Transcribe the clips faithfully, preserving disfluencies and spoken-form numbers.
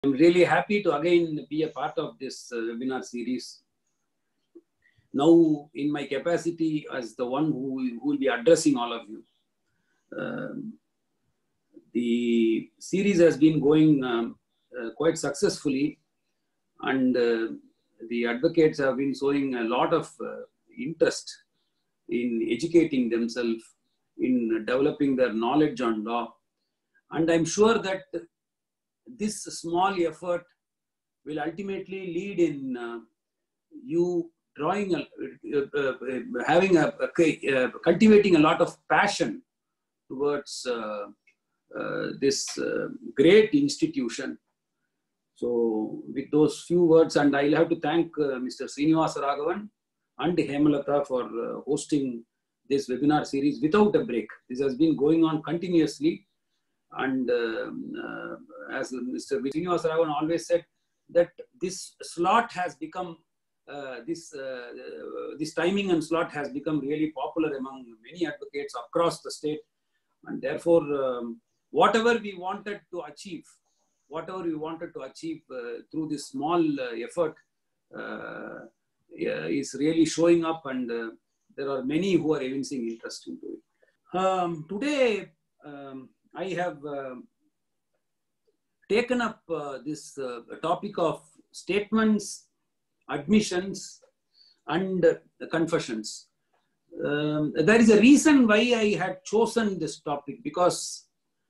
I'm really happy to again be a part of this uh, webinar series. Now, in my capacity as the one who, who will be addressing all of you. Um, the series has been going um, uh, quite successfully, and uh, the advocates have been showing a lot of uh, interest in educating themselves, in developing their knowledge on law. And I'm sure that this small effort will ultimately lead in uh, you drawing, a, uh, uh, having a, a uh, cultivating a lot of passion towards uh, uh, this uh, great institution. So with those few words, and I'll have to thank uh, Mister Srinivasa Raghavan and Hemalata for uh, hosting this webinar series without a break. This has been going on continuously. And uh, uh, as Mister Srinivasa Raghavan always said, that this slot has become, uh, this, uh, this timing and slot has become really popular among many advocates across the state. And therefore, um, whatever we wanted to achieve, whatever we wanted to achieve uh, through this small uh, effort uh, yeah, is really showing up, and uh, there are many who are evincing interest into it. Um, today, um, I have uh, taken up uh, this uh, topic of statements, admissions, and uh, confessions. Um, there is a reason why I had chosen this topic, because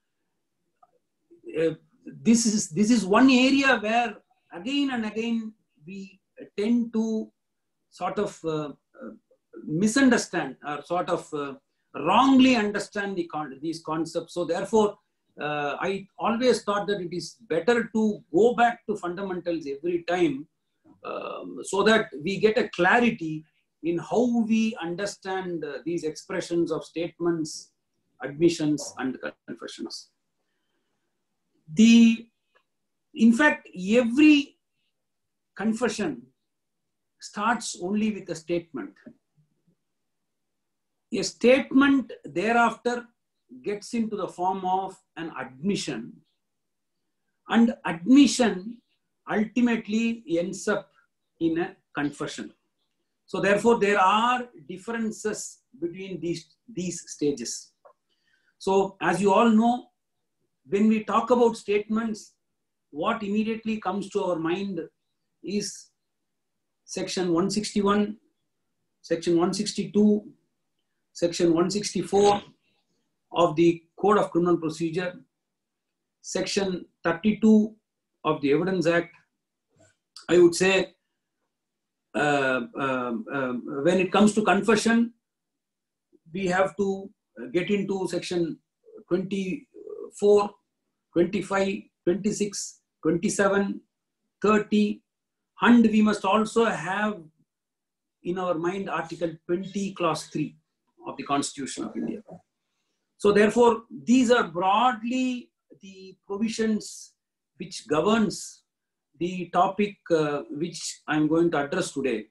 uh, this is this is one area where again and again we tend to sort of uh, uh, misunderstand or sort of uh, wrongly understand the con these concepts. So therefore, uh, I always thought that it is better to go back to fundamentals every time, um, so that we get a clarity in how we understand uh, these expressions of statements, admissions, and confessions. The, in fact, every confession starts only with a statement. A statement thereafter gets into the form of an admission, and admission ultimately ends up in a confession. So therefore, there are differences between these, these stages. So as you all know, when we talk about statements, what immediately comes to our mind is section one sixty-one, section one sixty-two, section one sixty-four of the Code of Criminal Procedure, section thirty-two of the Evidence Act. I would say uh, um, um, when it comes to confession, we have to get into section twenty-four, twenty-five, twenty-six, twenty-seven, thirty, and we must also have in our mind Article twenty, Clause three of the Constitution of India. So therefore, these are broadly the provisions which governs the topic uh, which I'm going to address today.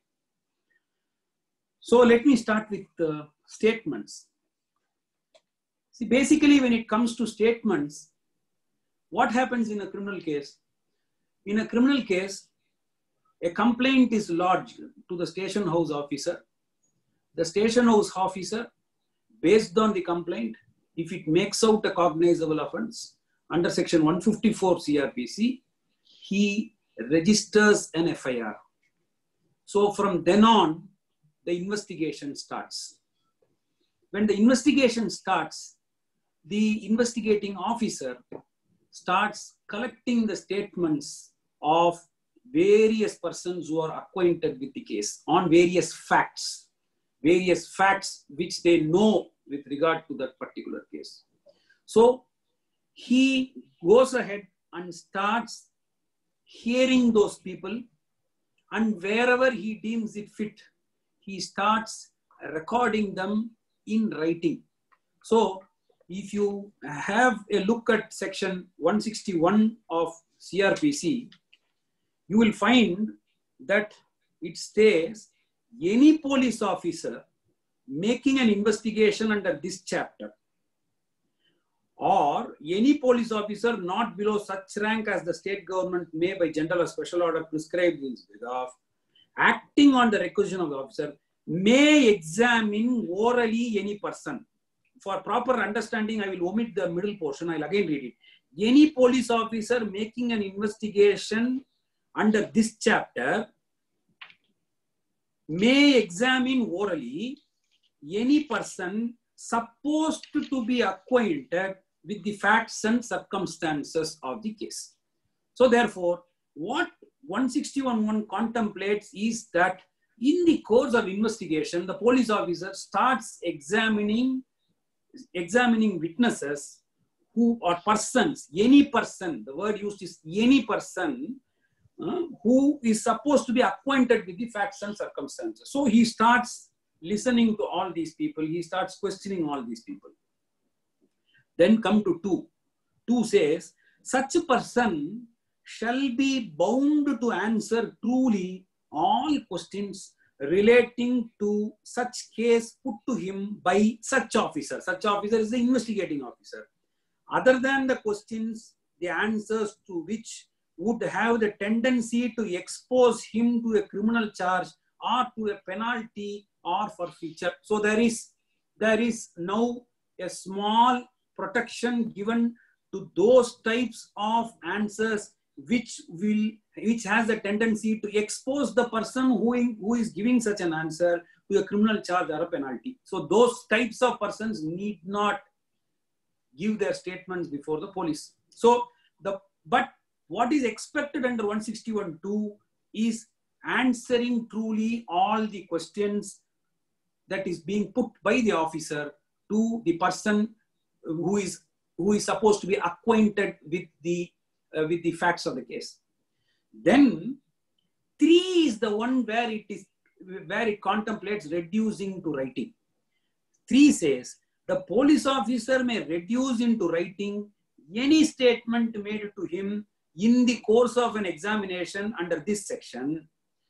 So let me start with uh, statements. See, basically when it comes to statements, what happens in a criminal case? In a criminal case, a complaint is lodged to the station house officer. The station house officer, based on the complaint, if it makes out a cognizable offense under section one fifty-four C R P C, he registers an F I R. So from then on, the investigation starts. When the investigation starts, the investigating officer starts collecting the statements of various persons who are acquainted with the case on various facts, various facts which they know with regard to that particular case. So he goes ahead and starts hearing those people, and wherever he deems it fit, he starts recording them in writing. So if you have a look at section one sixty-one of C R P C, you will find that it states any police officer making an investigation under this chapter, or any police officer not below such rank as the state government may by general or special order prescribe in behalf, acting on the requisition of the officer, may examine orally any person. For proper understanding, I will omit the middle portion. I'll again read it. Any police officer making an investigation under this chapter may examine orally any person supposed to be acquainted with the facts and circumstances of the case. So therefore, what one sixty-one one contemplates is that in the course of investigation, the police officer starts examining, examining witnesses who are persons, any person, the word used is any person uh, who is supposed to be acquainted with the facts and circumstances. So he starts listening to all these people, he starts questioning all these people. Then come to two. Two says, such a person shall be bound to answer truly all questions relating to such case put to him by such officer. Such officer is the investigating officer. Other than the questions, the answers to which would have the tendency to expose him to a criminal charge or to a penalty or forfeiture. So there is, there is now a small protection given to those types of answers which will, which has a tendency to expose the person who, in, who is giving such an answer to a criminal charge or a penalty. So those types of persons need not give their statements before the police. So the, but what is expected under one sixty-one two is answering truly all the questions that is being put by the officer to the person who is, who is supposed to be acquainted with the, uh, with the facts of the case. Then three is the one where it is, where it contemplates reducing to writing. Three says, the police officer may reduce into writing any statement made to him in the course of an examination under this section.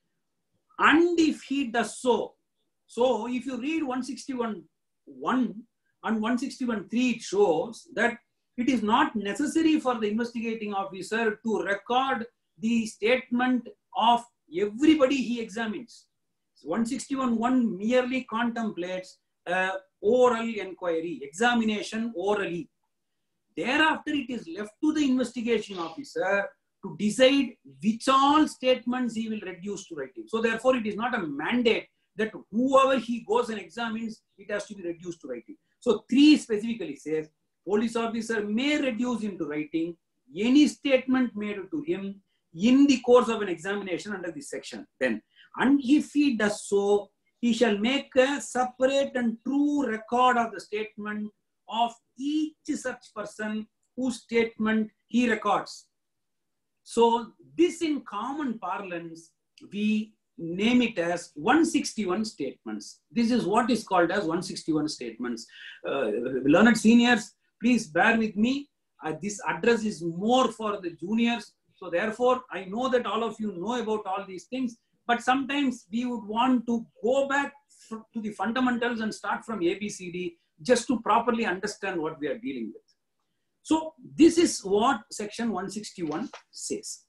And if he does so, so if you read one sixty-one one and one sixty-one three, it shows that it is not necessary for the investigating officer to record the statement of everybody he examines. one sixty-one one merely contemplates uh, oral inquiry, examination orally. Thereafter, it is left to the investigation officer to decide which all statements he will reduce to writing. So therefore, it is not a mandate that whoever he goes and examines, it has to be reduced to writing. So three specifically says, police officer may reduce into writing any statement made to him in the course of an examination under this section. Then, and if he does so, he shall make a separate and true record of the statement of each such person whose statement he records. So this in common parlance, we name it as one sixty-one statements. This is what is called as one sixty-one statements. Uh, learned seniors, please bear with me. Uh, this address is more for the juniors. So therefore, I know that all of you know about all these things, but sometimes we would want to go back to the fundamentals and start from A B C D just to properly understand what we are dealing with. So this is what section one sixty-one says.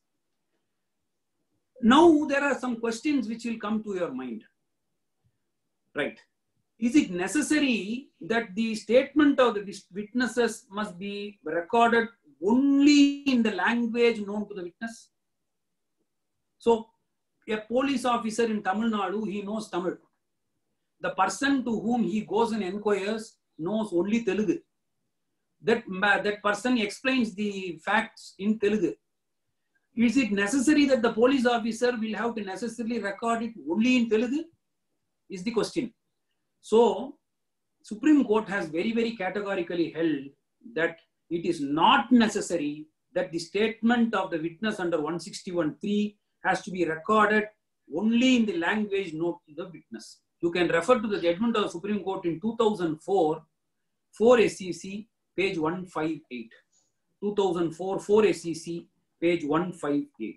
Now there are some questions which will come to your mind. Right. Is it necessary that the statement of the witnesses must be recorded only in the language known to the witness? So a police officer in Tamil Nadu, he knows Tamil. The person to whom he goes and inquires knows only Telugu. That, that person explains the facts in Telugu. Is it necessary that the police officer will have to necessarily record it only in Telugu? Is the question. So, Supreme Court has very, very categorically held that it is not necessary that the statement of the witness under one sixty-one three has to be recorded only in the language known to the witness. You can refer to the judgment of the Supreme Court in two thousand four, four S C C, page one fifty-eight. two thousand four, four S C C, page one fifty-eight.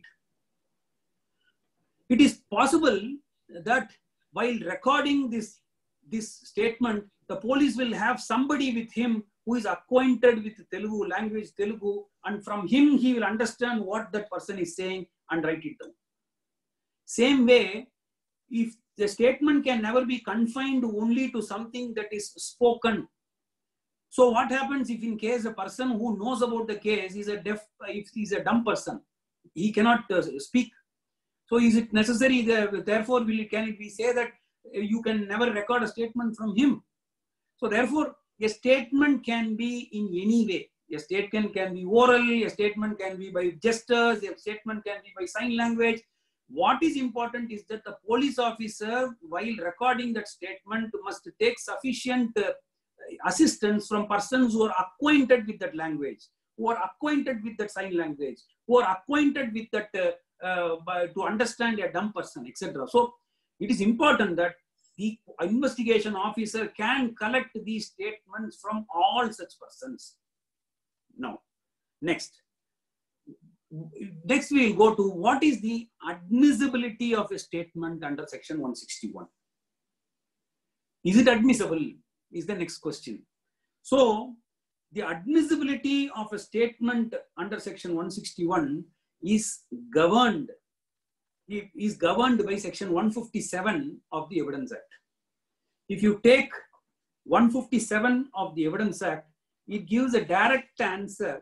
It is possible that while recording this, this statement, the police will have somebody with him who is acquainted with Telugu language, Telugu, and from him he will understand what that person is saying and write it down. Same way, if the statement can never be confined only to something that is spoken. So what happens if in case a person who knows about the case is a deaf, if he's a dumb person, he cannot uh, speak. So is it necessary, that, therefore will it, can it be say that you can never record a statement from him? So therefore, a statement can be in any way. A statement can be oral, a statement can be by gestures, a statement can be by sign language. What is important is that the police officer, while recording that statement, must take sufficient uh, assistance from persons who are acquainted with that language, who are acquainted with that sign language, who are acquainted with that uh, uh, by, to understand a dumb person, et cetera. So it is important that the investigation officer can collect these statements from all such persons. Now, next. Next we will go to what is the admissibility of a statement under section one sixty-one. Is it admissible? Is the next question. So, the admissibility of a statement under section one sixty-one is governed, is governed by section one fifty-seven of the Evidence Act. If you take one fifty-seven of the Evidence Act, it gives a direct answer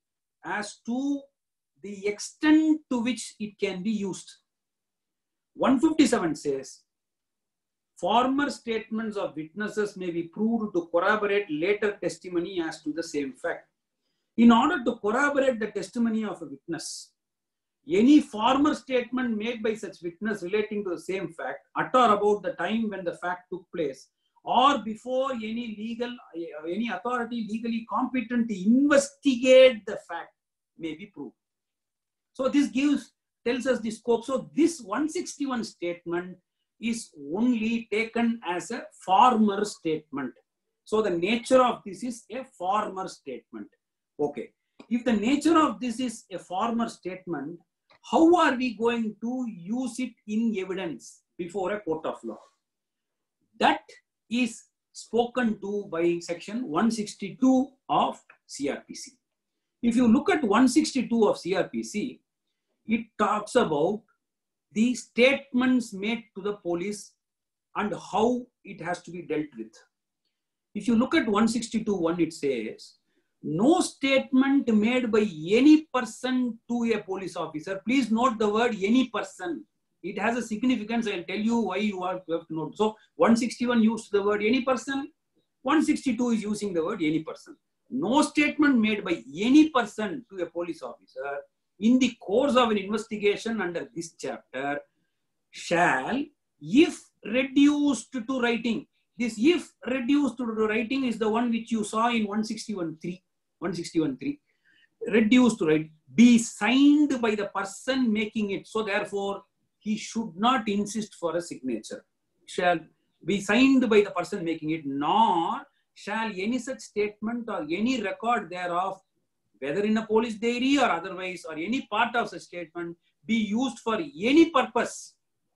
as to the extent to which it can be used. one fifty-seven says, former statements of witnesses may be proved to corroborate later testimony as to the same fact. In order to corroborate the testimony of a witness, any former statement made by such witness relating to the same fact at or about the time when the fact took place, or before any legal, any authority legally competent to investigate the fact may be proved. So this gives, tells us the scope. So this one sixty-one statement is only taken as a former statement. So the nature of this is a former statement. Okay. If the nature of this is a former statement, how are we going to use it in evidence before a court of law? That is spoken to by section one sixty-two of C R P C. If you look at one sixty-two of C R P C, it talks about the statements made to the police and how it has to be dealt with. If you look at one sixty-two one, it says, no statement made by any person to a police officer. Please note the word any person. It has a significance. I'll tell you why you have to note. So one sixty-one used the word any person. one sixty-two is using the word any person. No statement made by any person to a police officer in the course of an investigation under this chapter shall, if reduced to writing, this if reduced to writing is the one which you saw in one sixty-one three, one sixty-one three, reduced to writing, be signed by the person making it. So therefore, he should not insist for a signature. Shall be signed by the person making it, nor shall any such statement or any record thereof, whether in a police diary or otherwise, or any part of such statement, be used for any purpose.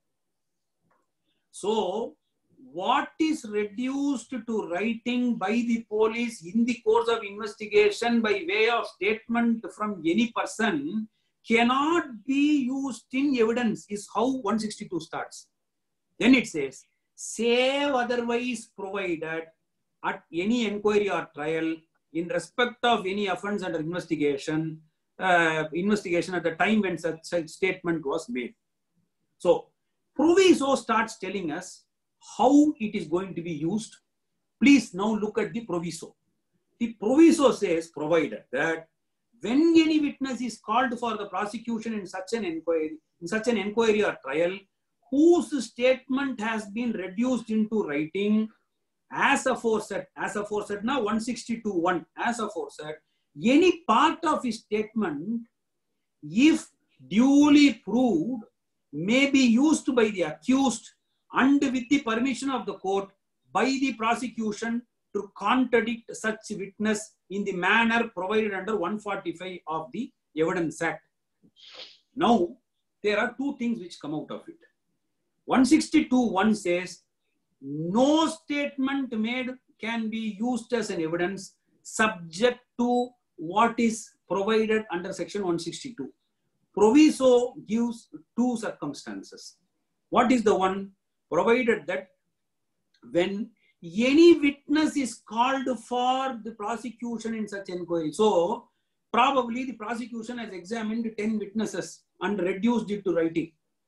So, what is reduced to writing by the police in the course of investigation by way of statement from any person cannot be used in evidence, is how one sixty-two starts. Then it says, save otherwise provided at any inquiry or trial in respect of any offence under investigation, uh, investigation at the time when such, such statement was made. So, proviso starts telling us how it is going to be used. Please now look at the proviso. The proviso says, provided that when any witness is called for the prosecution in such an inquiry, in such an inquiry or trial, whose statement has been reduced into writing, as aforesaid, as aforesaid, now one sixty-two one, as aforesaid, any part of his statement, if duly proved, may be used by the accused and with the permission of the court by the prosecution to contradict such witness in the manner provided under one forty-five of the Evidence Act. Now, there are two things which come out of it. one sixty-two one says, no statement made can be used as an evidence subject to what is provided under section one sixty-two. Proviso gives two circumstances. What is the one? Provided that when any witness is called for the prosecution in such inquiry. So probably the prosecution has examined ten witnesses and reduced it to writing.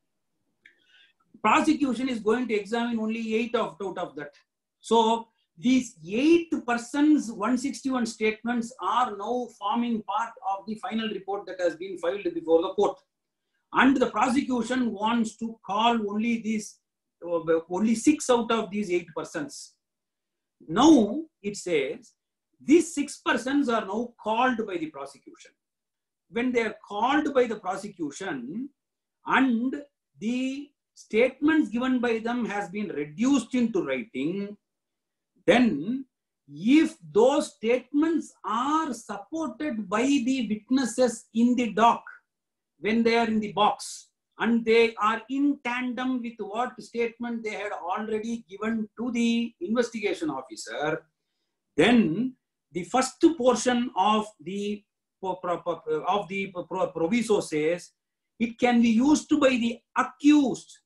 Prosecution is going to examine only eight of, out of that. So these eight persons one sixty-one statements are now forming part of the final report that has been filed before the court. And the prosecution wants to call only these, uh, only six out of these eight persons. Now it says these six persons are now called by the prosecution. When they are called by the prosecution and the statements given by them has been reduced into writing, then if those statements are supported by the witnesses in the dock, when they are in the box, and they are in tandem with what statement they had already given to the investigation officer, then the first portion of the, of the proviso says it can be used by the accused.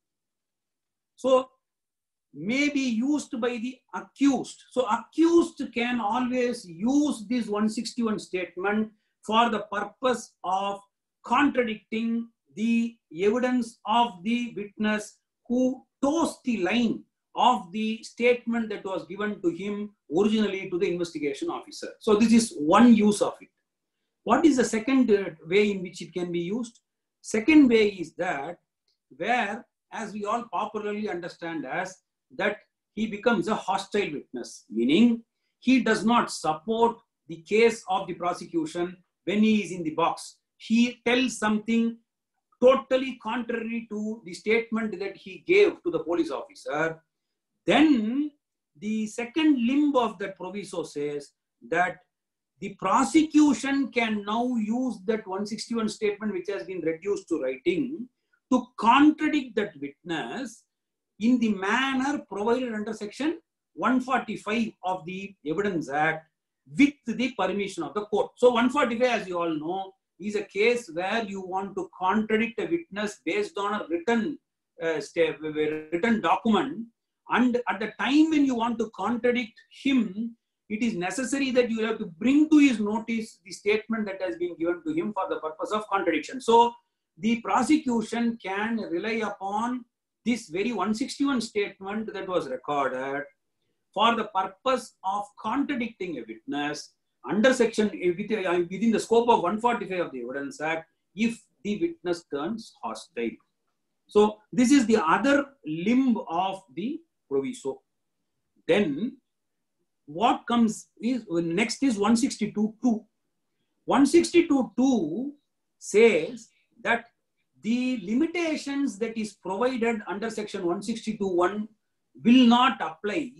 So may be used by the accused. So accused can always use this one sixty-one statement for the purpose of contradicting the evidence of the witness who toes the line of the statement that was given to him originally to the investigation officer. So this is one use of it. What is the second way in which it can be used? Second way is that where, as we all popularly understand as, that he becomes a hostile witness, meaning he does not support the case of the prosecution when he is in the box. He tells something totally contrary to the statement that he gave to the police officer. Then the second limb of that proviso says that the prosecution can now use that one sixty-one statement which has been reduced to writing to contradict that witness in the manner provided under section one forty-five of the Evidence Act with the permission of the court. So one forty-five, as you all know, is a case where you want to contradict a witness based on a written, uh, written document, and at the time when you want to contradict him, it is necessary that you have to bring to his notice the statement that has been given to him for the purpose of contradiction. So the prosecution can rely upon this very one sixty-one statement that was recorded for the purpose of contradicting a witness under section, within the scope of one forty-five of the Evidence Act, if the witness turns hostile. So this is the other limb of the proviso. Then what comes is, next is one sixty-two two. one sixty-two two says that the limitations that is provided under section one sixty-two one will not apply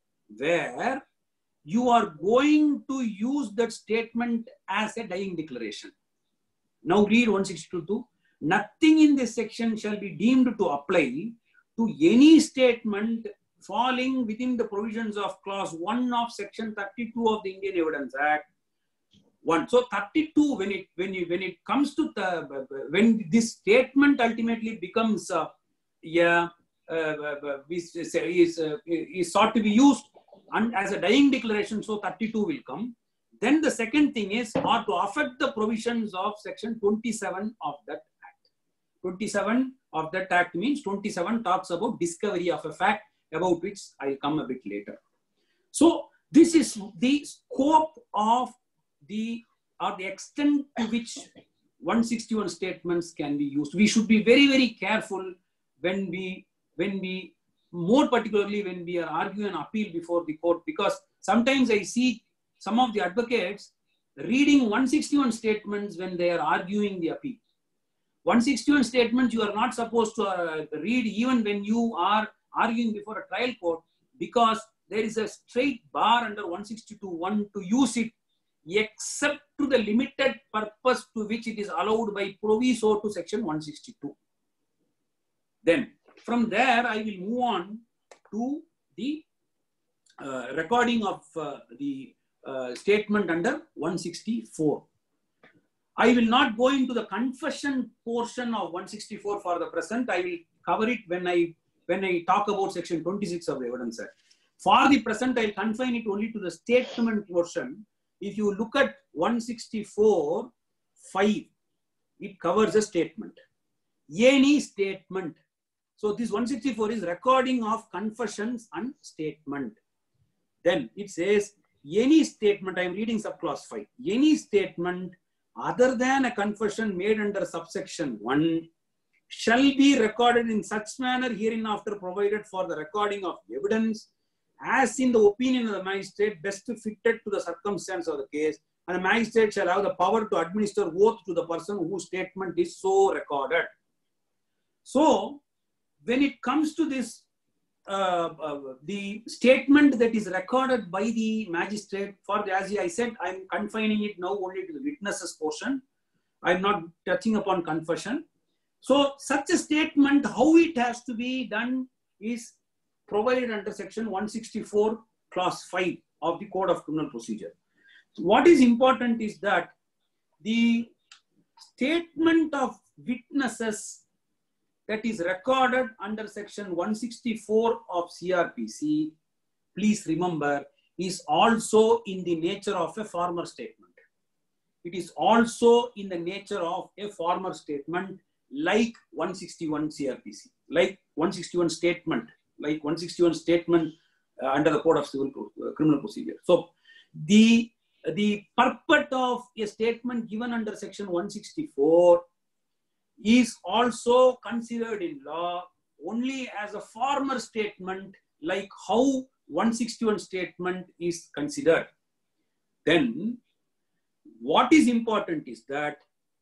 where you are going to use that statement as a dying declaration. Now read one sixty-two two. Nothing in this section shall be deemed to apply to any statement falling within the provisions of clause one of section thirty-two of the Indian Evidence Act. One. So thirty-two, when it when you when it comes to the when this statement ultimately becomes uh, yeah uh, is is, uh, is sought to be used and as a dying declaration, so thirty-two will come. Then the second thing is, or to affect the provisions of section twenty-seven of that act. twenty-seven of that act means twenty-seven talks about discovery of a fact, about which I'll come a bit later. So this is the scope of the or the extent to which one sixty-one statements can be used. We should be very, very careful when we, when we, more particularly when we are arguing an appeal before the court, because sometimes I see some of the advocates reading one sixty-one statements when they are arguing the appeal. one sixty-one statements you are not supposed to uh, read even when you are arguing before a trial court, because there is a straight bar under one sixty-two one to use it except to the limited purpose to which it is allowed by proviso to section one sixty-two. Then from there I will move on to the uh, recording of uh, the uh, statement under one sixty-four. I will not go into the confession portion of one sixty-four for the present. I will cover it when I when I talk about section twenty-six of the Evidence Act. For the present, I will confine it only to the statement portion. If you look at one sixty-four five, it covers a statement. Any statement. So this one sixty-four is recording of confessions and statement. Then it says any statement, I am reading subclause five, any statement other than a confession made under subsection one shall be recorded in such manner hereinafter provided for the recording of evidence as in the opinion of the magistrate best fitted to the circumstance of the case, and the magistrate shall have the power to administer oath to the person whose statement is so recorded. So when it comes to this, uh, uh, the statement that is recorded by the magistrate, for the, as I said, I am confining it now only to the witnesses portion. I am not touching upon confession. So such a statement, how it has to be done is provided under section one sixty-four clause five of the Code of Criminal Procedure. So what is important is that the statement of witnesses that is recorded under section one sixty-four of C R P C, please remember, is also in the nature of a former statement. It is also in the nature of a former statement like one sixty-one C R P C, like one sixty-one statement, like one sixty-one statement uh, under the Code of Civil uh, Criminal Procedure. So the, the purport of a statement given under section one sixty-four is also considered in law only as a former statement, like how one sixty-one statement is considered. Then what is important is that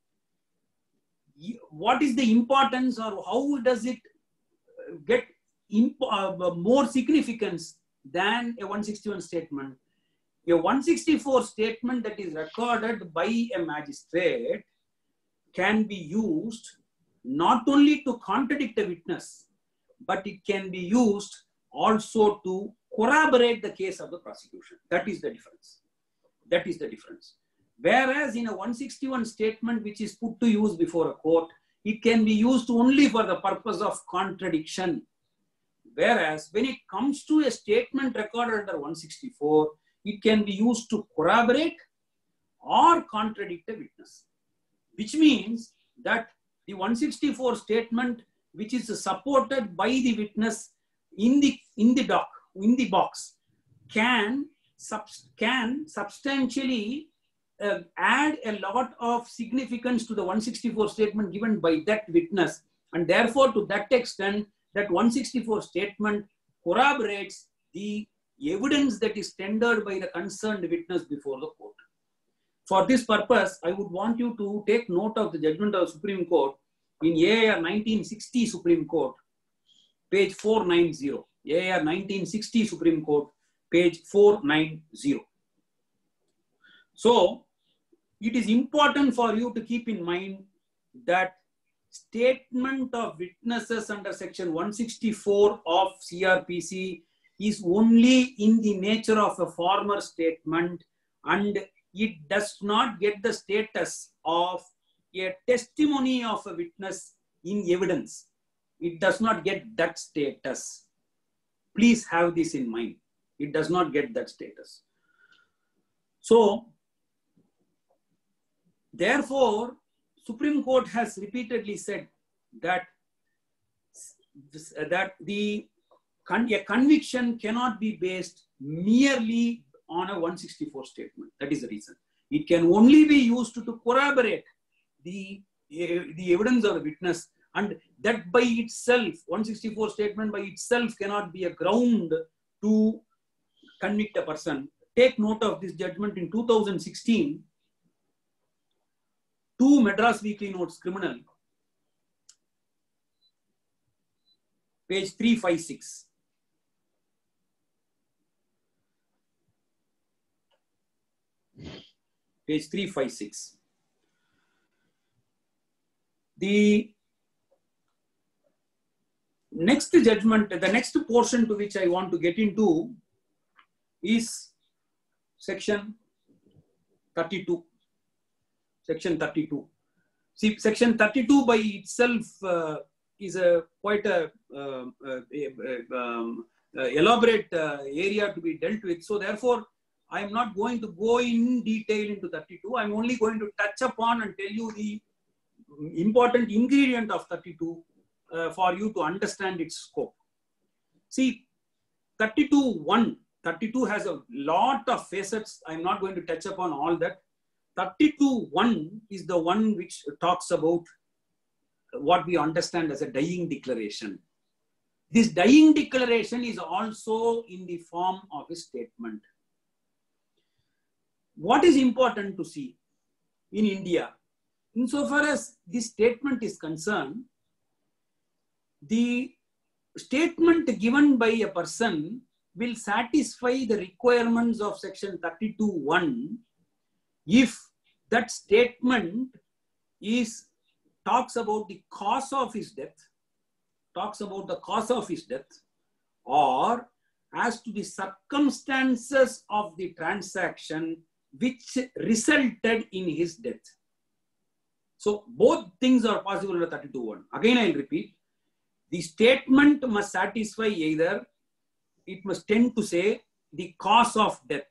what is the importance, or how does it get imp uh, more significance than a one sixty-one statement? A one sixty-four statement that is recorded by a magistrate can be used not only to contradict a witness, but it can be used also to corroborate the case of the prosecution. That is the difference. That is the difference. Whereas in a one sixty-one statement which is put to use before a court, it can be used only for the purpose of contradiction. Whereas when it comes to a statement recorded under one sixty-four, it can be used to corroborate or contradict a witness. Which means that the one sixty-four statement, which is supported by the witness in the in the doc in the box, can sub, can substantially uh, add a lot of significance to the one sixty-four statement given by that witness, and therefore to that extent that one sixty-four statement corroborates the evidence that is tendered by the concerned witness before the court. For this purpose, I would want you to take note of the judgment of the Supreme Court in A I R nineteen sixty Supreme Court, page four ninety. A I R nineteen sixty Supreme Court, page four ninety. So, it is important for you to keep in mind that statement of witnesses under section one sixty-four of C R P C is only in the nature of a former statement, and it does not get the status of a testimony of a witness in evidence. It does not get that status. Please have this in mind. It does not get that status. So, therefore, Supreme Court has repeatedly said that, that the, a conviction cannot be based merely on a one sixty-four statement. That is the reason. It can only be used to, to corroborate the, the evidence of the witness, and that by itself, one sixty-four statement by itself cannot be a ground to convict a person. Take note of this judgment in two thousand sixteen, two Madras Weekly Notes Criminal, page three fifty-six. Page three fifty-six. The next judgment, the next portion to which I want to get into is section thirty-two. Section thirty-two. See, section thirty-two by itself uh, is a quite a, uh, uh, a, um, uh, elaborate uh, area to be dealt with. So therefore, I am not going to go in detail into thirty-two. I am only going to touch upon and tell you the important ingredient of thirty-two uh, for you to understand its scope. See, thirty-two one, thirty-two has a lot of facets. I am not going to touch upon all that. thirty-two one is the one which talks about what we understand as a dying declaration. This dying declaration is also in the form of a statement. What is important to see in India, insofar as this statement is concerned, the statement given by a person will satisfy the requirements of section thirty-two one if that statement is talks about the cause of his death, talks about the cause of his death, or as to the circumstances of the transaction which resulted in his death. So both things are possible under thirty-two one. Again, I'll repeat. The statement must satisfy either, it must tend to say the cause of death,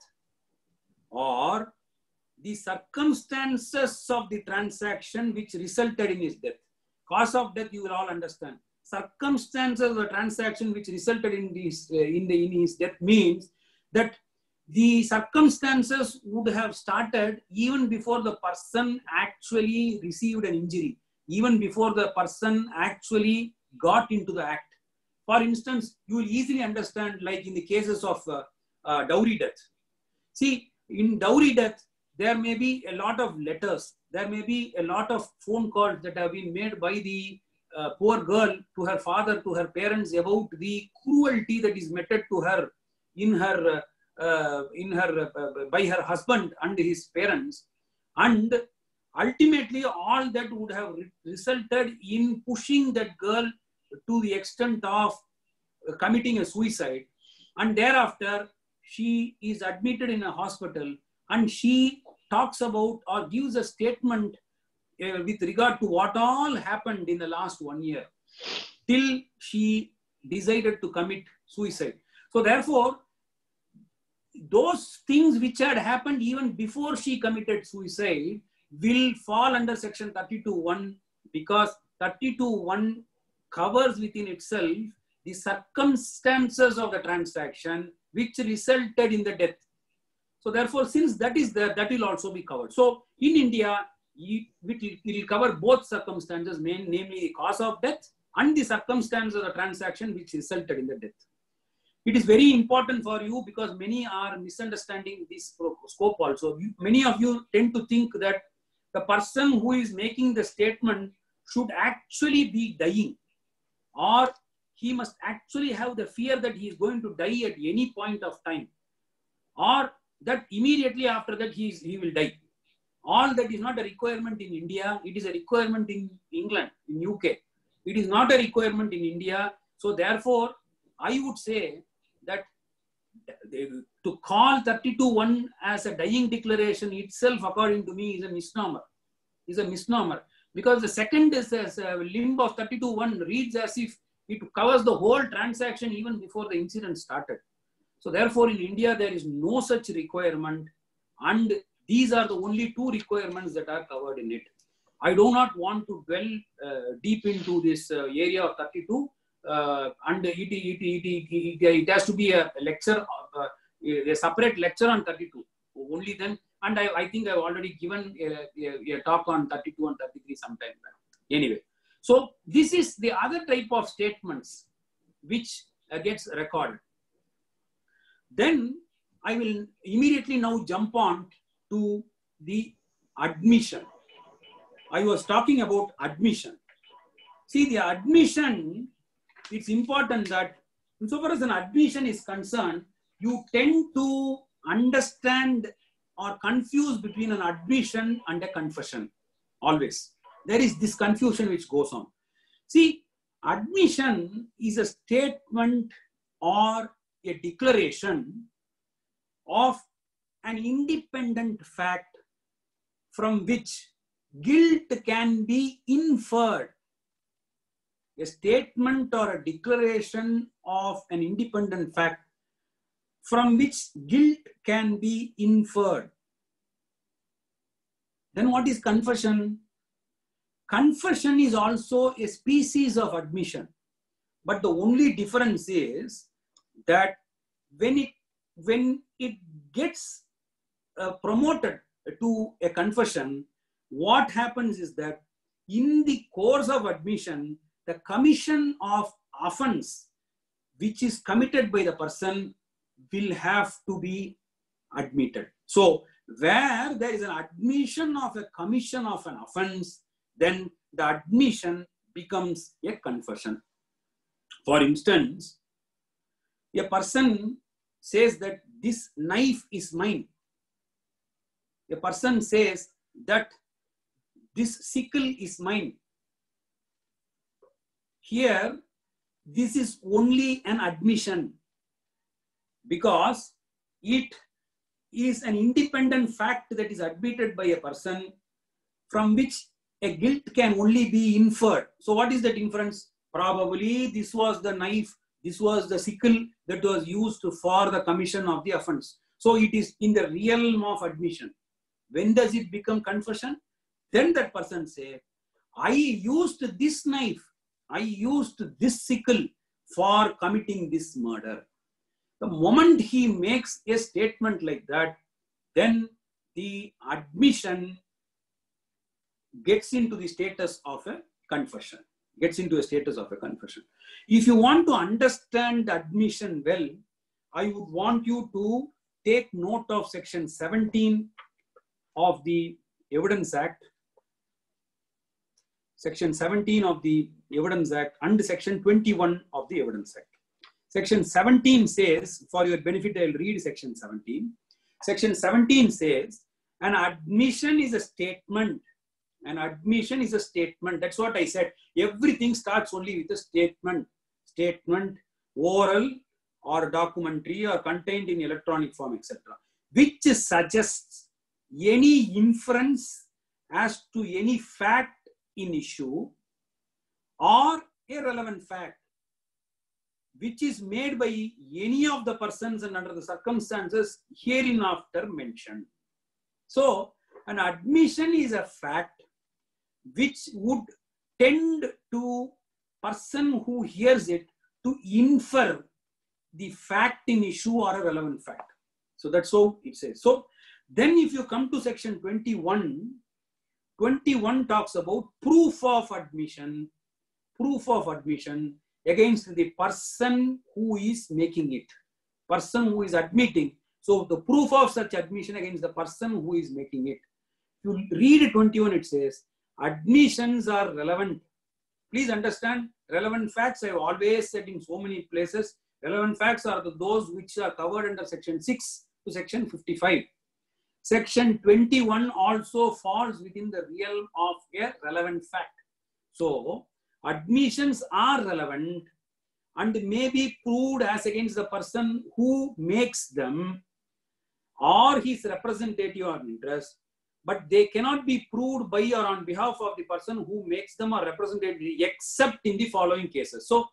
or the circumstances of the transaction which resulted in his death. Cause of death, you will all understand. Circumstances of the transaction which resulted in, this, uh, in, the, in his death means that the circumstances would have started even before the person actually received an injury, even before the person actually got into the act. For instance, you will easily understand, like in the cases of uh, uh, dowry death. See, in dowry death, there may be a lot of letters, there may be a lot of phone calls that have been made by the uh, poor girl to her father, to her parents, about the cruelty that is meted to her in her, uh, uh, in her uh, by her husband and his parents. And ultimately, all that would have re resulted in pushing that girl to the extent of uh, committing a suicide. And thereafter, she is admitted in a hospital, and she talks about or gives a statement uh, with regard to what all happened in the last one year till she decided to commit suicide. So therefore, those things which had happened even before she committed suicide will fall under section thirty-two one, because thirty-two one covers within itself the circumstances of the transaction which resulted in the death. So therefore, since that is there, that will also be covered. So in India, it will cover both circumstances, namely the cause of death and the circumstances of the transaction which resulted in the death. It is very important for you because many are misunderstanding this scope also. Many of you tend to think that the person who is making the statement should actually be dying, or he must actually have the fear that he is going to die at any point of time, or that immediately after that he, is, he will die. All that is not a requirement in India. It is a requirement in England, in U K. It is not a requirement in India. So therefore, I would say that to call thirty-two one as a dying declaration itself, according to me, is a misnomer. Is a misnomer. Because the second is as a limb of thirty-two one reads as if it covers the whole transaction even before the incident started. So therefore, in India, there is no such requirement, and these are the only two requirements that are covered in it. I do not want to dwell uh, deep into this uh, area of thirty-two, uh, and it, it, it, it, it has to be a lecture, of, uh, a separate lecture on thirty-two. Only then, and I, I think I've already given a, a, a talk on thirty-two and thirty-three sometime back. Anyway, so this is the other type of statements which uh, gets recorded. Then I will immediately now jump on to the admission. I was talking about admission. See, the admission, it's important that insofar as an admission is concerned, you tend to understand or confuse between an admission and a confession. Always. There is this confusion which goes on. See, admission is a statement or a declaration of an independent fact from which guilt can be inferred. A statement or a declaration of an independent fact from which guilt can be inferred. Then what is confession? Confession is also a species of admission. But the only difference is that when it, when it gets uh, promoted to a confession, what happens is that in the course of admission, the commission of offense which is committed by the person will have to be admitted. So where there is an admission of a commission of an offense, then the admission becomes a confession. For instance, a person says that this knife is mine. A person says that this sickle is mine. Here, this is only an admission because it is an independent fact that is admitted by a person from which a guilt can only be inferred. So what is that inference? Probably this was the knife, this was the sickle that was used for the commission of the offense. So it is in the realm of admission. When does it become confession? Then that person says, I used this knife, I used this sickle for committing this murder. The moment he makes a statement like that, then the admission gets into the status of a confession, gets into a status of a confession. If you want to understand admission well, I would want you to take note of section seventeen of the Evidence Act, section seventeen of the Evidence Act and section twenty-one of the Evidence Act. Section seventeen says, for your benefit, I'll read section seventeen. Section seventeen says, an admission is a statement. An admission is a statement. That's what I said. Everything starts only with a statement. Statement, oral or documentary or contained in electronic form, et cetera, which suggests any inference as to any fact in issue or a relevant fact which is made by any of the persons and under the circumstances hereinafter mentioned. So, an admission is a fact which would tend to person who hears it to infer the fact in issue or a relevant fact. So that's how it says. So then if you come to section twenty-one, twenty-one talks about proof of admission, proof of admission against the person who is making it, person who is admitting. So the proof of such admission against the person who is making it. If you read twenty-one, it says, admissions are relevant. Please understand, relevant facts I have always said in so many places, relevant facts are the, those which are covered under section six to section fifty-five. Section twenty-one also falls within the realm of a relevant fact. So, admissions are relevant and may be proved as against the person who makes them or his representative or interest, but they cannot be proved by or on behalf of the person who makes them or representative except in the following cases. So,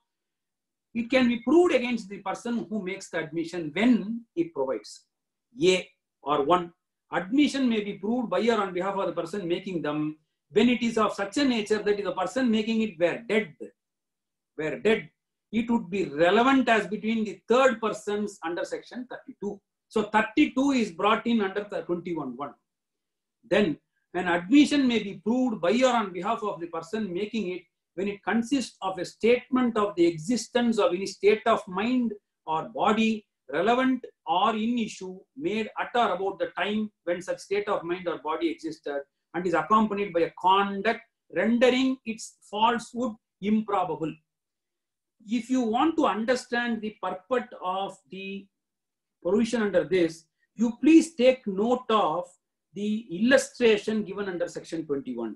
it can be proved against the person who makes the admission when it provides. A or one, admission may be proved by or on behalf of the person making them when it is of such a nature that if the person making it were dead, were dead, it would be relevant as between the third persons under section thirty-two. So thirty-two is brought in under the twenty-one one. Then an admission may be proved by or on behalf of the person making it when it consists of a statement of the existence of any state of mind or body relevant or in issue made at or about the time when such state of mind or body existed and is accompanied by a conduct rendering its falsehood improbable. If you want to understand the purport of the provision under this, you please take note of the illustration given under section twenty-one.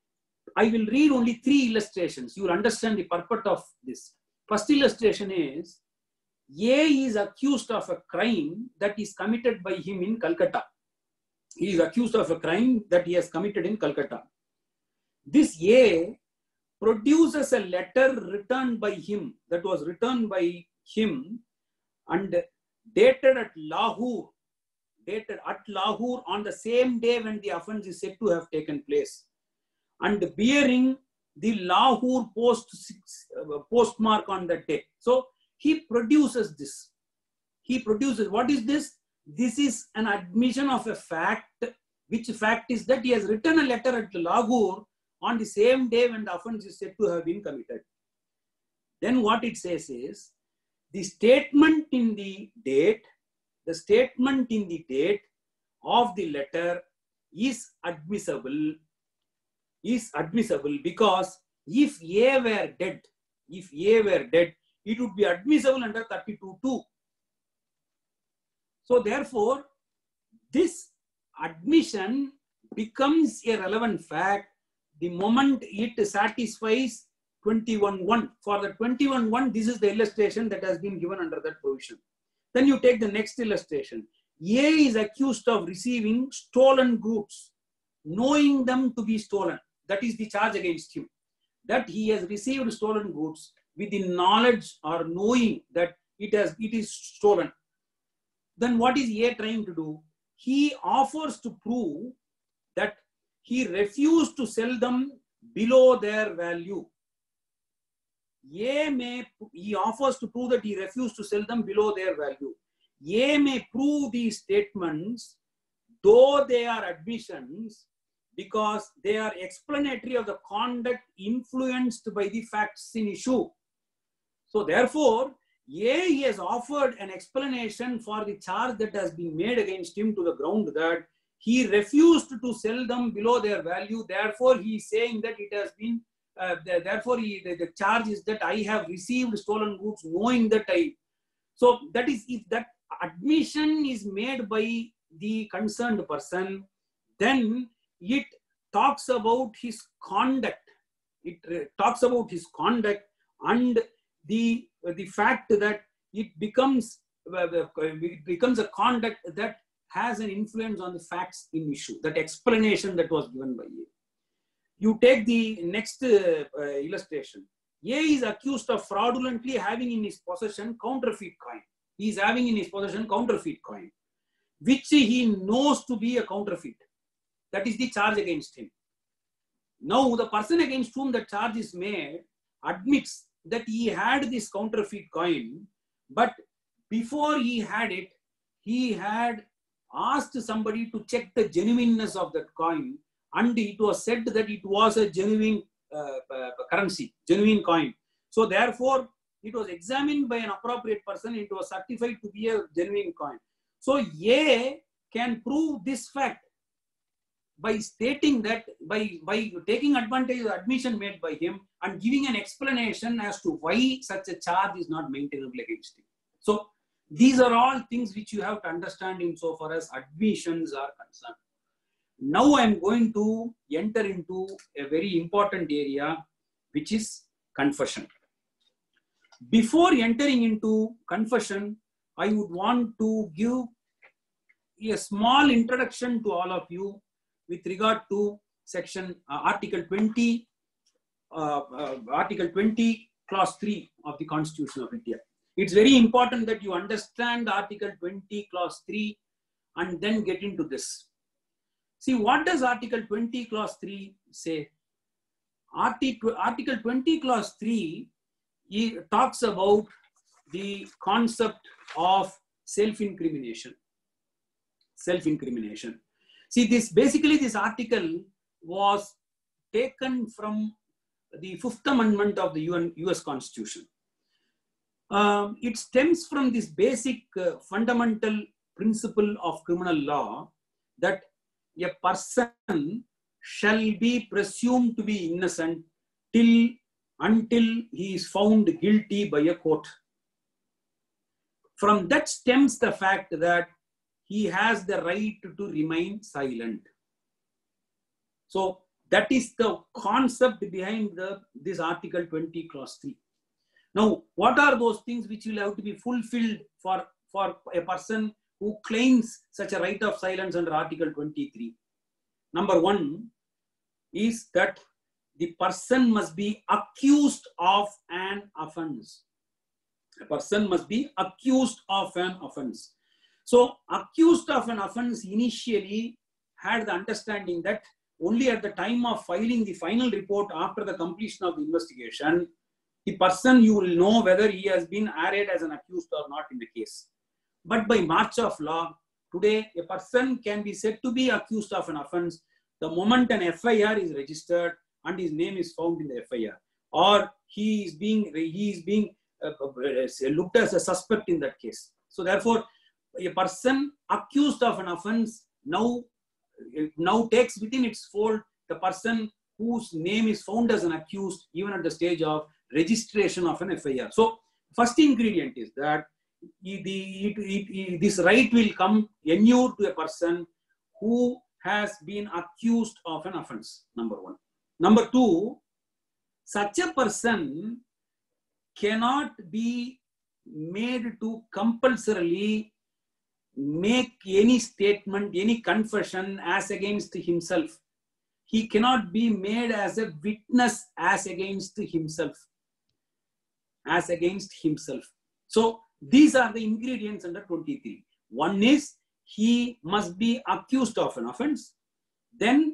I will read only three illustrations. You will understand the purport of this. First illustration is, A is accused of a crime that is committed by him in Calcutta. He is accused of a crime that he has committed in Calcutta. This A produces a letter written by him, that was written by him and dated at Lahore, dated at Lahore on the same day when the offense is said to have taken place, and bearing the Lahore post uh, postmark on that day. So he produces this. He produces, what is this? This is an admission of a fact, which fact is that he has written a letter at Lahore on the same day when the offense is said to have been committed. Then what it says is, the statement in the date, the statement in the date of the letter is admissible, is admissible because if A were dead, if A were dead, it would be admissible under thirty-two two. So therefore, this admission becomes a relevant fact the moment it satisfies twenty-one one. For the twenty-one one, this is the illustration that has been given under that provision. Then you take the next illustration. A is accused of receiving stolen goods, knowing them to be stolen. That is the charge against him. That he has received stolen goods with the knowledge or knowing that it has it is stolen. Then what is A trying to do? He offers to prove that he refused to sell them below their value. A may, he offers to prove that he refused to sell them below their value. A may prove these statements, though they are admissions, because they are explanatory of the conduct influenced by the facts in issue. So therefore, A he has offered an explanation for the charge that has been made against him to the ground that he refused to sell them below their value. Therefore, he is saying that it has been, uh, the, therefore, he, the, the charge is that I have received stolen goods knowing that I. So that is, if that admission is made by the concerned person, then it talks about his conduct. It uh, talks about his conduct and the, uh, the fact that it becomes, uh, it becomes a conduct that has an influence on the facts in issue, that explanation that was given by A. You take the next uh, uh, illustration. A is accused of fraudulently having in his possession counterfeit coin. He is having in his possession counterfeit coin, which he knows to be a counterfeit. That is the charge against him. Now, the person against whom the charge is made admits that he had this counterfeit coin, but before he had it, he had asked somebody to check the genuineness of that coin, and it was said that it was a genuine uh, uh, currency, genuine coin. So therefore, it was examined by an appropriate person, it was certified to be a genuine coin. So A can prove this fact by stating that, by, by taking advantage of the admission made by him and giving an explanation as to why such a charge is not maintainable against him. So these are all things which you have to understand insofar as admissions are concerned. Now I am going to enter into a very important area, which is confession. Before entering into confession, I would want to give a small introduction to all of you with regard to section uh, Article twenty, uh, uh, Article twenty, Clause three of the Constitution of India. It's very important that you understand Article twenty, Clause three, and then get into this. See, what does Article twenty, Clause three say? Article, Article twenty, Clause three it talks about the concept of self-incrimination. Self-incrimination. See, this basically this article was taken from the Fifth Amendment of the U S Constitution. Um, it stems from this basic uh, fundamental principle of criminal law that a person shall be presumed to be innocent till until he is found guilty by a court. From that stems the fact that he has the right to remain silent. So that is the concept behind the, this Article twenty, Clause three. Now, what are those things which will have to be fulfilled for, for a person who claims such a right of silence under Article twenty-three? Number one is that the person must be accused of an offense. A person must be accused of an offense. So, accused of an offense initially had the understanding that only at the time of filing the final report after the completion of the investigation, the person, you will know whether he has been arraigned as an accused or not in the case. But by march of law, today a person can be said to be accused of an offense the moment an F I R is registered and his name is found in the F I R, or he is being, he is being uh, looked as a suspect in that case. So therefore, a person accused of an offense now, now takes within its fold the person whose name is found as an accused even at the stage of registration of an F I R. So first ingredient is that the, it, it, it, this right will come inured to a person who has been accused of an offense, number one. Number two, such a person cannot be made to compulsorily make any statement, any confession as against himself. He cannot be made as a witness as against himself. As against himself. So these are the ingredients under twenty-three. One is he must be accused of an offense. Then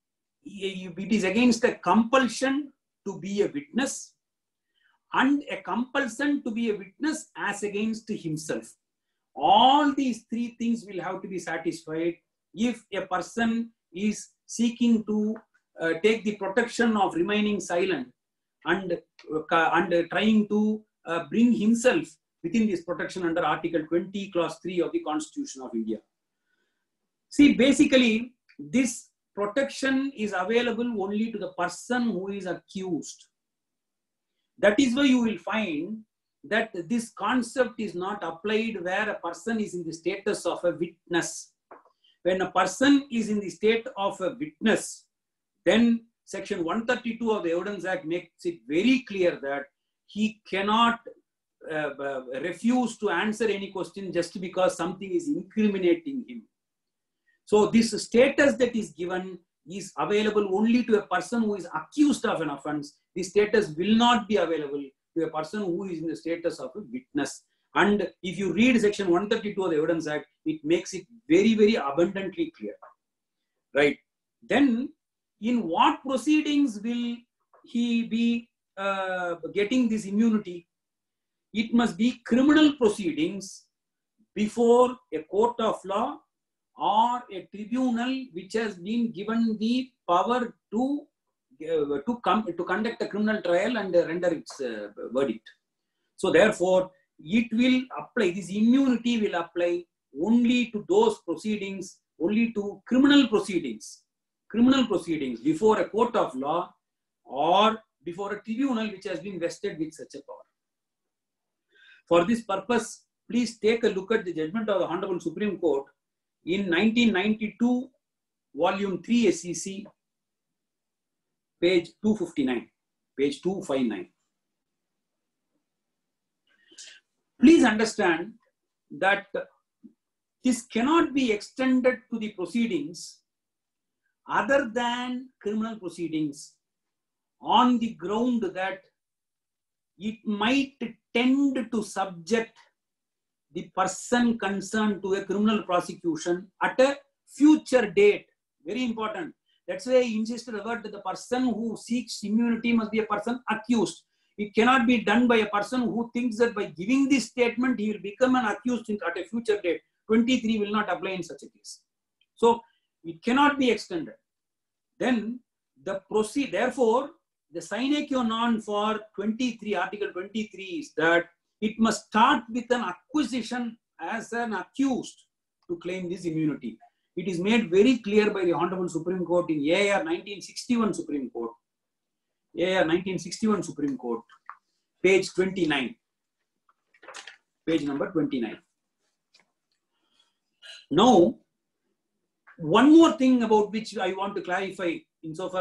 it is against a compulsion to be a witness, and a compulsion to be a witness as against himself. All these three things will have to be satisfied if a person is seeking to uh, take the protection of remaining silent and, uh, and uh, trying to uh, bring himself within this protection under Article twenty, Clause three of the Constitution of India. See, basically, this protection is available only to the person who is accused. That is why you will find that this concept is not applied where a person is in the status of a witness. When a person is in the state of a witness, then Section one thirty-two of the Evidence Act makes it very clear that he cannot uh, uh, refuse to answer any question just because something is incriminating him. So this status that is given is available only to a person who is accused of an offense. This status will not be available to a person who is in the status of a witness. And if you read Section one thirty-two of the Evidence Act, it makes it very, very abundantly clear. Right. Then, in what proceedings will he be uh, getting this immunity? It must be criminal proceedings before a court of law or a tribunal which has been given the power to uh, to come to conduct a criminal trial and uh, render its uh, verdict. So therefore, it will apply, this immunity will apply only to those proceedings, only to criminal proceedings, criminal proceedings before a court of law or before a tribunal which has been vested with such a power. For this purpose, please take a look at the judgment of the Honorable Supreme Court in nineteen ninety-two, volume three S E C, page two fifty-nine, page two fifty-nine. Please understand that this cannot be extended to the proceedings other than criminal proceedings on the ground that it might tend to subject the person concerned to a criminal prosecution at a future date. Very important. That's why I insisted about that the person who seeks immunity must be a person accused. It cannot be done by a person who thinks that by giving this statement, he will become an accused at a future date. twenty-three will not apply in such a case. So, it cannot be extended. Then, the proceed, therefore, the sine qua non for twenty-three, Article twenty-three is that it must start with an acquisition as an accused to claim this immunity. It is made very clear by the Honorable Supreme Court in A R nineteen sixty-one Supreme Court. A R nineteen sixty-one Supreme Court, page twenty-nine. Page number twenty-nine. Now, one more thing about which I want to clarify insofar as this is concerned is that uh,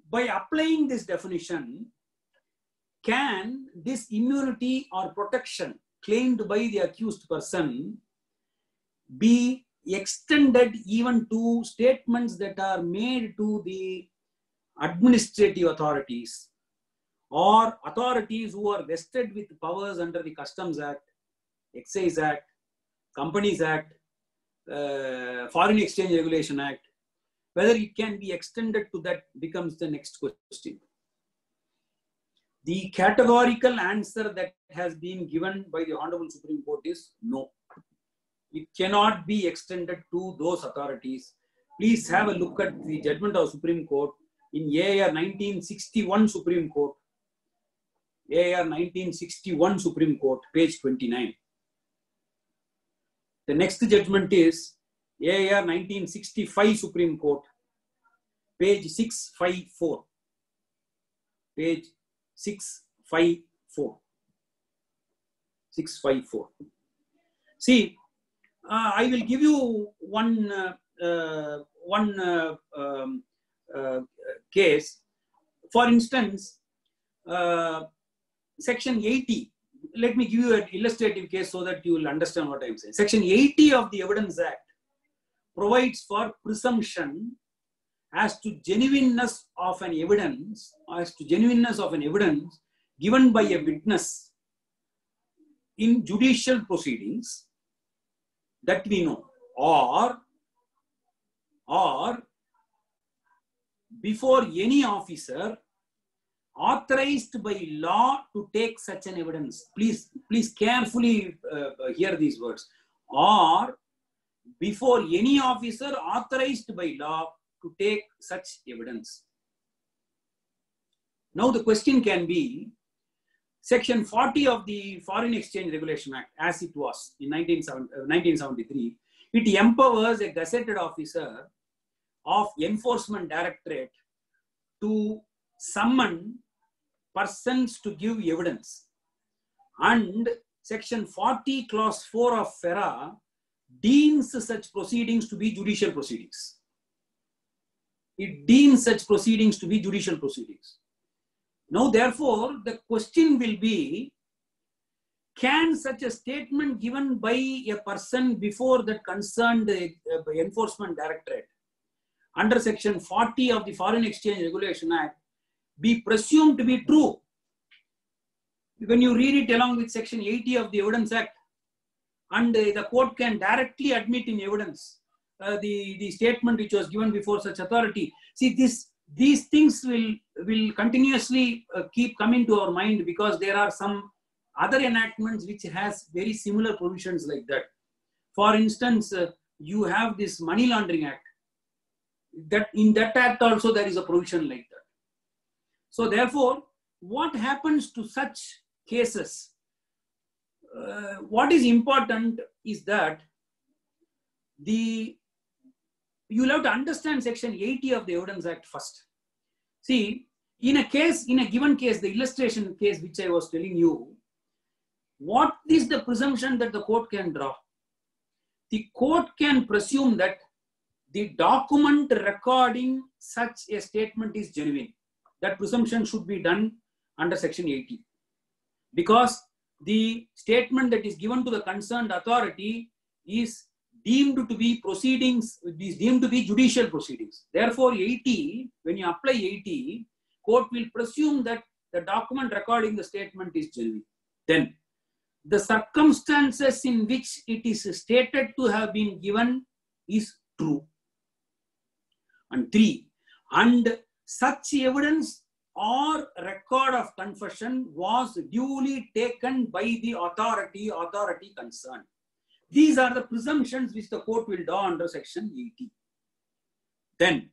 by applying this definition, can this immunity or protection claimed by the accused person be extended even to statements that are made to the administrative authorities or authorities who are vested with powers under the Customs Act, Excise Act, Companies Act, uh, Foreign Exchange Regulation Act? Whether it can be extended to that becomes the next question. The categorical answer that has been given by the Honorable Supreme Court is no. It cannot be extended to those authorities. Please have a look at the judgment of Supreme Court in A R nineteen sixty-one Supreme Court. A R nineteen sixty-one Supreme Court, page twenty-nine. The next judgment is A R nineteen sixty-five Supreme Court, page six fifty-four. Page six fifty-four. six fifty-four. See, uh, I will give you one, uh, uh, one uh, um, uh, case. For instance, uh, section eighty. Let me give you an illustrative case so that you will understand what I am saying. Section eighty of the Evidence Act provides for presumption as to genuineness of an evidence, as to genuineness of an evidence given by a witness in judicial proceedings that we know, or, or before any officer authorized by law to take such an evidence. Please, please carefully uh, hear these words. Or before any officer authorized by law to take such evidence. Now the question can be, section forty of the Foreign Exchange Regulation Act, as it was in nineteen seventy-three, it empowers a gazetted officer of Enforcement Directorate to summon persons to give evidence. And section forty clause four of F E R A deems such proceedings to be judicial proceedings. It deems such proceedings to be judicial proceedings. Now, therefore, the question will be, can such a statement given by a person before that concerned uh, Enforcement Directorate under section forty of the Foreign Exchange Regulation Act be presumed to be true? When you read it along with section eighty of the Evidence Act, and uh, the court can directly admit in evidence uh, the, the statement which was given before such authority. See, this, these things will, will continuously uh, keep coming to our mind, because there are some other enactments which has very similar provisions like that. For instance, uh, you have this Money Laundering Act. That in that act also there is a provision like that. So therefore, what happens to such cases? Uh, what is important is that the you will have to understand section eighty of the Evidence Act first. See, in a case, in a given case, the illustration case which I was telling you, what is the presumption that the court can draw? The court can presume that the document recording such a statement is genuine. That presumption should be done under section eighty, because the statement that is given to the concerned authority is deemed to be proceedings, is deemed to be judicial proceedings. Therefore, eighty, when you apply eighty, court will presume that the document recording the statement is genuine. Then, the circumstances in which it is stated to have been given is true. And three, and such evidence or record of confession was duly taken by the authority, authority concerned. These are the presumptions which the court will draw under section eighty. Then,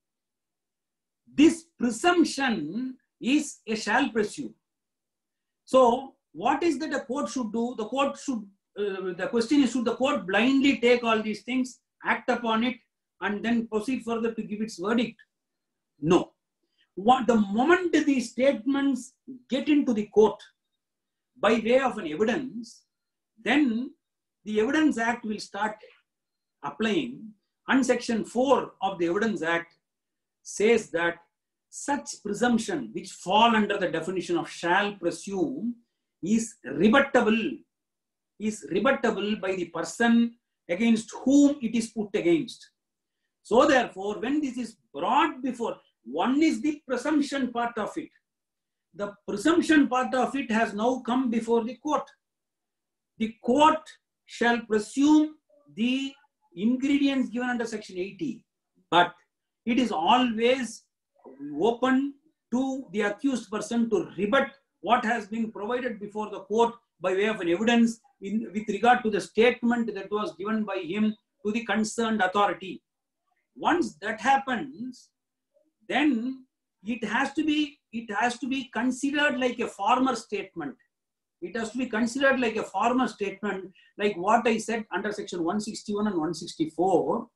this presumption is a shall presume. So, what is that the court should do? The court should, uh, the question is, should the court blindly take all these things, act upon it, and then proceed further to give its verdict? No. What, the moment these statements get into the court by way of an evidence, then the Evidence Act will start applying, and section four of the Evidence Act says that such presumption which fall under the definition of shall presume is rebuttable, is rebuttable by the person against whom it is put against. So therefore, when this is brought before, one is the presumption part of it. The presumption part of it has now come before the court. The court shall presume the ingredients given under section eighty, but it is always open to the accused person to rebut what has been provided before the court by way of an evidence in, with regard to the statement that was given by him to the concerned authority. Once that happens, then it has to be, it has to be considered like a former statement. It has to be considered like a former statement, like what I said under section one sixty-one and one sixty-four.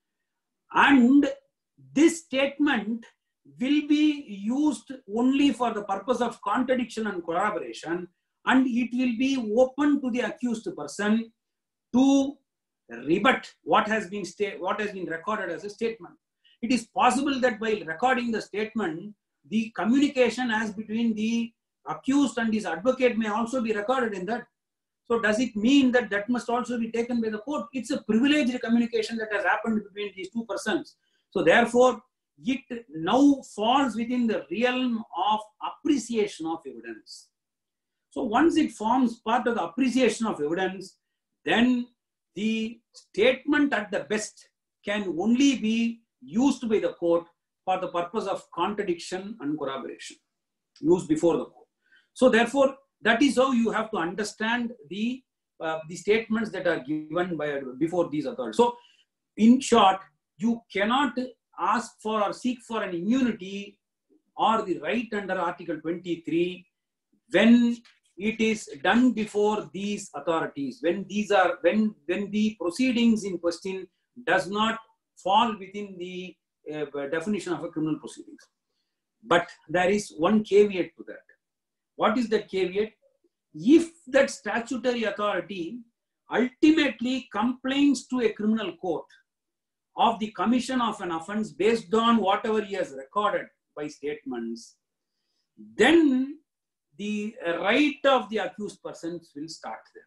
And this statement will be used only for the purpose of contradiction and corroboration, and it will be open to the accused person to rebut what has been sta- what has been recorded as a statement. It is possible that while recording the statement, the communication as between the accused and his advocate may also be recorded in that. So does it mean that that must also be taken by the court? It's a privileged communication that has happened between these two persons. So therefore, it now falls within the realm of appreciation of evidence. So once it forms part of the appreciation of evidence, then the statement at the best can only be used by the court for the purpose of contradiction and corroboration, used before the court. So therefore, that is how you have to understand the, uh, the statements that are given by before these authorities. So in short, you cannot ask for or seek for an immunity or the right under Article twenty-three when it is done before these authorities, when these are, when, when the proceedings in question does not fall within the uh, definition of a criminal proceedings. But there is one caveat to that. What is that caveat? If that statutory authority ultimately complains to a criminal court of the commission of an offense based on whatever he has recorded by statements, then the right of the accused persons will start there.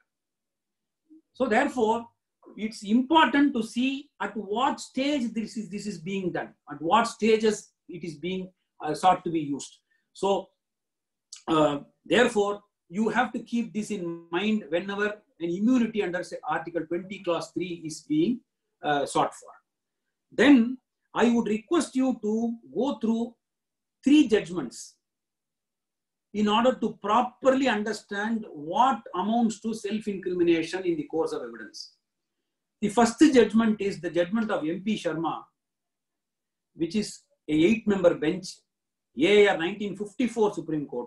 So therefore, it's important to see at what stage this is, this is being done, at what stages it is being uh, sought to be used. So uh, therefore, you have to keep this in mind whenever an immunity under say, Article twenty clause three is being uh, sought for. Then I would request you to go through three judgments in order to properly understand what amounts to self-incrimination in the course of evidence. The first judgment is the judgment of M P Sharma, which is a eight-member bench, A R nineteen fifty-four Supreme Court.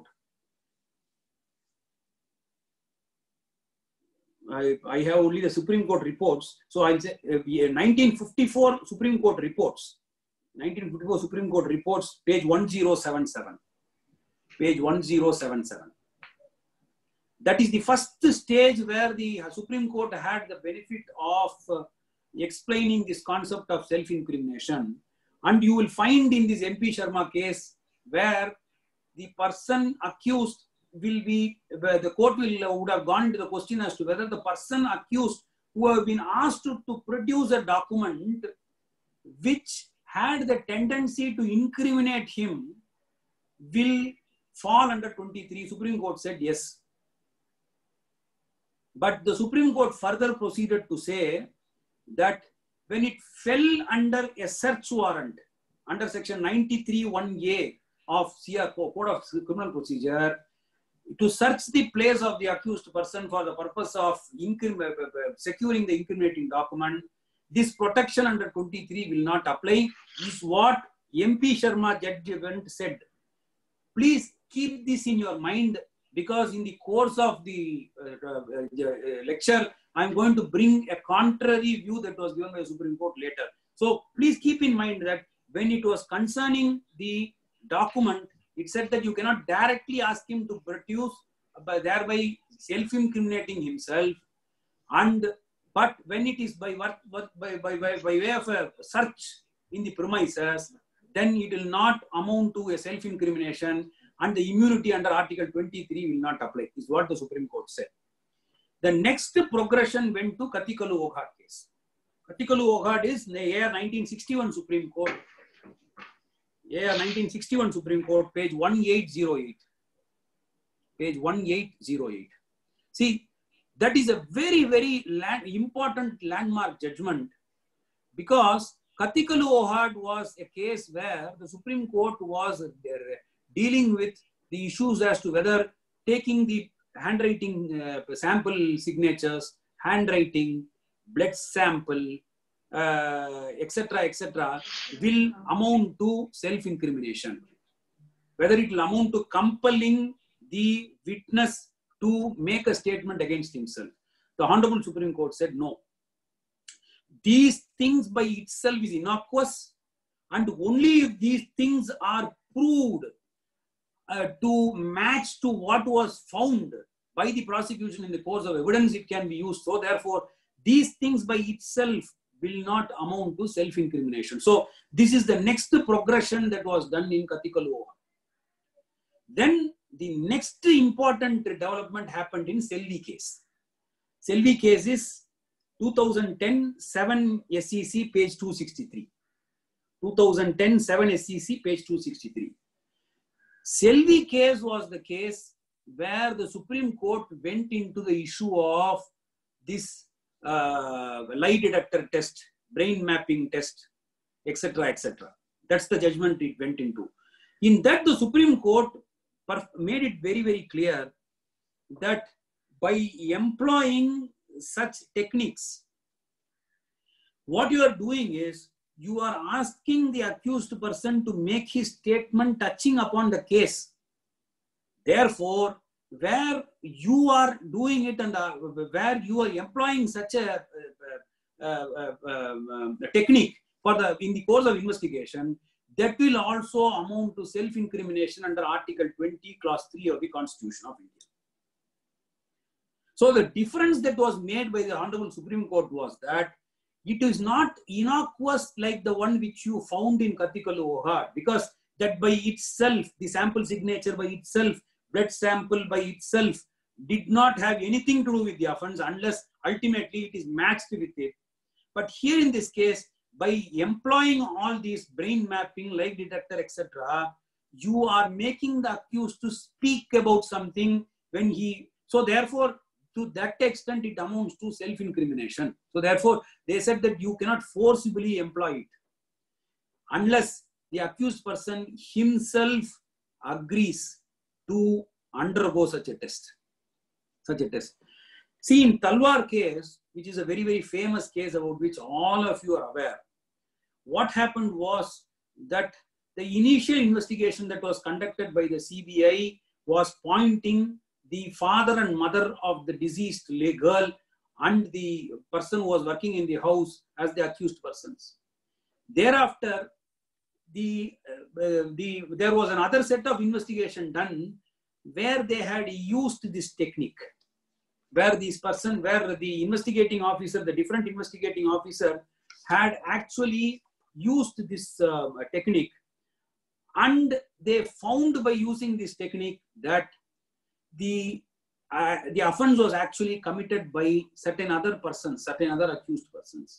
I, I have only the Supreme Court reports. So I'll say uh, nineteen fifty-four Supreme Court reports. nineteen fifty-four Supreme Court reports, page one thousand seventy-seven. Page one thousand seventy-seven. That is the first stage where the Supreme Court had the benefit of uh, explaining this concept of self-incrimination. And you will find in this M P Sharma case where the person accused will be, where the court will uh, would have gone into the question as to whether the person accused who have been asked to, to produce a document which had the tendency to incriminate him will fall under twenty-three. Supreme Court said yes. But the Supreme Court further proceeded to say that when it fell under a search warrant under section ninety-three one A of C R Code of Criminal Procedure to search the place of the accused person for the purpose of securing the incriminating document, this protection under twenty-three will not apply, is what M P Sharma judgment said. Please keep this in your mind, because in the course of the uh, uh, uh, lecture, I'm going to bring a contrary view that was given by the Supreme Court later. So please keep in mind that when it was concerning the document, it said that you cannot directly ask him to produce, by thereby self-incriminating himself. And but when it is by, what, what, by, by, by, by way of a search in the premises, then it will not amount to a self-incrimination and the immunity under Article twenty-three will not apply, is what the Supreme Court said. The next progression went to Kattikalu Oghad case. Kattikalu Oghad is the year nineteen sixty-one Supreme Court. Year nineteen sixty-one Supreme Court, page eighteen oh eight. Page eighteen oh eight. See, that is a very, very land, important landmark judgment, because Kattikalu Oghad was a case where the Supreme Court was uh, dealing with the issues as to whether taking the handwriting uh, sample signatures, handwriting, blood sample, uh, et cetera, et cetera, will amount to self-incrimination. Whether it will amount to compelling the witness to make a statement against himself. The Honorable Supreme Court said no. These things by itself is innocuous, and only if these things are proved uh, to match to what was found by the prosecution in the course of evidence, it can be used. So therefore, these things by itself will not amount to self-incrimination. So this is the next progression that was done in Kattikalu Oghad. Then the next important development happened in Selvi case. Selvi case is two thousand ten seven S E C page two sixty-three. two thousand ten seven S E C page two sixty-three. Selvi case was the case where the Supreme Court went into the issue of this uh, lie detector test, brain mapping test, et cetera, et cetera. That's the judgment it went into. In that, the Supreme Court made it very, very clear that by employing such techniques, what you are doing is you are asking the accused person to make his statement touching upon the case. Therefore, where you are doing it and uh, where you are employing such a, uh, uh, uh, uh, a technique for the in the course of investigation, that will also amount to self-incrimination under Article twenty, Clause three of the Constitution of India. So the difference that was made by the Honorable Supreme Court was that it is not innocuous like the one which you found in Kattikalu Oghad, because that by itself, the sample signature by itself, blood sample by itself, did not have anything to do with the offense unless ultimately it is matched with it. But here in this case, by employing all these brain mapping, lie detector, et cetera, you are making the accused to speak about something when he, so therefore, to that extent, it amounts to self-incrimination. So therefore, they said that you cannot forcibly employ it unless the accused person himself agrees to undergo such a test. Such a test. See, in Talwar case, which is a very, very famous case about which all of you are aware, what happened was that the initial investigation that was conducted by the C B I was pointing the father and mother of the deceased girl and the person who was working in the house as the accused persons. Thereafter, the, uh, the, there was another set of investigation done where they had used this technique, where this person, where the investigating officer, the different investigating officer had actually used this uh, technique, and they found by using this technique that the, uh, the offense was actually committed by certain other persons, certain other accused persons.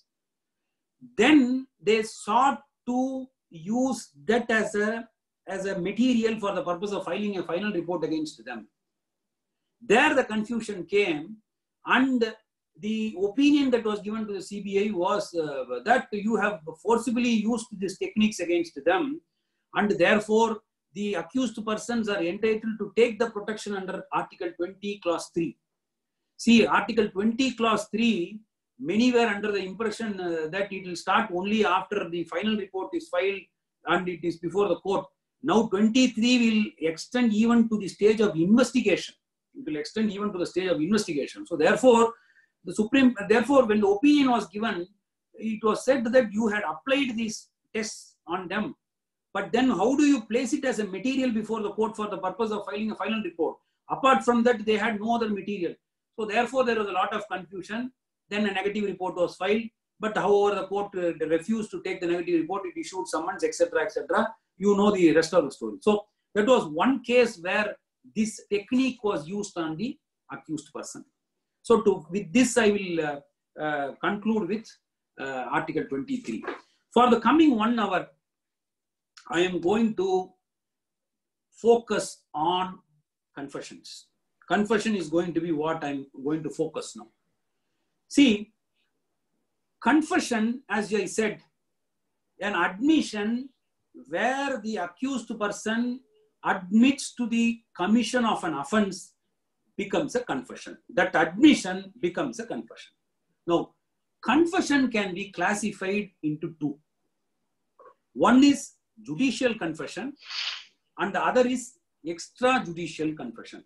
Then they sought to use that as a, as a material for the purpose of filing a final report against them. There the confusion came, and the opinion that was given to the C B I was uh, that you have forcibly used these techniques against them, and therefore the accused persons are entitled to take the protection under Article twenty, Clause three. See, Article twenty, Clause three, many were under the impression uh, that it will start only after the final report is filed and it is before the court. Now twenty-three will extend even to the stage of investigation. It will extend even to the stage of investigation. So therefore, the Supreme, therefore, when the opinion was given, it was said that you had applied these tests on them. But then how do you place it as a material before the court for the purpose of filing a final report? Apart from that, they had no other material. So therefore, there was a lot of confusion. Then a negative report was filed. but however the court uh, refused to take the negative report, it issued summons, et cetera, et cetera. You know the rest of the story. So that was one case where this technique was used on the accused person. So to, with this, I will uh, uh, conclude with uh, Article twenty-three. For the coming one hour, I am going to focus on confessions. Confession is going to be what I'm going to focus now. See, confession, as I said, an admission where the accused person admits to the commission of an offense becomes a confession. That admission becomes a confession. Now, confession can be classified into two. One is judicial confession and the other is extrajudicial confession.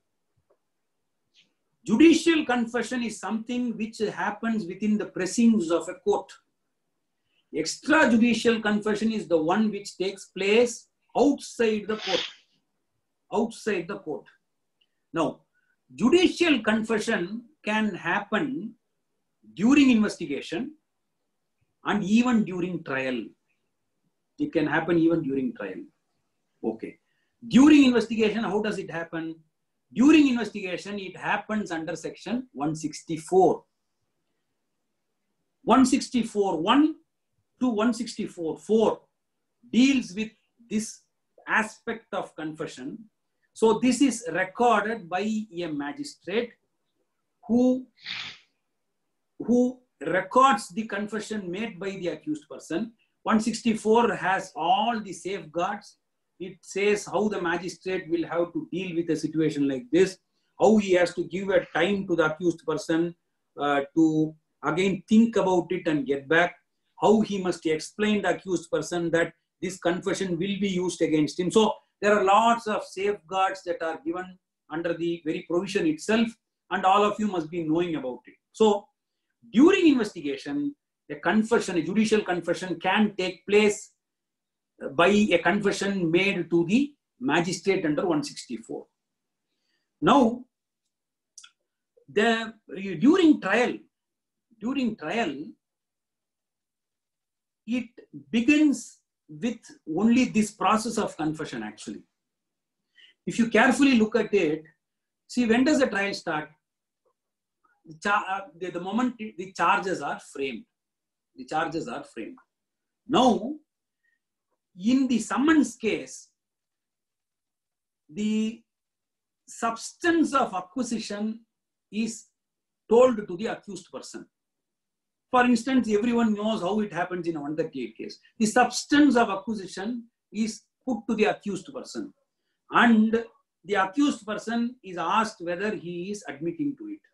Judicial confession is something which happens within the precincts of a court. Extrajudicial confession is the one which takes place outside the court. Outside the court. Now, judicial confession can happen during investigation and even during trial. It can happen even during trial. Okay. During investigation, how does it happen? During investigation, it happens under section one sixty-four. one sixty-four one to one sixty-four four deals with this aspect of confession. So this is recorded by a magistrate who, who records the confession made by the accused person. one sixty-four has all the safeguards. It says how the magistrate will have to deal with a situation like this, how he has to give a time to the accused person uh, to again think about it and get back, how he must explain the accused person that this confession will be used against him. So there are lots of safeguards that are given under the very provision itself, and all of you must be knowing about it. So during investigation, a confession, a judicial confession can take place by a confession made to the magistrate under one sixty-four. Now, the, during trial, during trial, it begins with only this process of confession actually. If you carefully look at it, see, when does the trial start? The, the moment the charges are framed. The charges are framed. Now, in the summons case, the substance of acquisition is told to the accused person. For instance, everyone knows how it happens in a one thirty-eight case. The substance of acquisition is put to the accused person, and the accused person is asked whether he is admitting to it.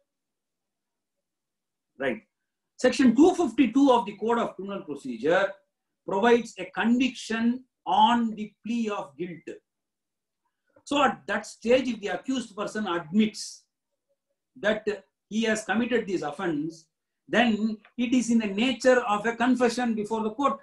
Right. Section two fifty-two of the Code of Criminal Procedure provides a conviction on the plea of guilt. So at that stage, if the accused person admits that he has committed this offense, then it is in the nature of a confession before the court.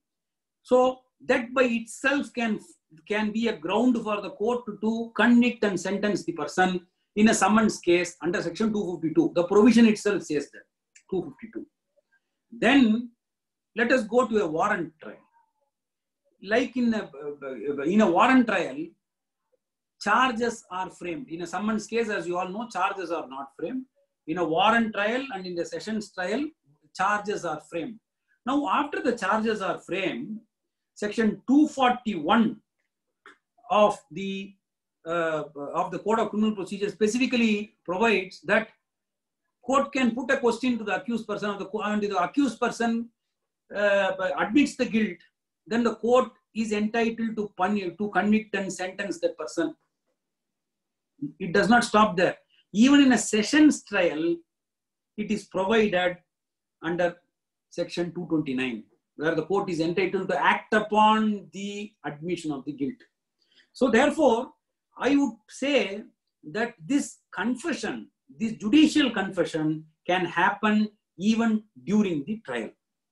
So that by itself can, can be a ground for the court to, to convict and sentence the person in a summons case under section two fifty-two. The provision itself says that, two fifty-two. Then let us go to a warrant trial. Like in a, in a warrant trial, charges are framed. In a summons case, as you all know, charges are not framed. In a warrant trial and in the sessions trial, charges are framed. Now, after the charges are framed, section two forty-one of the uh, of the Code of Criminal Procedure specifically provides that court can put a question to the accused person, of the, and the accused person uh, admits the guilt, then the court is entitled to punish, to convict and sentence that person. It does not stop there. Even in a sessions trial, it is provided under section two twenty-nine, where the court is entitled to act upon the admission of the guilt. So therefore, I would say that this confession, this judicial confession can happen even during the trial.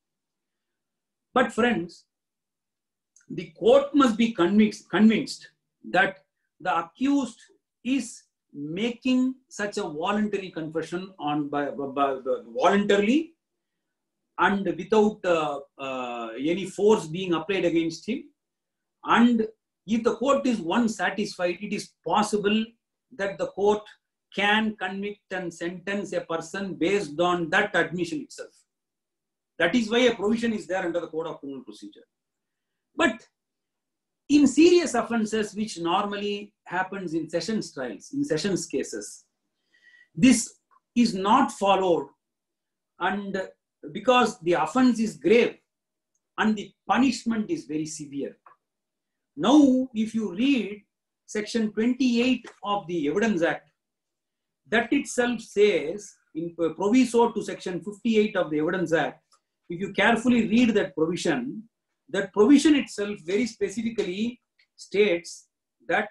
But friends, the court must be convinced, convinced that the accused is making such a voluntary confession on by, by, by voluntarily and without uh, uh, any force being applied against him. And if the court is once satisfied, it is possible that the court can convict and sentence a person based on that admission itself. That is why a provision is there under the Code of Criminal Procedure. But in serious offences, which normally happens in sessions trials, in sessions cases, this is not followed, and because the offence is grave and the punishment is very severe. Now, if you read section twenty-eight of the Evidence Act, that itself says, in proviso to section fifty-eight of the Evidence Act, if you carefully read that provision, that provision itself very specifically states that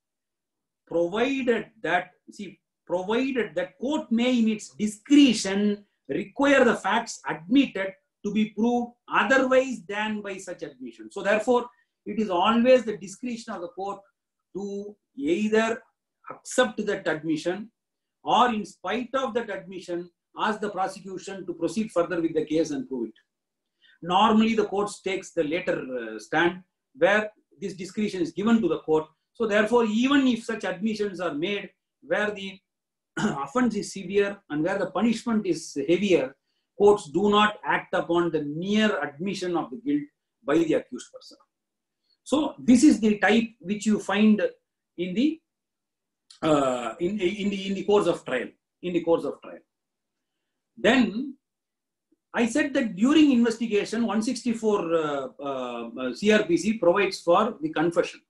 provided that, see, provided that court may in its discretion require the facts admitted to be proved otherwise than by such admission. So therefore, it is always the discretion of the court to either accept that admission or in spite of that admission, ask the prosecution to proceed further with the case and prove it. Normally, the court takes the later uh, stand where this discretion is given to the court. So therefore, even if such admissions are made where the offense is severe and where the punishment is heavier, courts do not act upon the mere admission of the guilt by the accused person. So this is the type which you find in the uh, in, in the in the course of trial. In the course of trial. Then I said that during investigation, one sixty-four uh, uh, C R P C provides for the confession.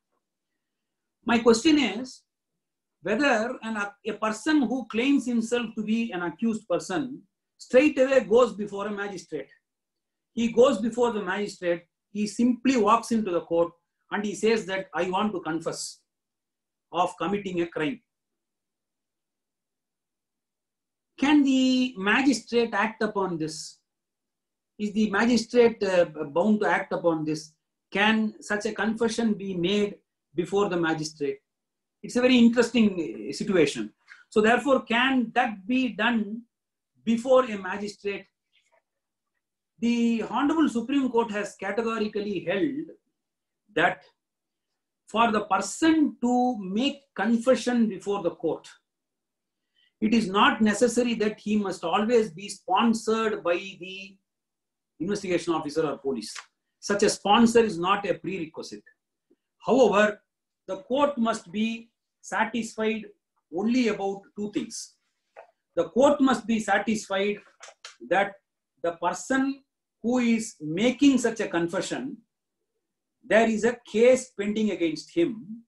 My question is whether an, a person who claims himself to be an accused person straight away goes before a magistrate. He goes before the magistrate, he simply walks into the court and he says that I want to confess of committing a crime. Can the magistrate act upon this? Is the magistrate uh, bound to act upon this? Can such a confession be made before the magistrate? It's a very interesting situation. So therefore, can that be done before a magistrate? The Honorable Supreme Court has categorically held that for the person to make confession before the court, it is not necessary that he must always be sponsored by the investigation officer or police. Such a sponsor is not a prerequisite. However, the court must be satisfied only about two things. The court must be satisfied that the person who is making such a confession, there is a case pending against him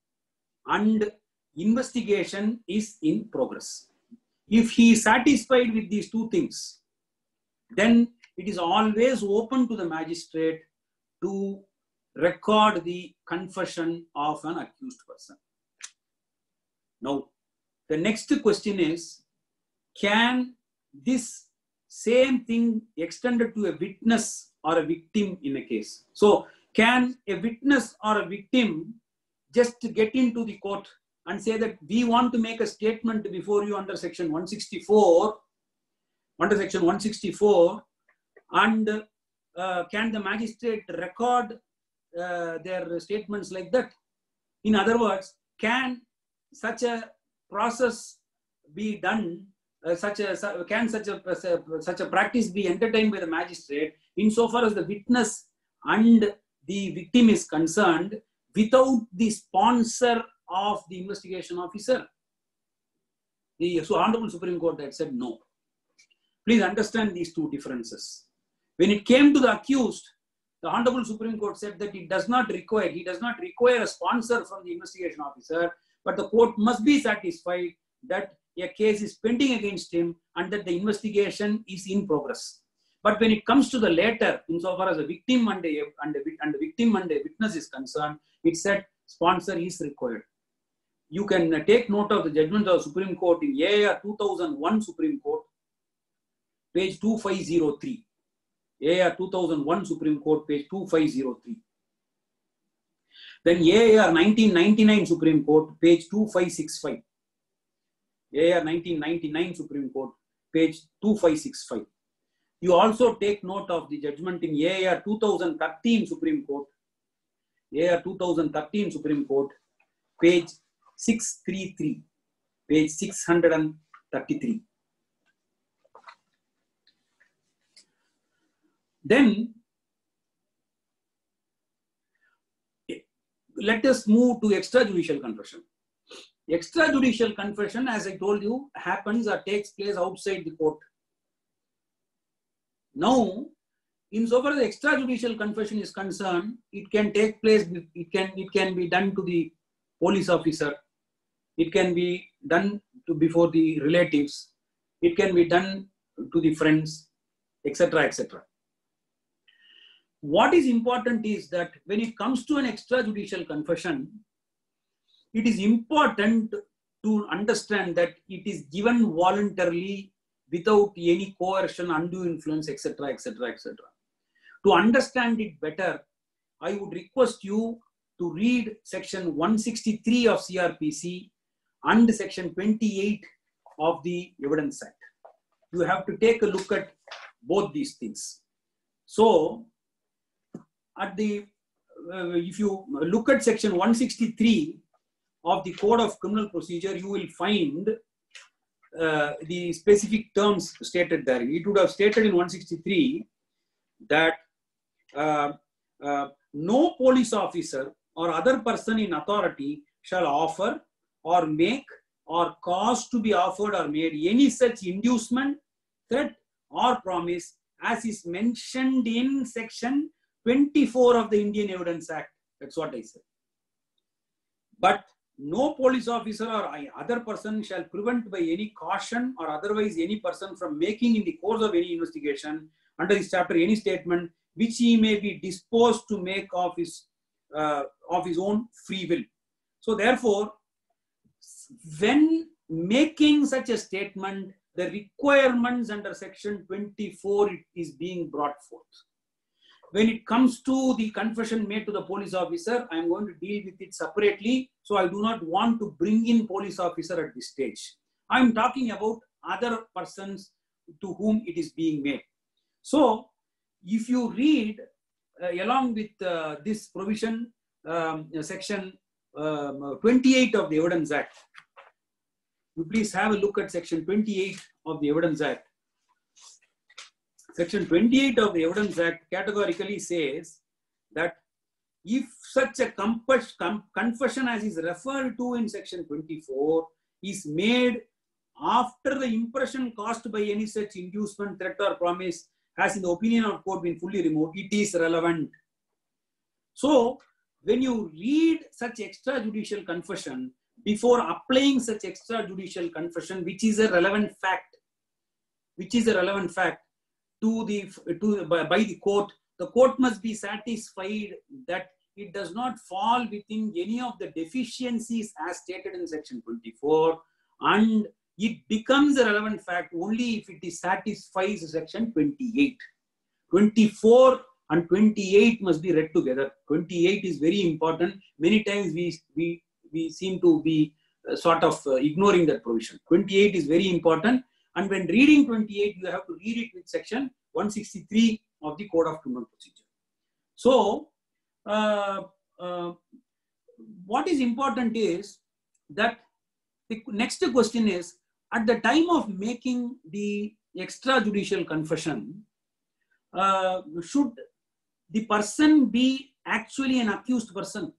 and investigation is in progress. If he is satisfied with these two things, then it is always open to the magistrate to record the confession of an accused person. Now, the next question is, can this same thing extended to a witness or a victim in a case? So, can a witness or a victim just get into the court and say that we want to make a statement before you under section one sixty-four, under section one sixty-four, and uh, can the magistrate record uh, their statements like that? In other words, can such a process be done, uh, such a, can such a, such a practice be entertained by the magistrate insofar as the witness and the victim is concerned without the sponsor of the investigation officer? The so Honorable Supreme Court had said no. Please understand these two differences. When it came to the accused, the Honorable Supreme Court said that it does not require, he does not require a sponsor from the investigation officer, but the court must be satisfied that a case is pending against him and that the investigation is in progress. But when it comes to the latter, insofar as a victim and a, and a, and a victim and a witness is concerned, it said sponsor is required. You can take note of the judgment of the Supreme Court in A A R two thousand one Supreme Court, page two five zero three. A A R two thousand one Supreme Court, page two five zero three. Then A A R nineteen ninety-nine Supreme Court, page two five six five. A A R nineteen ninety-nine Supreme Court, page two five six five. You also take note of the judgment in A I R two thousand thirteen Supreme Court, A I R two thousand thirteen Supreme Court, page six thirty-three, page six thirty-three. Then let us move to extrajudicial confession. Extrajudicial confession, as I told you, happens or takes place outside the court. Now, insofar as extrajudicial confession is concerned, it can take place, it can, it can be done to the police officer, it can be done to before the relatives, it can be done to the friends, et cetera, et cetera. What is important is that when it comes to an extrajudicial confession, it is important to understand that it is given voluntarily without any coercion, undue influence, et cetera, et cetera, et cetera. To understand it better, I would request you to read section one sixty-three of C R P C and section twenty-eight of the Evidence Act. You have to take a look at both these things. So, at the uh, if you look at section one sixty-three of the Code of Criminal Procedure, you will find uh, the specific terms stated there. It would have stated in one sixty-three that uh, uh, no police officer or other person in authority shall offer or make or cause to be offered or made any such inducement, threat or promise as is mentioned in section twenty-four of the Indian Evidence Act. That's what I said. But no police officer or other person shall prevent by any caution or otherwise any person from making in the course of any investigation under this chapter any statement which he may be disposed to make of his, uh, of his own free will. So therefore, when making such a statement, the requirements under section twenty-four is being brought forth. When it comes to the confession made to the police officer, I am going to deal with it separately. So I do not want to bring in police officer at this stage. I am talking about other persons to whom it is being made. So if you read uh, along with uh, this provision, um, section um, twenty-eight of the Evidence Act, you please have a look at section twenty-eight of the Evidence Act. Section twenty-eight of the Evidence Act categorically says that if such a confession as is referred to in section twenty-four is made after the impression caused by any such inducement, threat or promise has in the opinion of court been fully removed, it is relevant. So when you read such extrajudicial confession, before applying such extrajudicial confession, which is a relevant fact, which is a relevant fact, to the to by, by the court, the court must be satisfied that it does not fall within any of the deficiencies as stated in section twenty-four, and it becomes a relevant fact only if it is satisfies section twenty-eight. twenty-four and twenty-eight must be read together. twenty-eight is very important. Many times we we we seem to be uh, sort of uh, ignoring that provision. twenty-eight is very important. And when reading twenty-eight, you have to read it with section one sixty-three of the Code of Criminal Procedure. So, uh, uh, what is important is that the next question is, at the time of making the extrajudicial confession, uh, should the person be actually an accused person?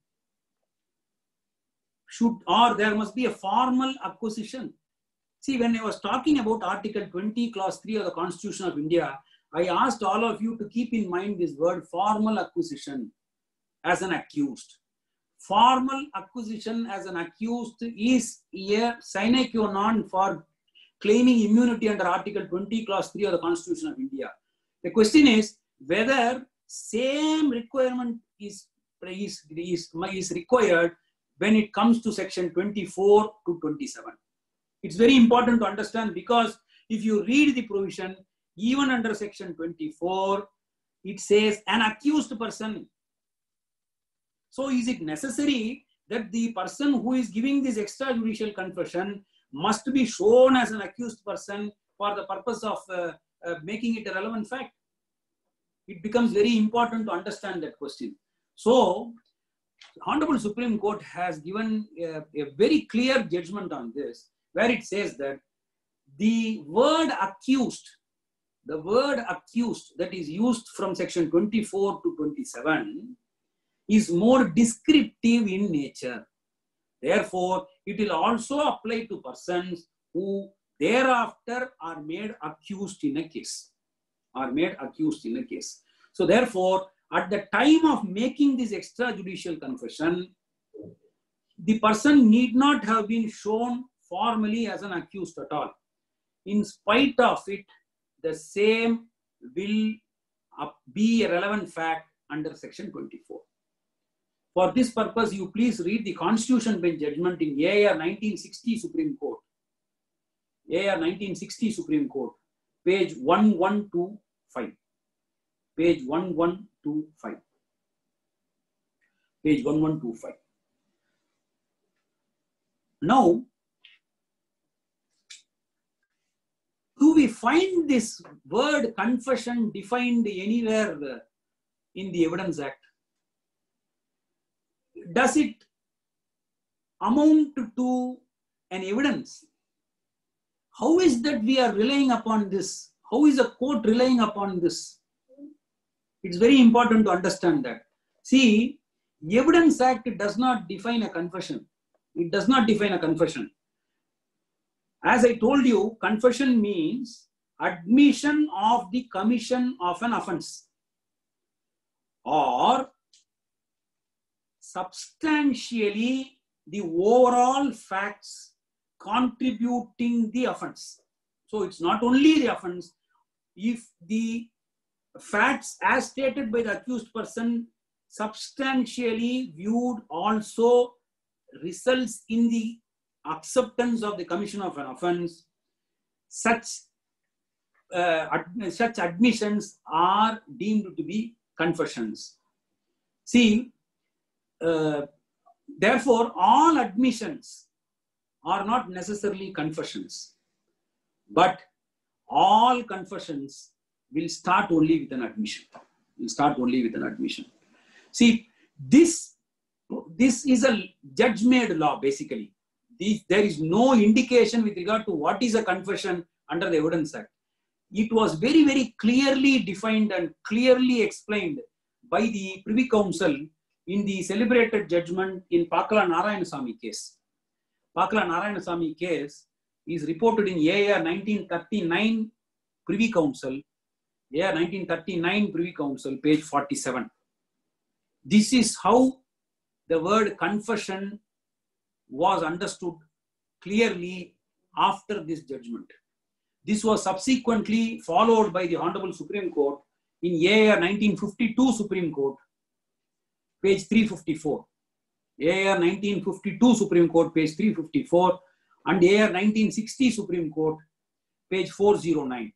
Should, or there must be a formal acquisition? See, when I was talking about Article twenty, Clause three of the Constitution of India, I asked all of you to keep in mind this word formal acquisition as an accused. Formal acquisition as an accused is a sine qua non for claiming immunity under Article twenty, Clause three of the Constitution of India. The question is whether same requirement is, is, is, is required when it comes to section twenty-four to twenty-seven. It's very important to understand, because if you read the provision, even under section twenty-four, it says an accused person. So is it necessary that the person who is giving this extrajudicial confession must be shown as an accused person for the purpose of uh, uh, making it a relevant fact? It becomes very important to understand that question. So, Honorable Supreme Court has given a, a very clear judgment on this, where it says that the word accused, the word accused that is used from section twenty-four to twenty-seven is more descriptive in nature. Therefore, it will also apply to persons who thereafter are made accused in a case, are made accused in a case. So therefore, at the time of making this extrajudicial confession, the person need not have been shown formally as an accused at all. In spite of it, the same will be a relevant fact under section twenty-four. For this purpose, you please read the Constitution Bench judgment in A R nineteen sixty Supreme Court. A R nineteen sixty Supreme Court, page one one two five. Page one one two five. Page one one two five. Now, do we find this word confession defined anywhere in the Evidence Act? Does it amount to an evidence? How is that we are relying upon this? How is a court relying upon this? It's very important to understand that. See, Evidence Act does not define a confession. It does not define a confession. As I told you, confession means admission of the commission of an offense or substantially the overall facts contributing the offense. So it's not only the offense. If the facts as stated by the accused person substantially viewed also results in the acceptance of the commission of an offense, such uh, ad such admissions are deemed to be confessions. See, uh, therefore, all admissions are not necessarily confessions, but all confessions will start only with an admission. Will start only with an admission. See, this this is a judge-made law basically. These, there is no indication with regard to what is a confession under the Evidence Act. It was very, very clearly defined and clearly explained by the Privy Council in the celebrated judgment in Pakala Narayanasamy case. Pakala Narayanasamy case is reported in A R nineteen thirty-nine Privy Council, A R nineteen thirty-nine Privy Council, page forty-seven. This is how the word confession was understood clearly after this judgment. This was subsequently followed by the Honorable Supreme Court in A R nineteen fifty-two Supreme Court, page three fifty-four. A R nineteen fifty-two Supreme Court, page three fifty-four, and A R nineteen sixty Supreme Court, page four oh nine.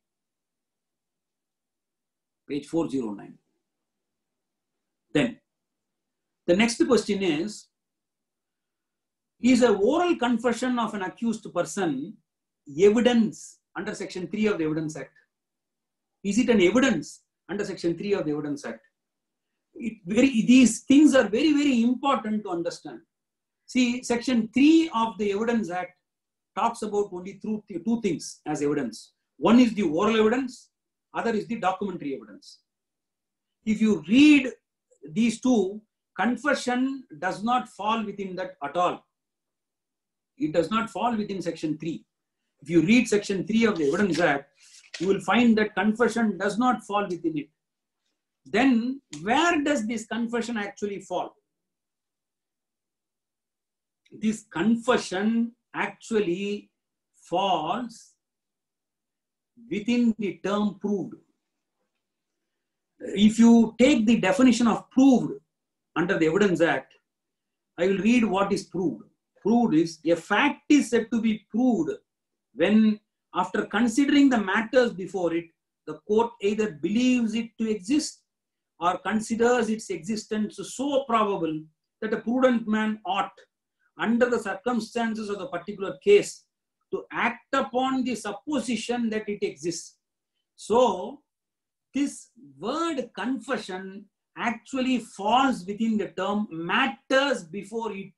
Page four oh nine. Then, the next question is, is an oral confession of an accused person evidence under section three of the Evidence Act? Is it an evidence under section three of the Evidence Act? It very, these things are very, very important to understand. See, section three of the Evidence Act talks about only two, two things as evidence. One is the oral evidence, other is the documentary evidence. If you read these two, confession does not fall within that at all. It does not fall within section three. If you read section three of the Evidence Act, you will find that confession does not fall within it. Then where does this confession actually fall? This confession actually falls within the term proved. If you take the definition of proved under the Evidence Act, I will read what is proved. Proved is, a fact is said to be proved when, after considering the matters before it, the court either believes it to exist or considers its existence so probable that a prudent man ought, under the circumstances of the particular case, to act upon the supposition that it exists. So this word confession actually falls within the term matters before it.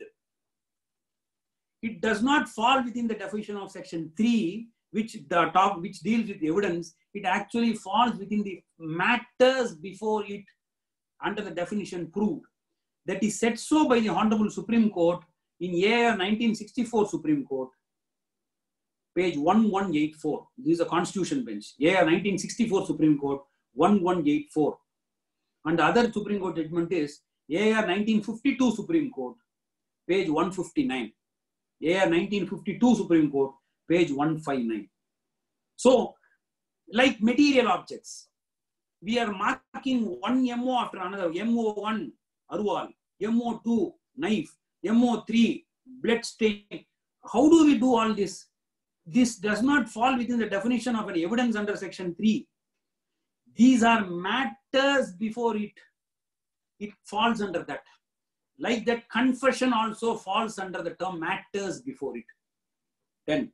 It does not fall within the definition of section three, which the talk which deals with evidence. It actually falls within the matters before it under the definition proved. That is said so by the Honorable Supreme Court in A R nineteen sixty-four Supreme Court, page one one eight four. This is a Constitution bench. A R nineteen sixty-four Supreme Court, one one eight four. And the other Supreme Court judgment is A R nineteen fifty-two Supreme Court, page one fifty-nine. A R nineteen fifty-two Supreme Court, page one fifty-nine. So, like material objects, we are marking one M O after another. M O one, Arwal. M O two, knife. M O three, blood stain. How do we do all this? This does not fall within the definition of an evidence under section three. These are matters before it. It falls under that. Like that, confession also falls under the term matters before it. Then,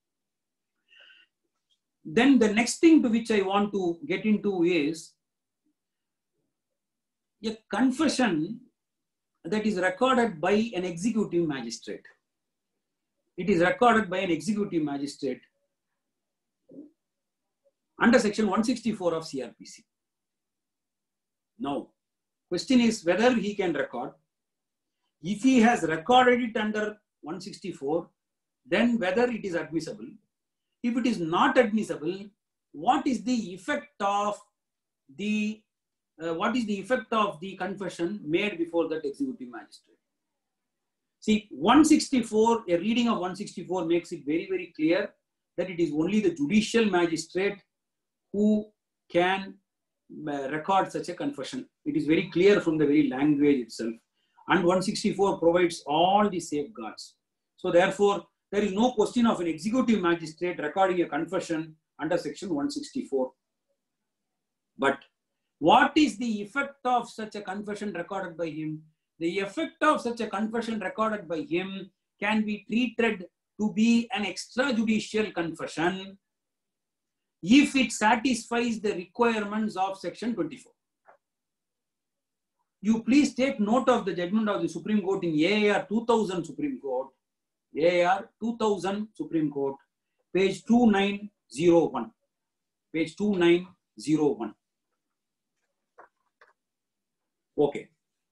then the next thing to which I want to get into is a confession that is recorded by an executive magistrate. It is recorded by an executive magistrate under section one sixty-four of C R P C. Now, question is whether he can record. If he has recorded it under one sixty-four, then whether it is admissible. If it is not admissible, what is the effect of the uh, what is the effect of the confession made before that executive magistrate? See, one sixty-four, a reading of one sixty-four makes it very, very clear that it is only the judicial magistrate who can uh, record such a confession. It is very clear from the very language itself. And one sixty-four provides all the safeguards. So therefore, there is no question of an executive magistrate recording a confession under section one sixty-four. But what is the effect of such a confession recorded by him? The effect of such a confession recorded by him can be treated to be an extrajudicial confession if it satisfies the requirements of section twenty-four. You please take note of the judgment of the Supreme Court in A R two thousand Supreme Court, A R two thousand Supreme Court, page two nine zero one, page two nine zero one. Okay.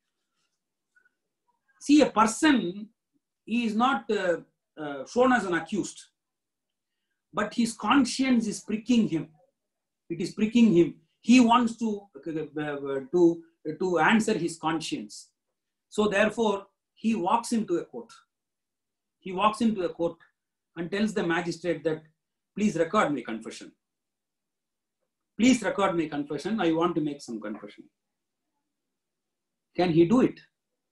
See, a person is not uh, uh, shown as an accused, but his conscience is pricking him. It is pricking him. He wants to, uh, to, to answer his conscience. So therefore, he walks into a court. He walks into a court and tells the magistrate that, please record my confession. Please record my confession. I want to make some confession. Can he do it?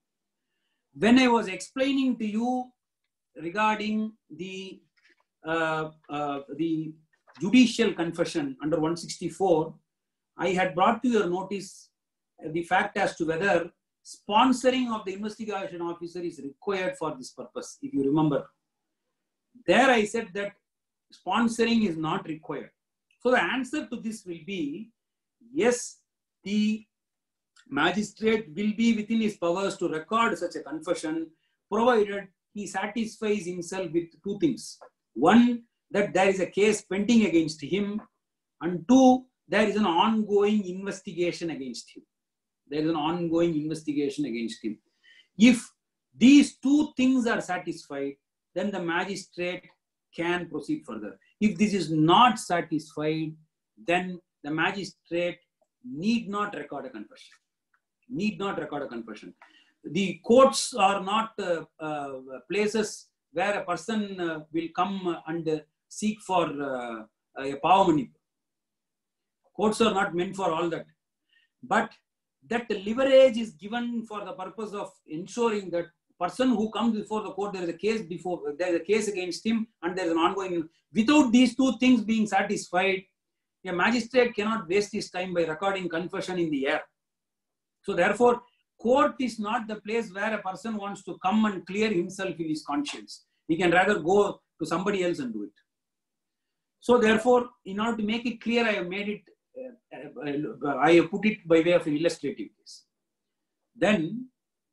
When I was explaining to you regarding the, uh, uh, the judicial confession under one sixty-four, I had brought to your notice the fact as to whether sponsoring of the investigation officer is required for this purpose, if you remember. There I said that sponsoring is not required. So the answer to this will be, yes, the magistrate will be within his powers to record such a confession, provided he satisfies himself with two things. One, that there is a case pending against him, and two, there is an ongoing investigation against him. There is an ongoing investigation against him. If these two things are satisfied, then the magistrate can proceed further. If this is not satisfied, then the magistrate need not record a confession. Need not record a confession. The courts are not uh, uh, places where a person uh, will come and uh, seek for uh, a power money. Courts are not meant for all that. But that leverage is given for the purpose of ensuring that person who comes before the court, there is a case before, there is a case against him, and there is an ongoing. Without these two things being satisfied, a magistrate cannot waste his time by recording confession in the air. So therefore, court is not the place where a person wants to come and clear himself in his conscience. He can rather go to somebody else and do it. So therefore, in order to make it clear, I have made it, uh, uh, I have put it by way of an illustrative case. Then,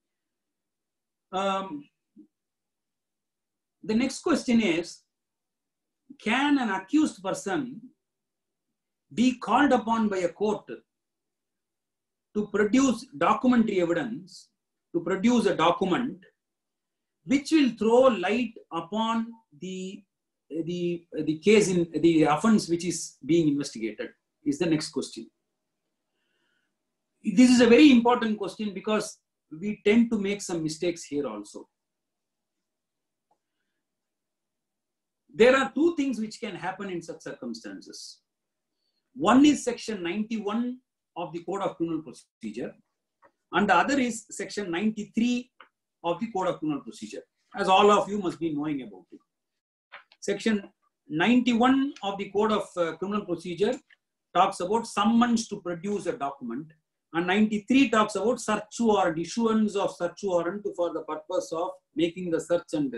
um, the next question is, can an accused person be called upon by a court to produce documentary evidence, to produce a document which will throw light upon the, the, the case, in the offense which is being investigated, is the next question. This is a very important question because we tend to make some mistakes here also. There are two things which can happen in such circumstances. One is section ninety-one of the Code of Criminal Procedure, and the other is section ninety-three of the Code of Criminal Procedure, as all of you must be knowing about it. Section ninety-one of the Code of uh, Criminal Procedure talks about summons to produce a document, and ninety-three talks about search warrant, issuance of search warrant for the purpose of making the search and.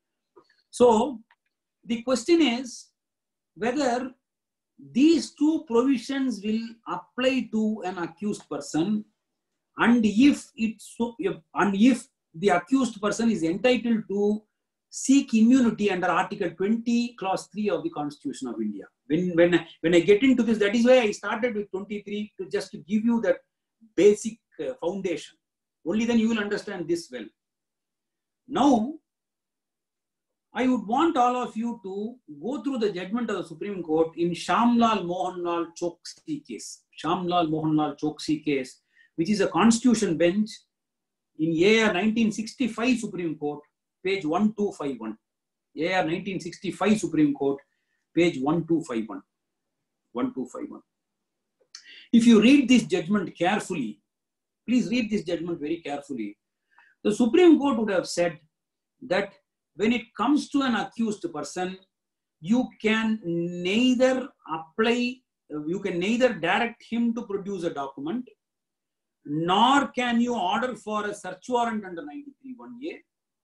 So, the question is whether these two provisions will apply to an accused person, and if it's so, if, and if the accused person is entitled to seek immunity under Article twenty, Clause three of the Constitution of India. When, when, when I get into this, that is why I started with twenty-three, to just to give you that basic uh, foundation. Only then you will understand this well. Now, I would want all of you to go through the judgment of the Supreme Court in Shyamlal Mohanlal Choksi case. Shyamlal Mohanlal Choksi case, which is a constitution bench in A R nineteen sixty-five Supreme Court, page one two five one. A R nineteen sixty-five Supreme Court, page one two five one. one two five one. If you read this judgment carefully, please read this judgment very carefully. The Supreme Court would have said that when it comes to an accused person, you can neither apply, you can neither direct him to produce a document, nor can you order for a search warrant under ninety-three one A.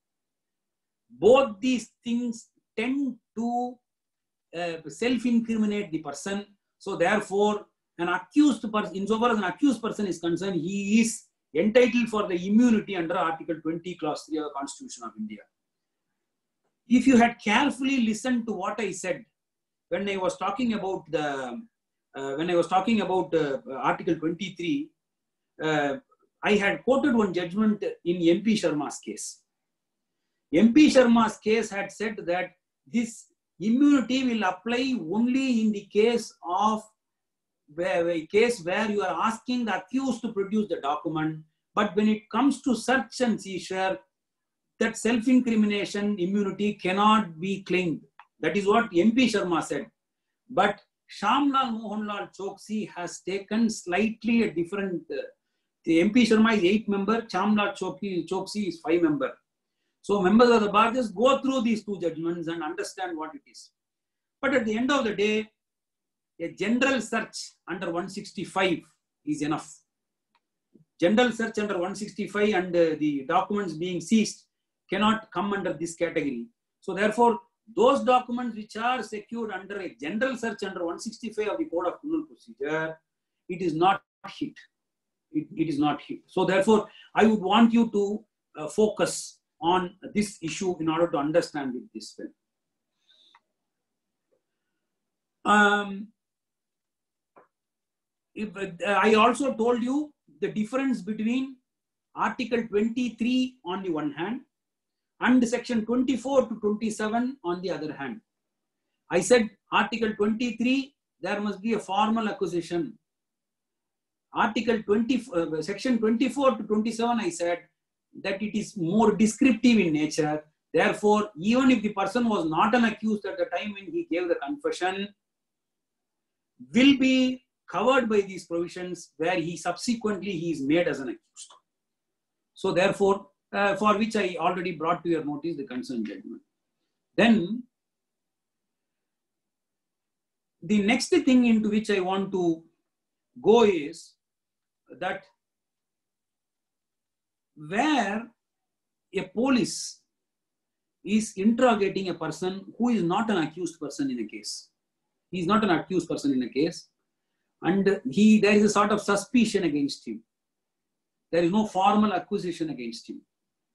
Both these things tend to uh, self-incriminate the person. So therefore, an accused person, insofar as an accused person is concerned, he is entitled for the immunity under Article twenty, Clause three of the Constitution of India. If you had carefully listened to what I said when I was talking about the uh, when I was talking about uh, Article twenty-three, uh, I had quoted one judgment in M P Sharma's case. M P Sharma's case had said that this immunity will apply only in the case of where, a case where you are asking the accused to produce the document, but when it comes to search and seizure, that self-incrimination immunity cannot be claimed. That is what M P Sharma said. But Shyamlal Mohanlal Choksi has taken slightly a different, uh, the M P Sharma is eight member, Shyamlal Choksi, Choksi is five member. So members of the bar, just go through these two judgments and understand what it is. But at the end of the day, a general search under one sixty-five is enough. General search under one sixty-five and uh, the documents being seized cannot come under this category. So therefore, those documents which are secured under a general search under one sixty-five of the Code of Criminal Procedure, it is not hit. It, it is not hit. So therefore, I would want you to uh, focus on this issue in order to understand it this well. Um, if, uh, I also told you the difference between Article twenty-three on the one hand and section twenty-four to twenty-seven on the other hand. I said Article twenty-three, there must be a formal accusation. Article twenty, uh, section twenty-four to twenty-seven, I said that it is more descriptive in nature. Therefore, even if the person was not an accused at the time when he gave the confession, will be covered by these provisions where he subsequently he is made as an accused. So therefore, uh, for which I already brought to your notice the concerned judgment. Then, the next thing into which I want to go is that where a police is interrogating a person who is not an accused person in a case. He is not an accused person in a case. And he, there is a sort of suspicion against him. There is no formal accusation against him.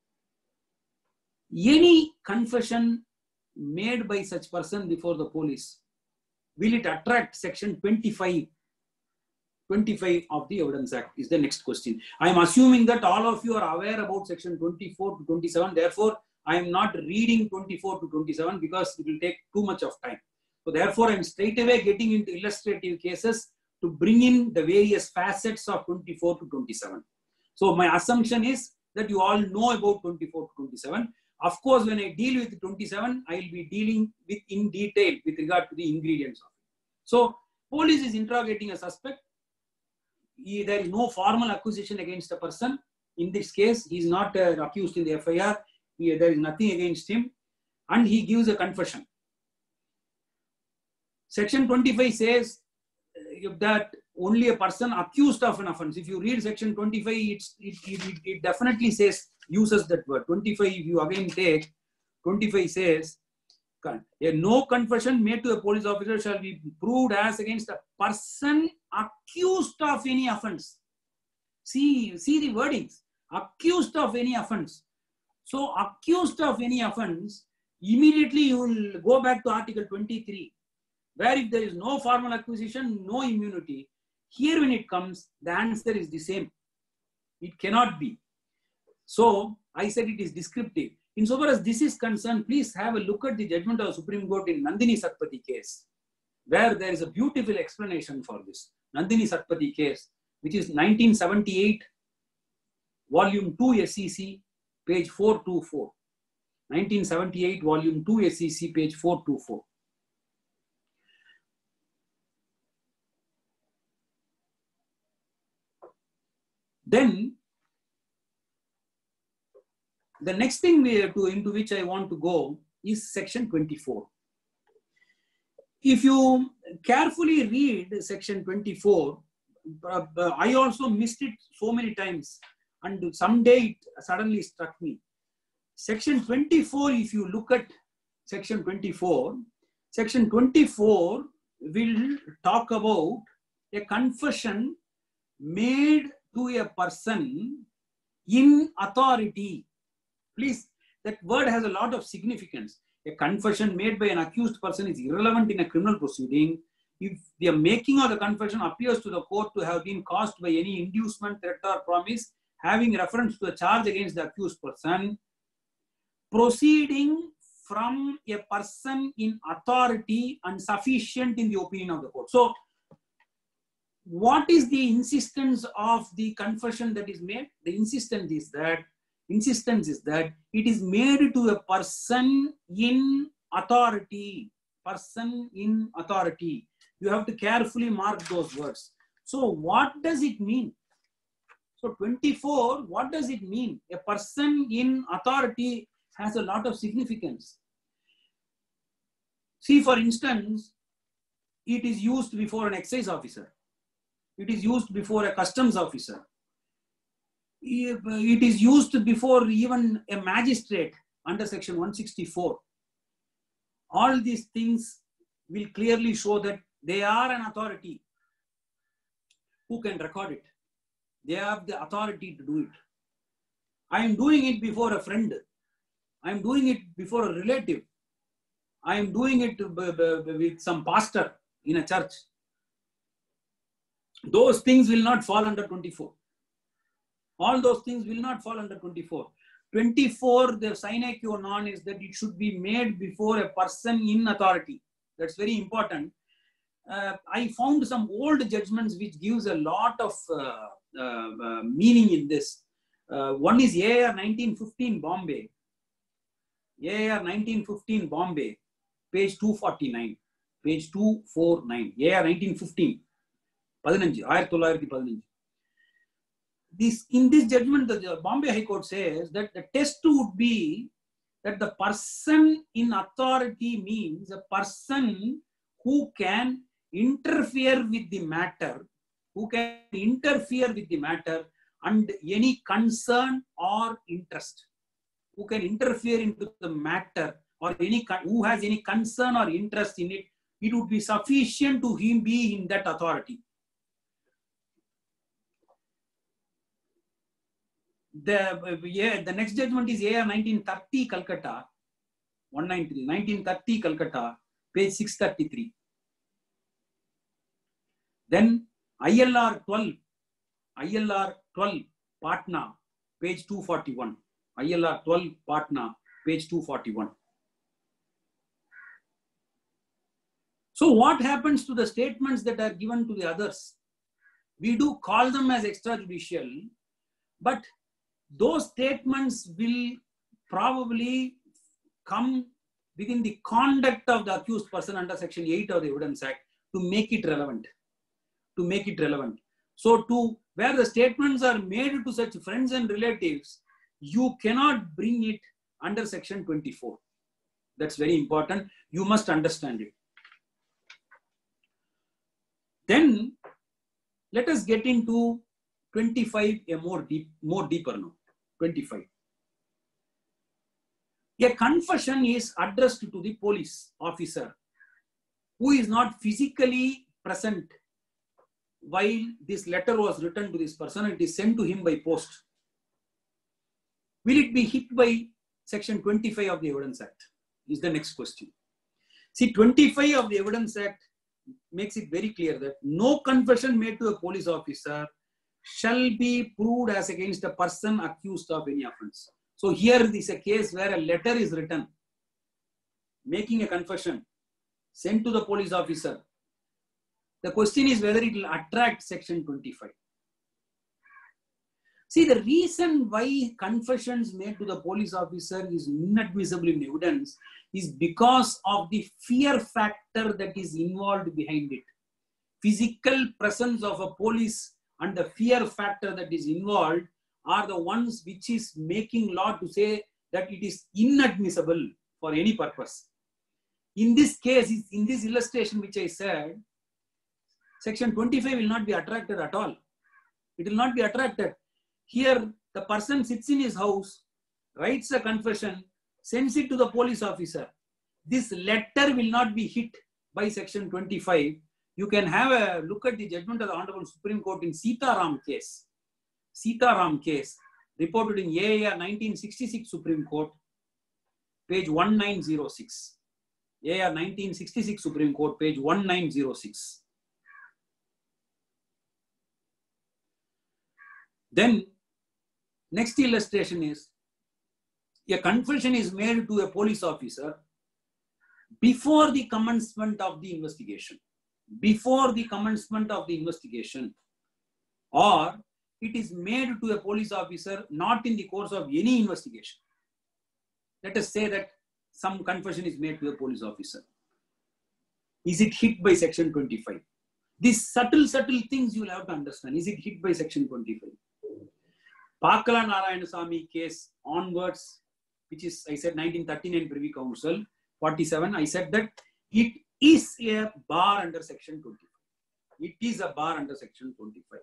Any confession made by such person before the police, will it attract section twenty-five, twenty-five of the Evidence Act is the next question. I am assuming that all of you are aware about section twenty-four to twenty-seven. Therefore, I am not reading twenty-four to twenty-seven because it will take too much of time. So therefore, I am straight away getting into illustrative cases to bring in the various facets of twenty-four to twenty-seven. So my assumption is that you all know about twenty-four to twenty-seven. Of course, when I deal with twenty-seven, I will be dealing with in detail with regard to the ingredients of it. So police is interrogating a suspect. He, there is no formal accusation against a person. In this case, he is not uh, accused in the F I R. He, there is nothing against him. And he gives a confession. Section twenty-five says uh, that only a person accused of an offense. If you read section twenty-five, it's, it, it, it definitely says, uses that word. twenty-five, if you again take, twenty-five says, a no confession made to a police officer shall be proved as against a person accused of any offense. See, see the wordings. Accused of any offense. So, accused of any offense, immediately you will go back to Article twenty-three, where if there is no formal accusation, no immunity. Here when it comes, the answer is the same. It cannot be. So, I said it is descriptive. Insofar as this is concerned, please have a look at the judgment of the Supreme Court in Nandini Satpathy case, where there is a beautiful explanation for this. Nandini Satpathy case, which is nineteen seventy-eight, volume two S E C, page four twenty-four. nineteen seventy-eight, volume two S E C, page four twenty-four. Then, the next thing we have to, into which I want to go is section twenty-four. If you carefully read section twenty-four, uh, uh, I also missed it so many times, and someday it suddenly struck me. Section twenty-four, if you look at section twenty-four, section twenty-four will talk about a confession made to a person in authority. Please, that word has a lot of significance. A confession made by an accused person is irrelevant in a criminal proceeding if the making of the confession appears to the court to have been caused by any inducement, threat or promise having reference to a charge against the accused person, proceeding from a person in authority and sufficient in the opinion of the court. So, what is the insistence of the confession that is made? The insistence is that insistence is that it is made to a person in authority. Person in authority. You have to carefully mark those words. So, what does it mean? So, twenty-four, what does it mean? A person in authority has a lot of significance. See, for instance, it is used before an excise officer. It is used before a customs officer. It is used before even a magistrate under section one sixty-four. All these things will clearly show that they are an authority who can record it. They have the authority to do it. I am doing it before a friend. I am doing it before a relative. I am doing it with some pastor in a church. Those things will not fall under twenty-four. All those things will not fall under twenty-four. twenty-four, the sine qua non is that it should be made before a person in authority. That's very important. Uh, I found some old judgments which gives a lot of uh, uh, uh, meaning in this. Uh, one is A R nineteen fifteen Bombay. A R nineteen fifteen Bombay, page two forty-nine. Page two forty-nine. A R nineteen fifteen. This, in this judgment, the Bombay High Court says that the test would be that the person in authority means a person who can interfere with the matter, who can interfere with the matter and any concern or interest, who can interfere into the matter or any, who has any concern or interest in it it would be sufficient to him be in that authority. The, yeah, the next judgment is A R nineteen thirty Calcutta, one ninety-three, nineteen thirty Calcutta, page six thirty-three. Then I L R twelve, I L R twelve, Patna, page two forty-one. I L R twelve, Patna, page two forty-one. So what happens to the statements that are given to the others? We do call them as extrajudicial, but those statements will probably come within the conduct of the accused person under section eight of the Evidence Act to make it relevant. To make it relevant. So to where the statements are made to such friends and relatives, you cannot bring it under section twenty-four. That's very important. You must understand it. Then let us get into twenty-five, a more deep, more deeper now. twenty-five. A confession is addressed to the police officer who is not physically present while this letter was written to this person. It is sent to him by post. Will it be hit by section twenty-five of the Evidence Act? Is the next question. See, twenty-five of the Evidence Act makes it very clear that no confession made to a police officer shall be proved as against a person accused of any offense. So here is a case where a letter is written, making a confession, sent to the police officer. The question is whether it will attract section twenty-five. See, the reason why confessions made to the police officer is inadmissible in evidence is because of the fear factor that is involved behind it. Physical presence of a police and the fear factor that is involved are the ones which is making law to say that it is inadmissible for any purpose. In this case, in this illustration which I said, section twenty-five will not be attracted at all. It will not be attracted. Here, the person sits in his house, writes a confession, sends it to the police officer. This letter will not be hit by section twenty-five. You can have a look at the judgment of the Honorable Supreme Court in Sitaram case. Sitaram case, reported in A A R nineteen sixty-six Supreme Court, page one nine zero six. A A R nineteen sixty-six Supreme Court, page one nine zero six. Then, next illustration is, a confession is made to a police officer before the commencement of the investigation. Before the commencement of the investigation, or it is made to a police officer not in the course of any investigation. Let us say that some confession is made to a police officer. Is it hit by section twenty-five? These subtle, subtle things you will have to understand. Is it hit by section twenty-five? Pakala Narayanasamy case onwards, which is, I said, nineteen thirty-nine Privy Council, forty-seven, I said that it is a bar under section twenty-five. It is a bar under section twenty-five.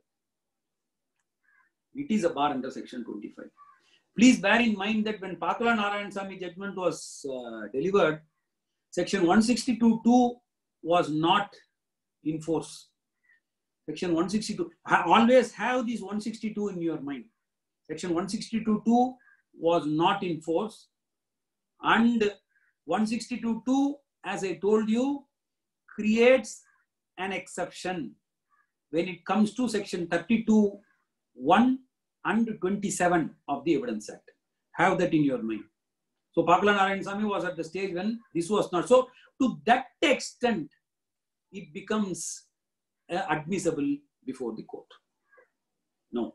It is a bar under section twenty-five. Please bear in mind that when Pakala Narayanasamy judgment was uh, delivered, section one sixty-two two was not in force. Section one sixty-two, always have this one sixty-two in your mind. Section one sixty-two two was not in force, and one sixty-two two, as I told you, creates an exception when it comes to section thirty-two one and twenty-seven of the Evidence Act. Have that in your mind. So Pakala Narayanasamy was at the stage when this was not. So to that extent, it becomes uh, admissible before the court. No.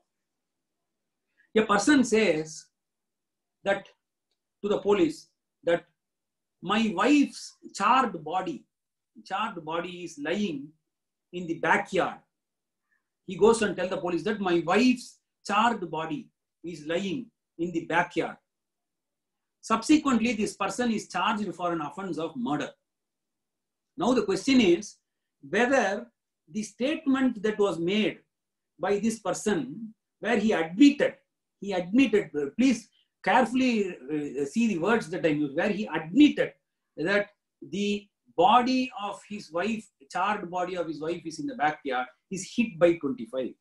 A person says that to the police that my wife's charred body, charred body is lying in the backyard. He goes and tells the police that my wife's charred body is lying in the backyard. Subsequently, this person is charged for an offense of murder. Now the question is whether the statement that was made by this person, where he admitted, he admitted, please carefully see the words that I use, where he admitted that the body of his wife, charred body of his wife is in the backyard, is hit by twenty-five.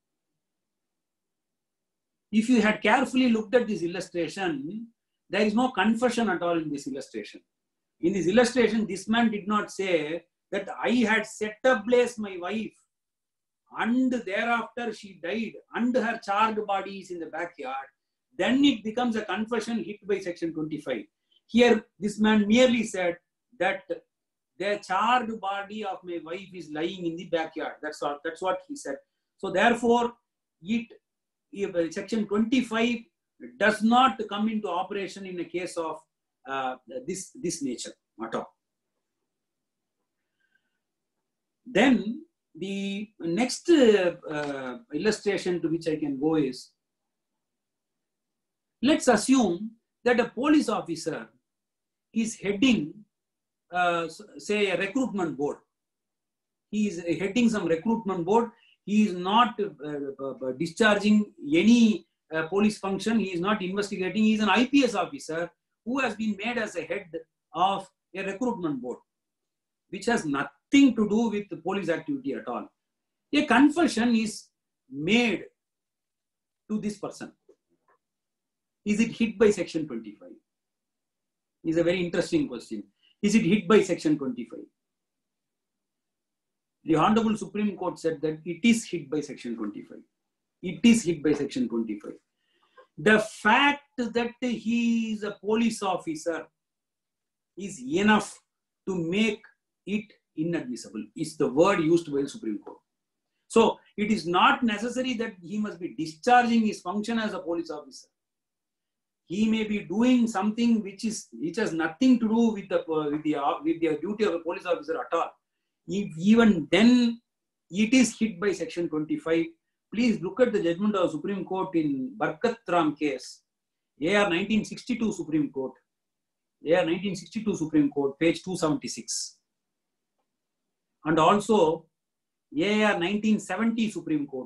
If you had carefully looked at this illustration, there is no confession at all in this illustration. In this illustration, this man did not say that I had set ablaze my wife and thereafter she died and her charred body is in the backyard. Then it becomes a confession hit by section twenty-five. Here, this man merely said that the charred body of my wife is lying in the backyard. That's all. That's what he said. So therefore, it if section twenty-five does not come into operation in a case of uh, this, this nature at all. Then the next uh, uh, illustration to which I can go is, let's assume that a police officer is heading, uh, say, a recruitment board. He is heading some recruitment board. He is not uh, uh, discharging any uh, police function. He is not investigating. He is an I P S officer who has been made as a head of a recruitment board, which has nothing to do with the police activity at all. A confession is made to this person. Is it hit by section twenty-five? Is a very interesting question. Is it hit by section twenty-five? The Honorable Supreme Court said that it is hit by section twenty-five. It is hit by section twenty-five. The fact that he is a police officer is enough to make it inadmissible, is the word used by the Supreme Court. So it is not necessary that he must be discharging his function as a police officer. He may be doing something which is which has nothing to do with the uh, with the uh, with the duty of a police officer at all. If even then it is hit by section twenty-five. Please look at the judgment of the Supreme Court in Barkat Ram case, A R nineteen sixty-two Supreme Court, A R nineteen sixty-two Supreme Court, page two seventy-six. And also A R nineteen seventy Supreme Court,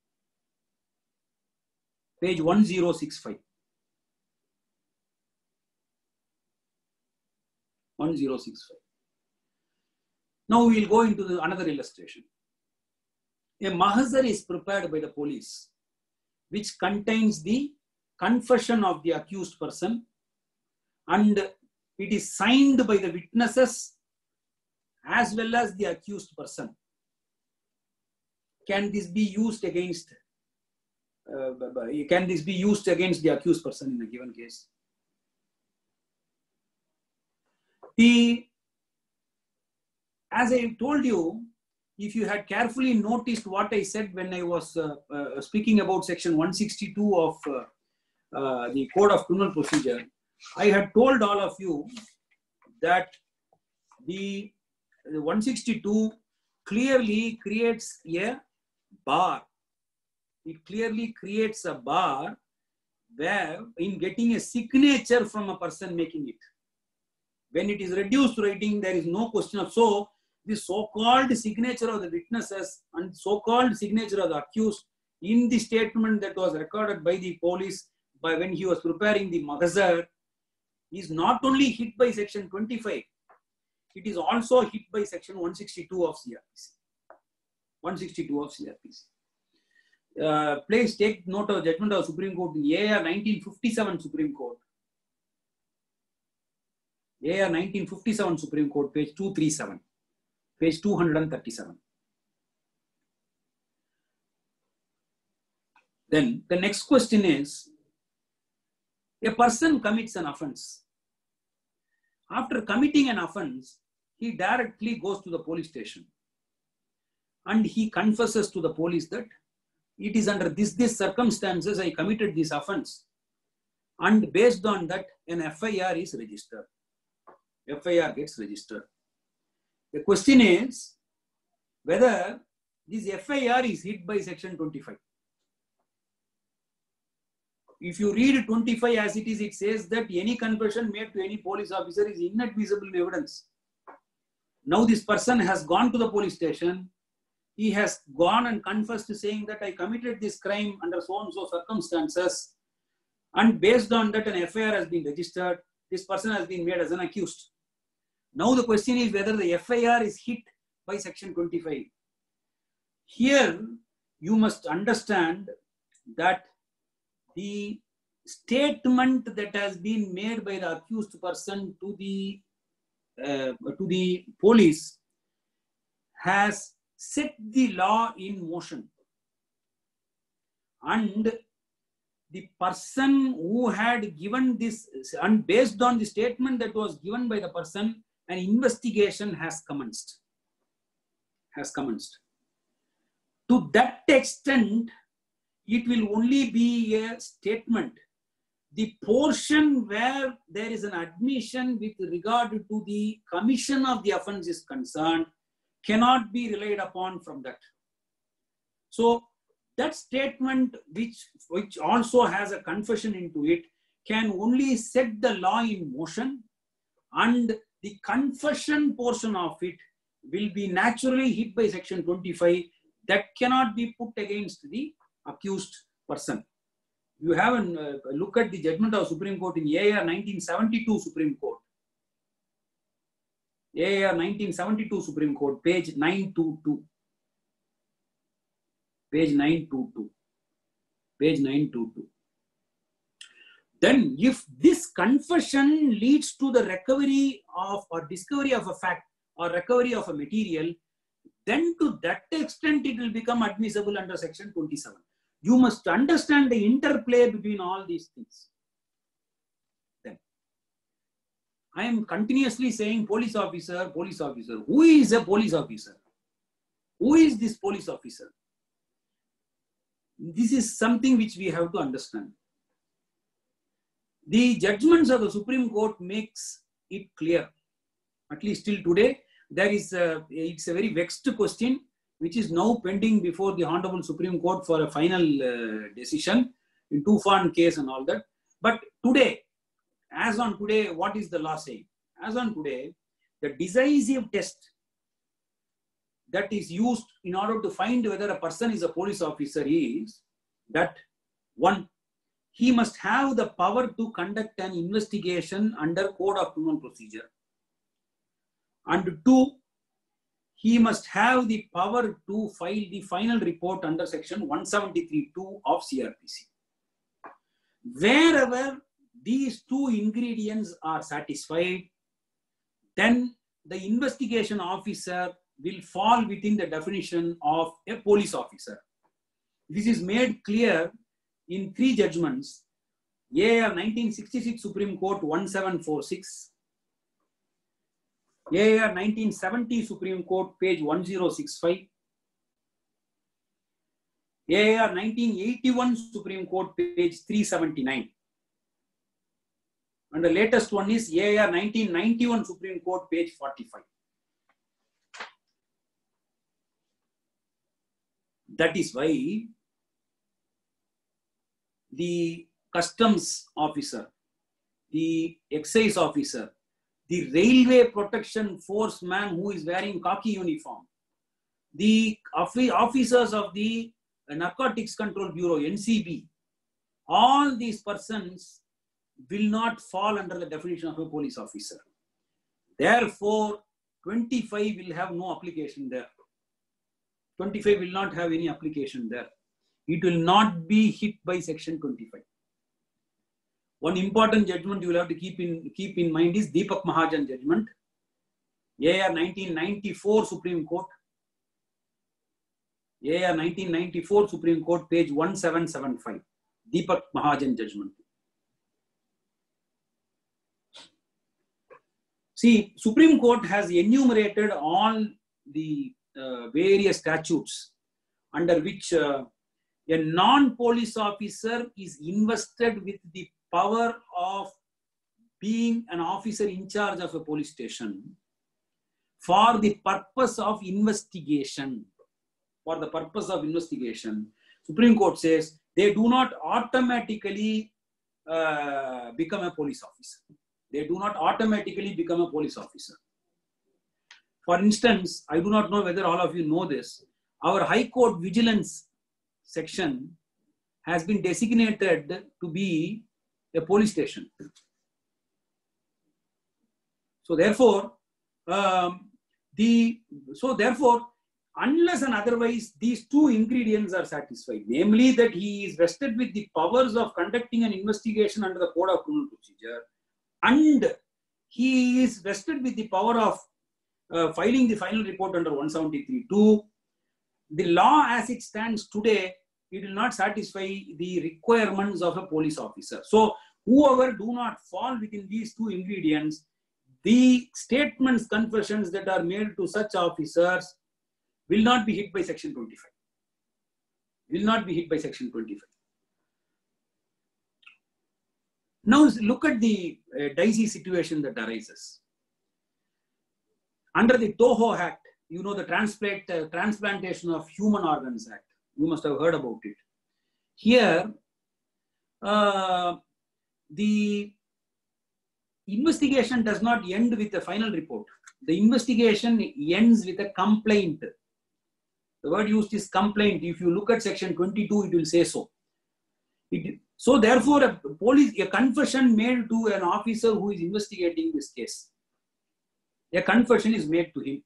page one thousand sixty-five. one thousand sixty-five. Now we will go into the, another illustration. A mahazar is prepared by the police, which contains the confession of the accused person, and it is signed by the witnesses as well as the accused person. Can this be used against, uh, can this be used against the accused person in a given case? The, as I told you, if you had carefully noticed what I said when I was uh, uh, speaking about section one sixty-two of uh, uh, the Code of Criminal Procedure, I had told all of you that the, the one sixty-two clearly creates a bar. It clearly creates a bar where in getting a signature from a person making it. When it is reduced to writing, there is no question of, so the so-called signature of the witnesses and so-called signature of the accused in the statement that was recorded by the police by when he was preparing the mahazar is not only hit by section twenty-five, it is also hit by section one sixty-two of C R P C. one sixty-two of C R P C. Uh, please take note of judgment of Supreme Court in A R nineteen fifty-seven Supreme Court. A R nineteen fifty-seven Supreme Court, page two thirty-seven. Page two thirty-seven. Then the next question is, a person commits an offense. After committing an offense, he directly goes to the police station and he confesses to the police that it is under this, this circumstances I committed this offense, and based on that an F I R is registered. F I R gets registered. The question is whether this F I R is hit by section twenty-five. If you read twenty-five as it is, it says that any confession made to any police officer is inadmissible evidence. Now this person has gone to the police station. He has gone and confessed saying that I committed this crime under so and so circumstances, and based on that an F I R has been registered. This person has been made as an accused. Now the question is whether the F I R is hit by section twenty-five. Here you must understand that the statement that has been made by the accused person to the uh, to the police has set the law in motion, and the person who had given this, and based on the statement that was given by the person, an investigation has commenced. Has commenced. To that extent, it will only be a statement. The portion where there is an admission with regard to the commission of the offense is concerned cannot be relied upon from that. So that statement, which, which also has a confession into it, can only set the law in motion, and the confession portion of it will be naturally hit by section twenty-five. That cannot be put against the accused person. You have a uh, look at the judgment of Supreme Court in A R nineteen seventy-two Supreme Court. A R nineteen seventy-two Supreme Court, page nine twenty-two. Page nine twenty-two. Page nine twenty-two. Then, if this confession leads to the recovery of or discovery of a fact or recovery of a material, then to that extent it will become admissible under section twenty-seven. You must understand the interplay between all these things. Then, I am continuously saying police officer, police officer. Who is a police officer? Who is this police officer? This is something which we have to understand. The judgments of the Supreme Court makes it clear. At least till today, there is a, it's a very vexed question which is now pending before the Honorable Supreme Court for a final uh, decision in Tufan case and all that. But today, as on today, what is the law saying? As on today, the decisive test that is used in order to find whether a person is a police officer is that, one, he must have the power to conduct an investigation under Code of Criminal Procedure. And two, he must have the power to file the final report under section one seventy-three two of C R P C. Wherever these two ingredients are satisfied, then the investigation officer will fall within the definition of a police officer. This is made clear in three judgments: A R nineteen sixty-six Supreme Court one seven four six, A R nineteen seventy Supreme Court page one zero six five, A R nineteen eighty-one Supreme Court page three seventy-nine, and the latest one is A R nineteen ninety-one Supreme Court page forty-five. That is why the customs officer, the excise officer, the railway protection force man who is wearing khaki uniform, the officers of the Narcotics Control Bureau, N C B, all these persons will not fall under the definition of a police officer. Therefore, twenty-five will have no application there. twenty-five will not have any application there. It will not be hit by section twenty-five. One important judgment you will have to keep in, keep in mind is Deepak Mahajan judgment, A R nineteen ninety-four Supreme Court, A R nineteen ninety-four Supreme Court, page one seven seven five, Deepak Mahajan judgment. See, Supreme Court has enumerated all the uh, various statutes under which uh, a non-police officer is invested with the power of being an officer in charge of a police station for the purpose of investigation. For the purpose of investigation, Supreme Court says they do not automatically uh, become a police officer. They do not automatically become a police officer. For instance, I do not know whether all of you know this. Our High Court Vigilance section has been designated to be a police station. So therefore, um, the, so therefore, unless and otherwise these two ingredients are satisfied, namely that he is vested with the powers of conducting an investigation under the Code of Criminal Procedure, and he is vested with the power of uh, filing the final report under one seventy-three two, the law as it stands today, it will not satisfy the requirements of a police officer. So whoever do not fall within these two ingredients, the statements, confessions that are made to such officers will not be hit by section twenty-five. Will not be hit by section twenty-five. Now look at the uh, dicey situation that arises. Under the Toho Act, you know, the transplant, uh, Transplantation of Human Organs Act. You must have heard about it. Here, uh, the investigation does not end with a final report. The investigation ends with a complaint. The word used is complaint. If you look at section twenty-two, it will say so. It, so therefore, a police, a confession made to an officer who is investigating this case, a confession is made to him.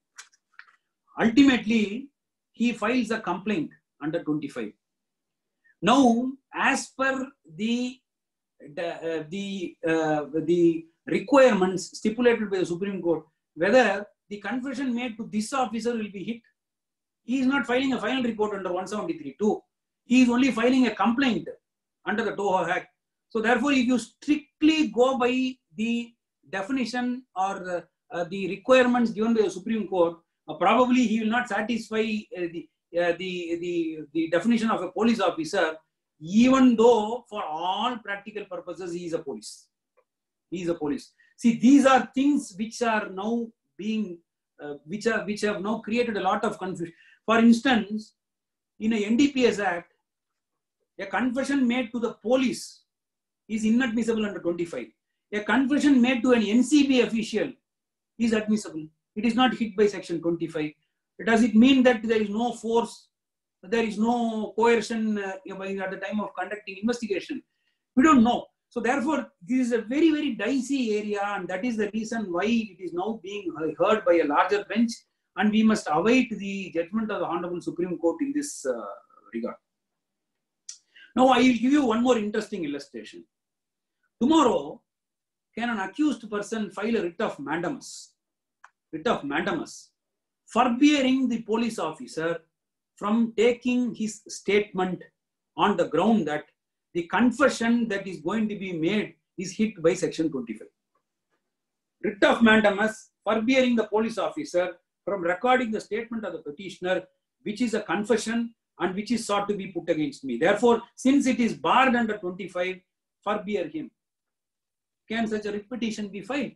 Ultimately, he files a complaint under twenty-five. Now, as per the the uh, the, uh, the requirements stipulated by the Supreme Court, whether the confession made to this officer will be hit. He is not filing a final report under one seventy-three two. He is only filing a complaint under the Toho Act. So therefore, if you strictly go by the definition or the, uh, the requirements given by the Supreme Court, uh, probably he will not satisfy uh, the, uh, the, the, the definition of a police officer, even though for all practical purposes he is a police. He is a police. See, these are things which are now being, uh, which are which have now created a lot of confusion. For instance, in a N D P S Act, a confession made to the police is inadmissible under twenty-five. A confession made to an N C B official is admissible. It is not hit by section twenty-five. Does it mean that there is no force, there is no coercion uh, at the time of conducting investigation? We don't know. So therefore, this is a very, very dicey area, and that is the reason why it is now being heard by a larger bench, and we must await the judgment of the Honorable Supreme Court in this uh, regard. Now, I will give you one more interesting illustration. Tomorrow, can an accused person file a writ of mandamus, writ of mandamus, forbearing the police officer from taking his statement on the ground that the confession that is going to be made is hit by section twenty-five. Writ of mandamus forbearing the police officer from recording the statement of the petitioner, which is a confession and which is sought to be put against me. Therefore, since it is barred under twenty-five, forbear him. Can such a writ petition be filed?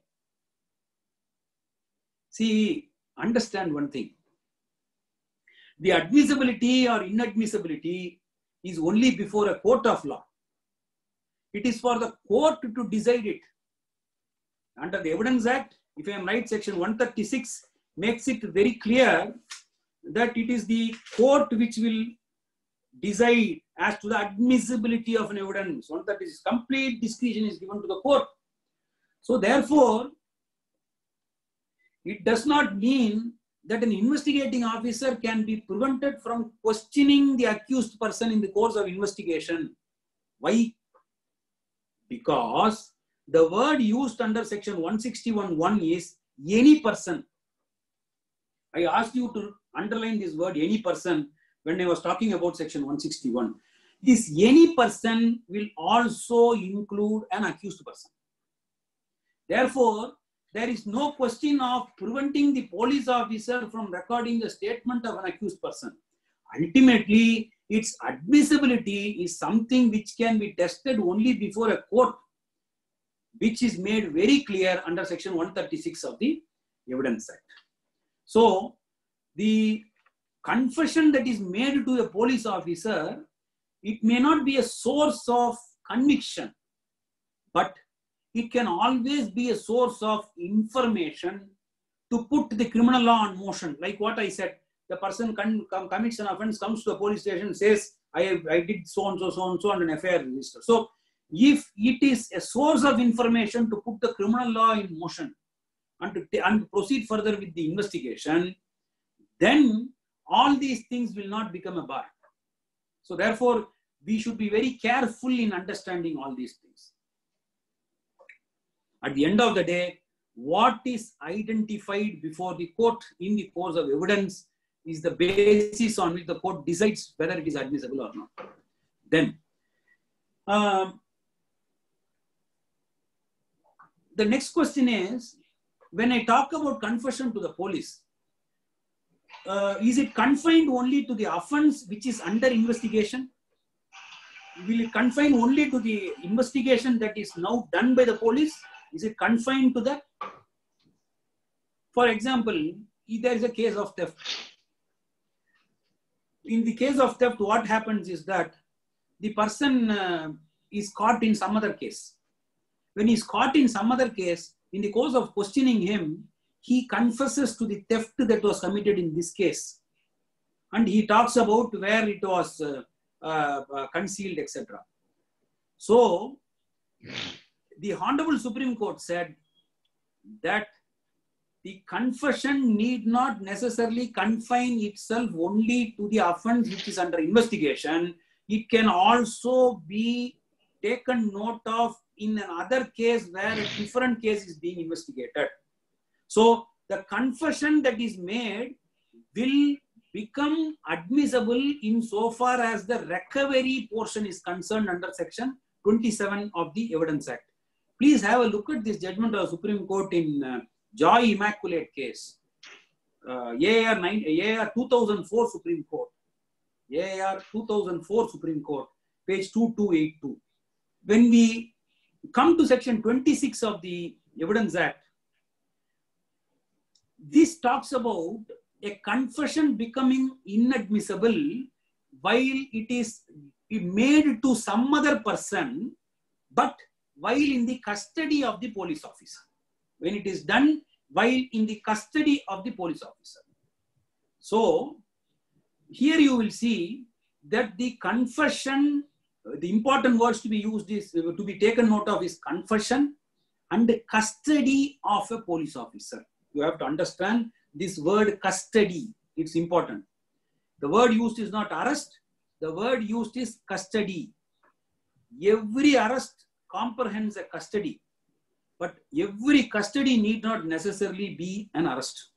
See, understand one thing. The admissibility or inadmissibility is only before a court of law. It is for the court to decide it. Under the Evidence Act, if I am right, section one thirty-six makes it very clear that it is the court which will decide as to the admissibility of an evidence. one thirty-six, complete discretion is given to the court. So therefore, it does not mean that an investigating officer can be prevented from questioning the accused person in the course of investigation. Why? Because the word used under section one sixty-one one is any person. I asked you to underline this word any person when I was talking about section one sixty-one. This any person will also include an accused person. Therefore, there is no question of preventing the police officer from recording the statement of an accused person. Ultimately, its admissibility is something which can be tested only before a court, which is made very clear under section one thirty-six of the Evidence Act. So, the confession that is made to a police officer, it may not be a source of conviction, but it can always be a source of information to put the criminal law on motion. Like what I said, the person can, com, commits an offense, comes to the police station, says, I, I did so and so, so and so, and an F I R register. So, if it is a source of information to put the criminal law in motion, and to and proceed further with the investigation, then all these things will not become a bar. So therefore, we should be very careful in understanding all these things. At the end of the day, what is identified before the court in the course of evidence is the basis on which the court decides whether it is admissible or not. Then, um, the next question is, when I talk about confession to the police, uh, is it confined only to the offense which is under investigation? Will it confine only to the investigation that is now done by the police? Is it confined to that? For example, if there is a case of theft. In the case of theft, what happens is that the person uh, is caught in some other case. When he is caught in some other case, in the course of questioning him, he confesses to the theft that was committed in this case. And he talks about where it was uh, uh, uh, concealed, et cetera. So, the Honorable Supreme Court said that the confession need not necessarily confine itself only to the offense which is under investigation. It can also be taken note of in another case where a different case is being investigated. So the confession that is made will become admissible insofar as the recovery portion is concerned under section twenty-seven of the Evidence Act. Please have a look at this judgment of the Supreme Court in uh, Joy Immaculate case, uh, A R two thousand four Supreme Court, A R two thousand four Supreme Court, page two two eight two. When we come to section twenty-six of the Evidence Act, this talks about a confession becoming inadmissible while it is made to some other person, but while in the custody of the police officer. When it is done while in the custody of the police officer. So, here you will see that the confession, the important words to be used is, to be taken note of is confession and the custody of a police officer. You have to understand this word custody, it's important. The word used is not arrest, the word used is custody. Every arrest comprehends a custody, but every custody need not necessarily be an arrest.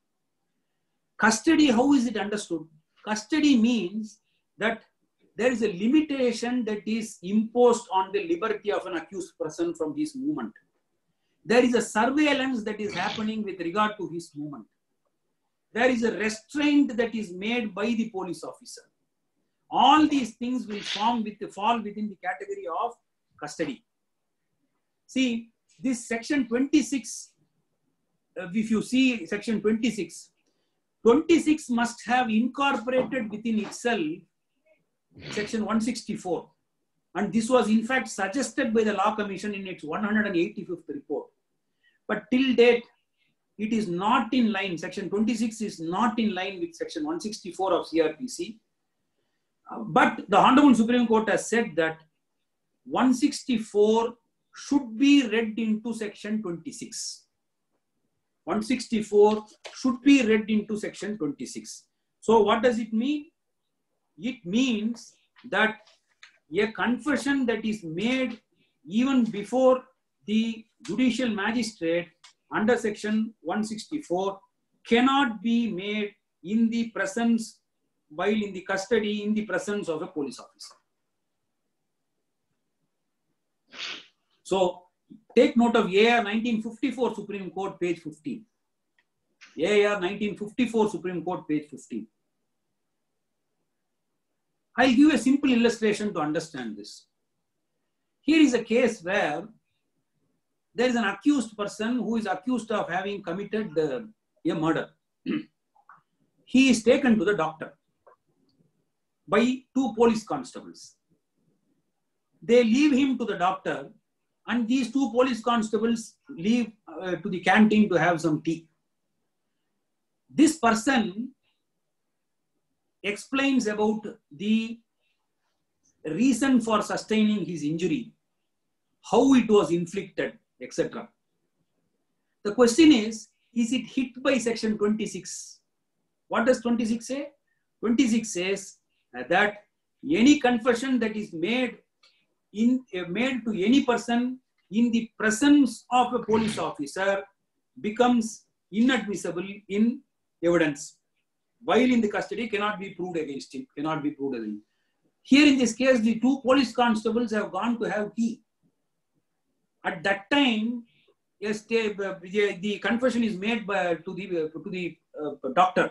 Custody, how is it understood? Custody means that there is a limitation that is imposed on the liberty of an accused person from his movement. There is a surveillance that is happening with regard to his movement. There is a restraint that is made by the police officer. All these things will form with, fall within the category of custody. See, this section twenty-six, uh, if you see section twenty-six, twenty-six must have incorporated within itself section one sixty-four. And this was in fact suggested by the Law Commission in its one hundred eighty-fifth report. But till date, it is not in line, section twenty-six is not in line with section one sixty-four of C R P C. Uh, but the Honorable Supreme Court has said that one sixty-four should be read into section twenty-six. one sixty-four should be read into section twenty-six. So what does it mean? It means that a confession that is made even before the judicial magistrate under section one sixty-four cannot be made in the presence, while in the custody, in the presence of a police officer. So take note of A R nineteen fifty-four Supreme Court, page fifteen. A R nineteen fifty-four Supreme Court, page fifteen. I'll give a simple illustration to understand this. Here is a case where there is an accused person who is accused of having committed uh, a murder. He is taken to the doctor by two police constables. They leave him to the doctor, and these two police constables leave uh, to the canteen to have some tea. This person explains about the reason for sustaining his injury, how it was inflicted, et cetera. The question is, is it hit by section twenty-six? What does twenty-six say? twenty-six says that any confession that is made in uh, made to any person in the presence of a police officer becomes inadmissible in evidence, while in the custody cannot be proved against him, cannot be proved against him. Here in this case, the two police constables have gone to have tea. At that time, yes, they, uh, the, the confession is made by, to the, uh, to the uh, doctor.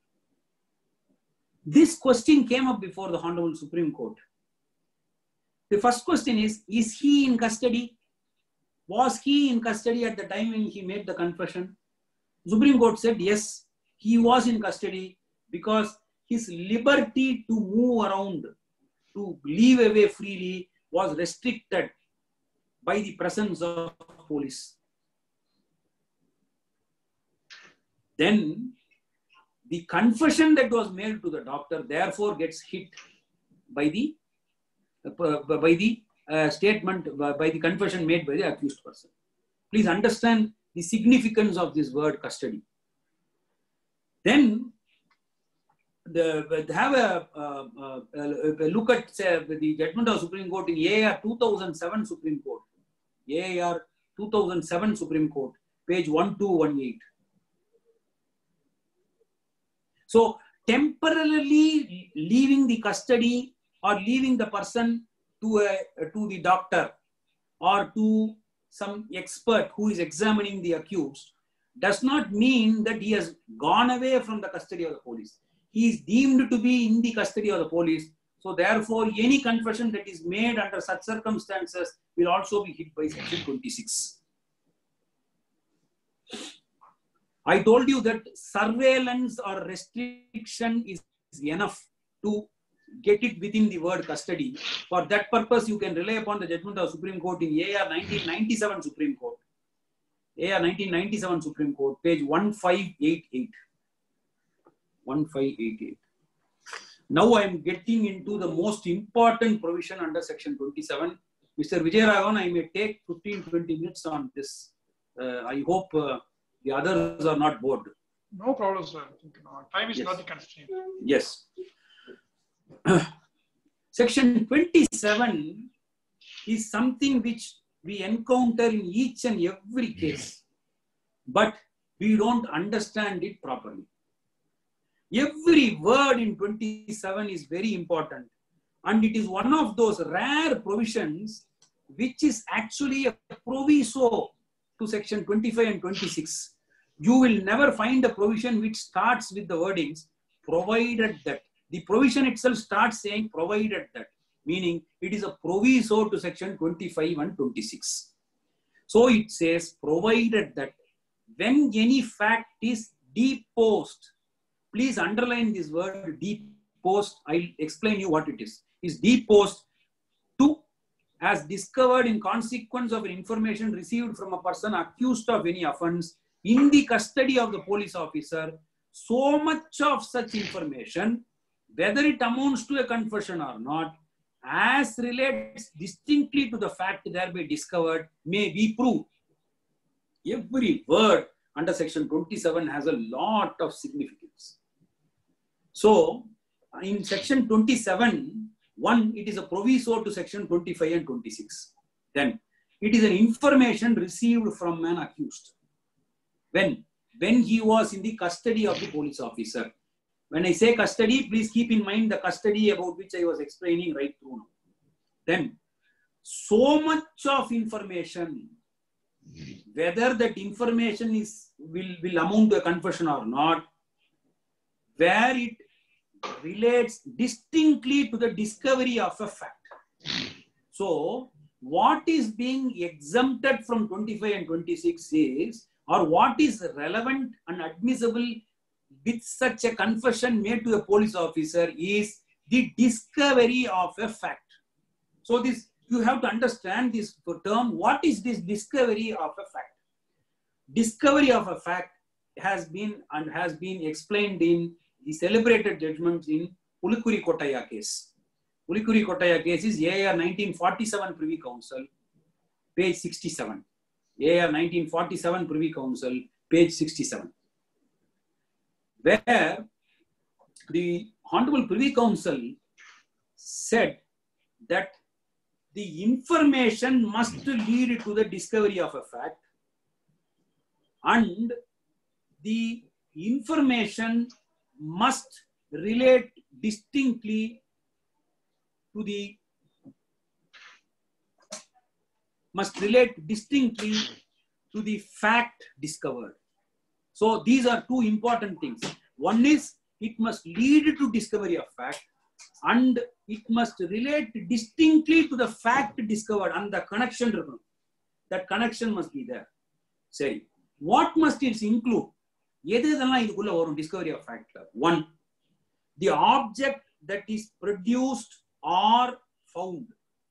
This question came up before the Honorable Supreme Court. The first question is, is he in custody? Was he in custody at the time when he made the confession? Supreme Court said, yes, he was in custody because his liberty to move around, to leave away freely was restricted by the presence of police. Then the confession that was made to the doctor therefore gets hit by the uh, by the uh, statement, uh, by the confession made by the accused person. Please understand the significance of this word custody. Then the, have a, uh, a, a look at say, the judgment of Supreme Court in A R two thousand seven Supreme Court. A R two thousand seven Supreme Court, page one two one eight. So, temporarily leaving the custody or leaving the person to, a, to the doctor or to some expert who is examining the accused does not mean that he has gone away from the custody of the police. He is deemed to be in the custody of the police. So, therefore, any confession that is made under such circumstances will also be hit by section twenty-six. I told you that surveillance or restriction is enough to get it within the word custody. For that purpose, you can rely upon the judgment of Supreme Court in A R nineteen ninety-seven Supreme Court. A R nineteen ninety-seven Supreme Court, page one five eight eight. one five eight eight. Now I am getting into the most important provision under section twenty-seven. Mister Vijayaraghavan, I may take fifteen to twenty minutes on this. Uh, I hope uh, the others are not bored. No problem, sir. Time is yes. not the constraint. Yes. Section twenty-seven is something which we encounter in each and every case, but we don't understand it properly. Every word in twenty-seven is very important, and it is one of those rare provisions which is actually a proviso to section twenty-five and twenty-six. You will never find a provision which starts with the wordings provided that. The provision itself starts saying provided that, meaning it is a proviso to section twenty-five and twenty-six. So it says provided that when any fact is deposed, please underline this word deposed. I'll explain you what it is. Is deposed to as discovered in consequence of an information received from a person accused of any offense in the custody of the police officer, so much of such information, whether it amounts to a confession or not, as relates distinctly to the fact thereby discovered, may be proved. Every word under section twenty-seven has a lot of significance. So, in section twenty-seven, one, it is a proviso to section twenty-five and twenty-six. Then, it is an information received from an accused. When? When he was in the custody of the police officer. When I say custody, please keep in mind the custody about which I was explaining right through now. Then, so much of information, whether that information is will, will amount to a confession or not, where it relates distinctly to the discovery of a fact. So, what is being exempted from twenty-five and twenty-six is, or what is relevant and admissible with such a confession made to a police officer is the discovery of a fact. So this, you have to understand this term. What is this discovery of a fact? Discovery of a fact has been and has been explained in the celebrated judgments in Pulikuri Kottayya case. Pulikuri Kottayya case is A R nineteen forty-seven Privy Council, page sixty-seven. A R nineteen forty-seven Privy Council, page sixty-seven, where the Honorable Privy Council said that the information must lead to the discovery of a fact, and the information must relate distinctly to the must relate distinctly to the fact discovered. So these are two important things. One is it must lead to discovery of fact, and it must relate distinctly to the fact discovered, and the connection, that connection must be there. Say, what must it include? Discovery of fact. One, the object that is produced or found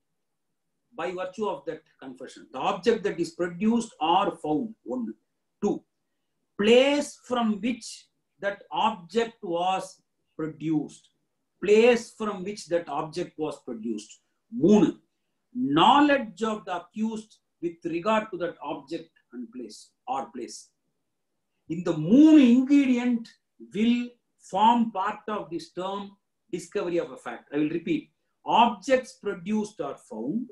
by virtue of that confession. The object that is produced or found. One. Two, place from which that object was produced. Place from which that object was produced. Moon, knowledge of the accused with regard to that object and place or place. In the moon ingredient will form part of this term discovery of a fact. I will repeat. Objects produced or found,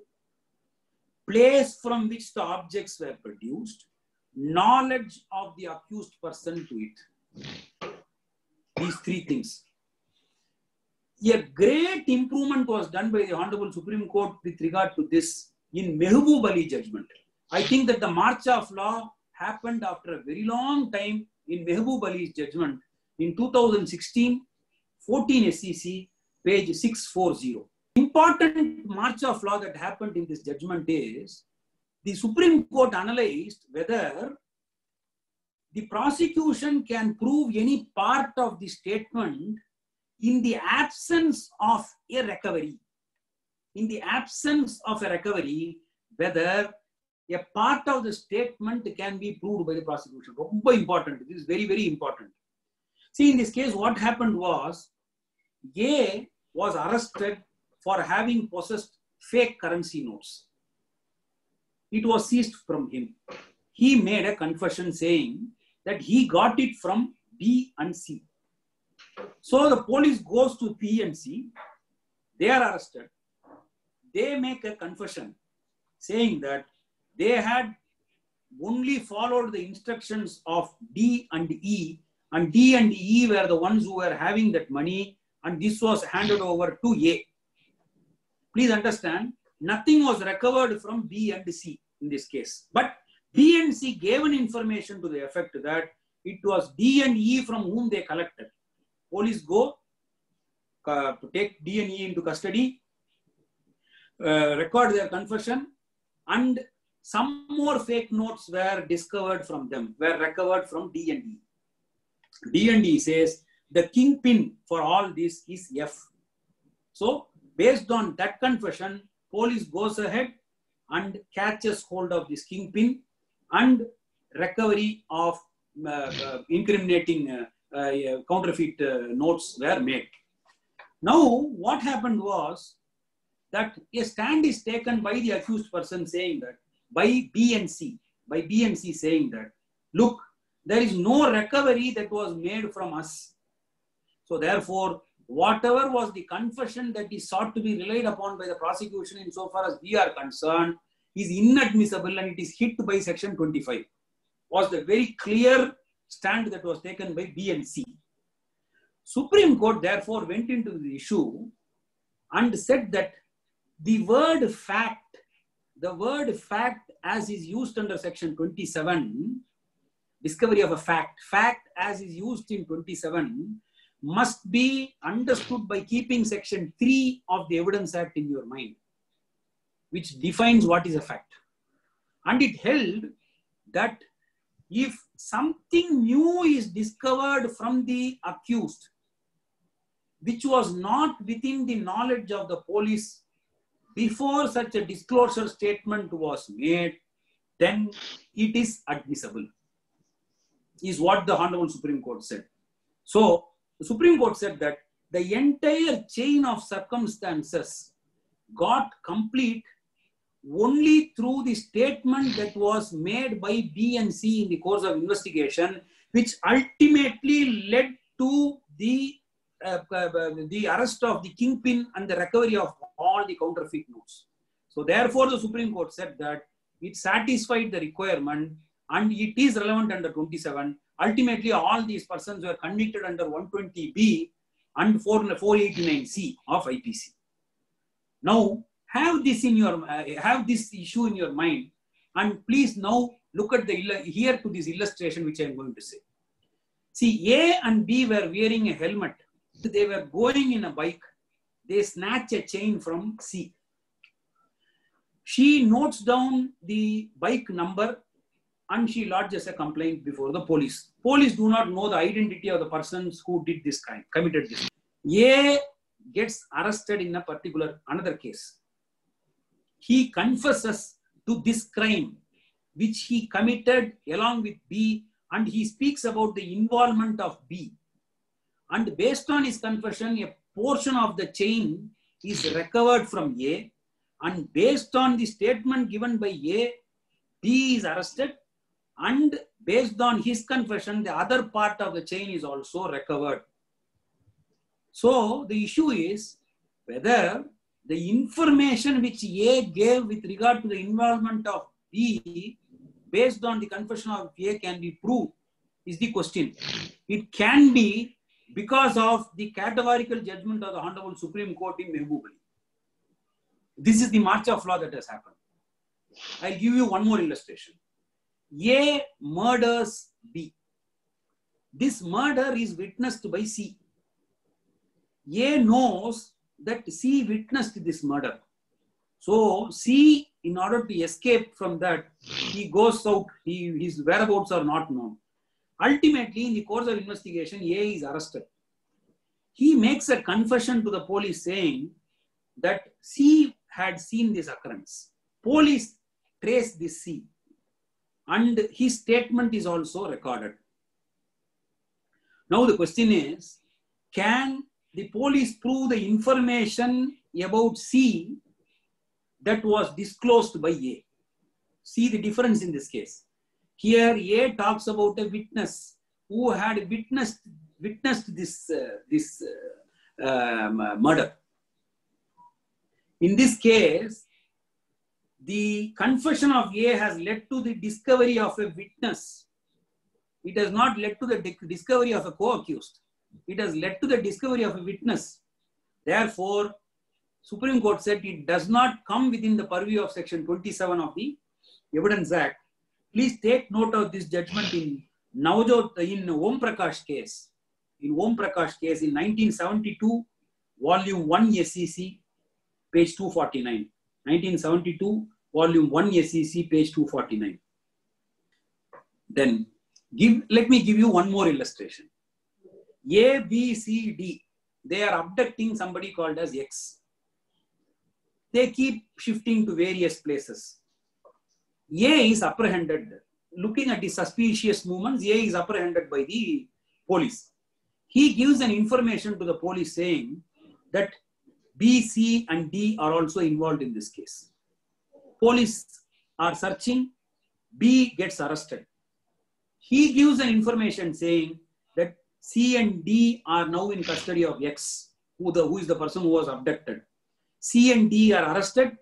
place from which the objects were produced, knowledge of the accused person to it. These three things. A great improvement was done by the Honorable Supreme Court with regard to this in Mehboob Ali judgment. I think that the march of law happened after a very long time in Mehboob Ali's judgment in two thousand sixteen, fourteen S E C, page six forty. Important march of law that happened in this judgment is the Supreme Court analyzed whether the prosecution can prove any part of the statement in the absence of a recovery. In the absence of a recovery, whether a part of the statement can be proved by the prosecution. Very important. This is very, very important. See, in this case, what happened was A was arrested for having possessed fake currency notes. It was seized from him. He made a confession saying that he got it from B and C. So the police goes to B and C. They are arrested. They make a confession saying that they had only followed the instructions of D and E, and D and E were the ones who were having that money, and this was handed over to A. Please understand, nothing was recovered from B and C in this case. But B and C gave an information to the effect that it was D and E from whom they collected. Police go uh, to take D and E into custody, uh, record their confession, and some more fake notes were discovered from them, were recovered from D and E. D and E says the kingpin for all this is F. So, based on that confession, police goes ahead and catches hold of this kingpin, and recovery of uh, uh, incriminating uh, uh, counterfeit uh, notes were made. Now, what happened was that a stand is taken by the accused person saying that, by B and C, by B and C saying that, look, there is no recovery that was made from us. So therefore, whatever was the confession that is sought to be relied upon by the prosecution insofar as we are concerned is inadmissible, and it is hit by section twenty-five. Was the very clear stand that was taken by B and C. Supreme Court therefore went into the issue and said that the word fact, the word fact as is used under section twenty-seven, discovery of a fact, fact as is used in twenty-seven, must be understood by keeping section three of the Evidence Act in your mind, which defines what is a fact. And it held that if something new is discovered from the accused, which was not within the knowledge of the police before such a disclosure statement was made, then it is admissible, is what the Honorable Supreme Court said. So, the Supreme Court said that the entire chain of circumstances got complete only through the statement that was made by B and C in the course of investigation, which ultimately led to the, uh, uh, the arrest of the kingpin and the recovery of all the counterfeit notes. So therefore, the Supreme Court said that it satisfied the requirement and it is relevant under twenty-seven. Ultimately, all these persons were convicted under one twenty B and four eighty-nine C of I P C. Now, have this in your uh, have this issue in your mind, and please now look at the here to this illustration which I am going to say. See, A and B were wearing a helmet. They were going in a bike. They snatch a chain from C. She notes down the bike number and she lodges a complaint before the police. Police do not know the identity of the persons who did this crime, committed this. A gets arrested in a particular another case. He confesses to this crime which he committed along with B, and he speaks about the involvement of B. And based on his confession, a portion of the chain is recovered from A, and based on the statement given by A, B is arrested, and based on his confession, the other part of the chain is also recovered. So the issue is whether the information which A gave with regard to the involvement of B based on the confession of A can be proved is the question. It can be because of the categorical judgment of the Honorable Supreme Court in Mehboob Ali. This is the march of law that has happened. I'll give you one more illustration. A murders B. This murder is witnessed by C. A knows that C witnessed this murder. So C, in order to escape from that, he goes out. He, his whereabouts are not known. Ultimately, in the course of investigation, A is arrested. He makes a confession to the police saying that C had seen this occurrence. Police trace this C, and his statement is also recorded. Now the question is, can the police prove the information about C that was disclosed by A? See the difference in this case. Here A talks about a witness who had witnessed, witnessed this, uh, this uh, um, murder. In this case, the confession of A has led to the discovery of a witness. It has not led to the discovery of a co-accused. It has led to the discovery of a witness. Therefore, Supreme Court said it does not come within the purview of Section twenty-seven of the Evidence Act. Please take note of this judgment in Navjot, in Om Prakash case. In Om Prakash case in nineteen seventy-two, volume one S E C, page two forty-nine. nineteen seventy-two, volume one S E C, page two forty-nine. Then, give, let me give you one more illustration. A, B, C, D, they are abducting somebody called as X. They keep shifting to various places. A is apprehended. Looking at the suspicious movements, A is apprehended by the police. He gives an information to the police saying that B, C, and D are also involved in this case. Police are searching. B gets arrested. He gives an information saying that C and D are now in custody of X, who, the, who is the person who was abducted. C and D are arrested.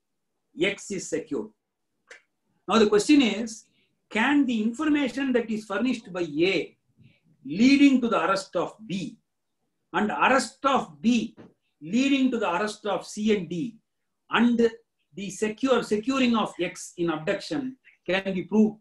X is secured. Now the question is, can the information that is furnished by A leading to the arrest of B and arrest of B leading to the arrest of C and D and the secure securing of X in abduction can be proved?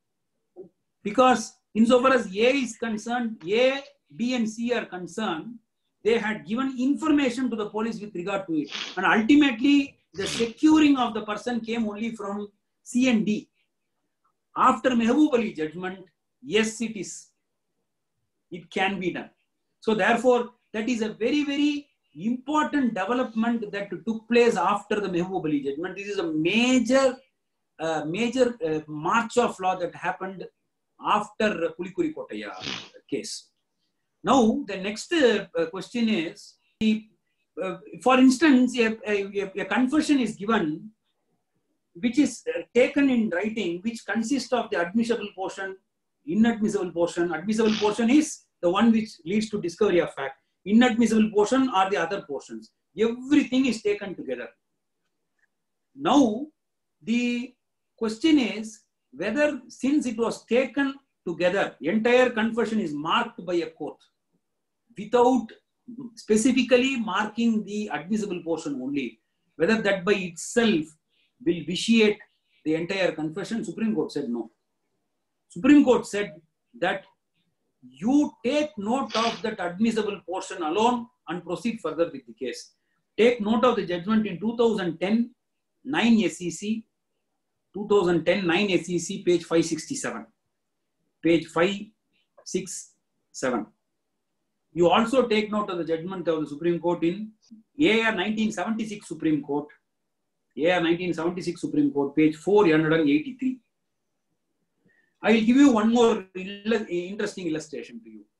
Because insofar as A is concerned, A, B and C are concerned, they had given information to the police with regard to it. And ultimately, the securing of the person came only from C and D. After Mehboob Ali judgment, yes, it is. It can be done. So therefore, that is a very, very important development that took place after the Mehboob Ali judgment. This is a major, uh, major uh, march of law that happened after Pulikuri Kottayya case. Now, the next uh, question is, uh, for instance, a, a, a confession is given which is taken in writing, which consists of the admissible portion, inadmissible portion. Admissible portion is the one which leads to discovery of fact. Inadmissible portion are the other portions. Everything is taken together. Now, the question is whether, since it was taken together, entire confession is marked by a court without specifically marking the admissible portion only, whether that by itself will vitiate the entire confession. Supreme Court said no. Supreme Court said that you take note of that admissible portion alone and proceed further with the case. Take note of the judgment in two thousand ten, nine S E C, two thousand ten, nine S E C, page five sixty-seven. Page five sixty-seven. You also take note of the judgment of the Supreme Court in A R nineteen seventy-six Supreme Court, A R nineteen seventy-six Supreme Court, page four eighty-three. I will give you one more interesting illustration to you.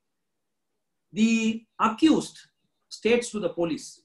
The accused states to the police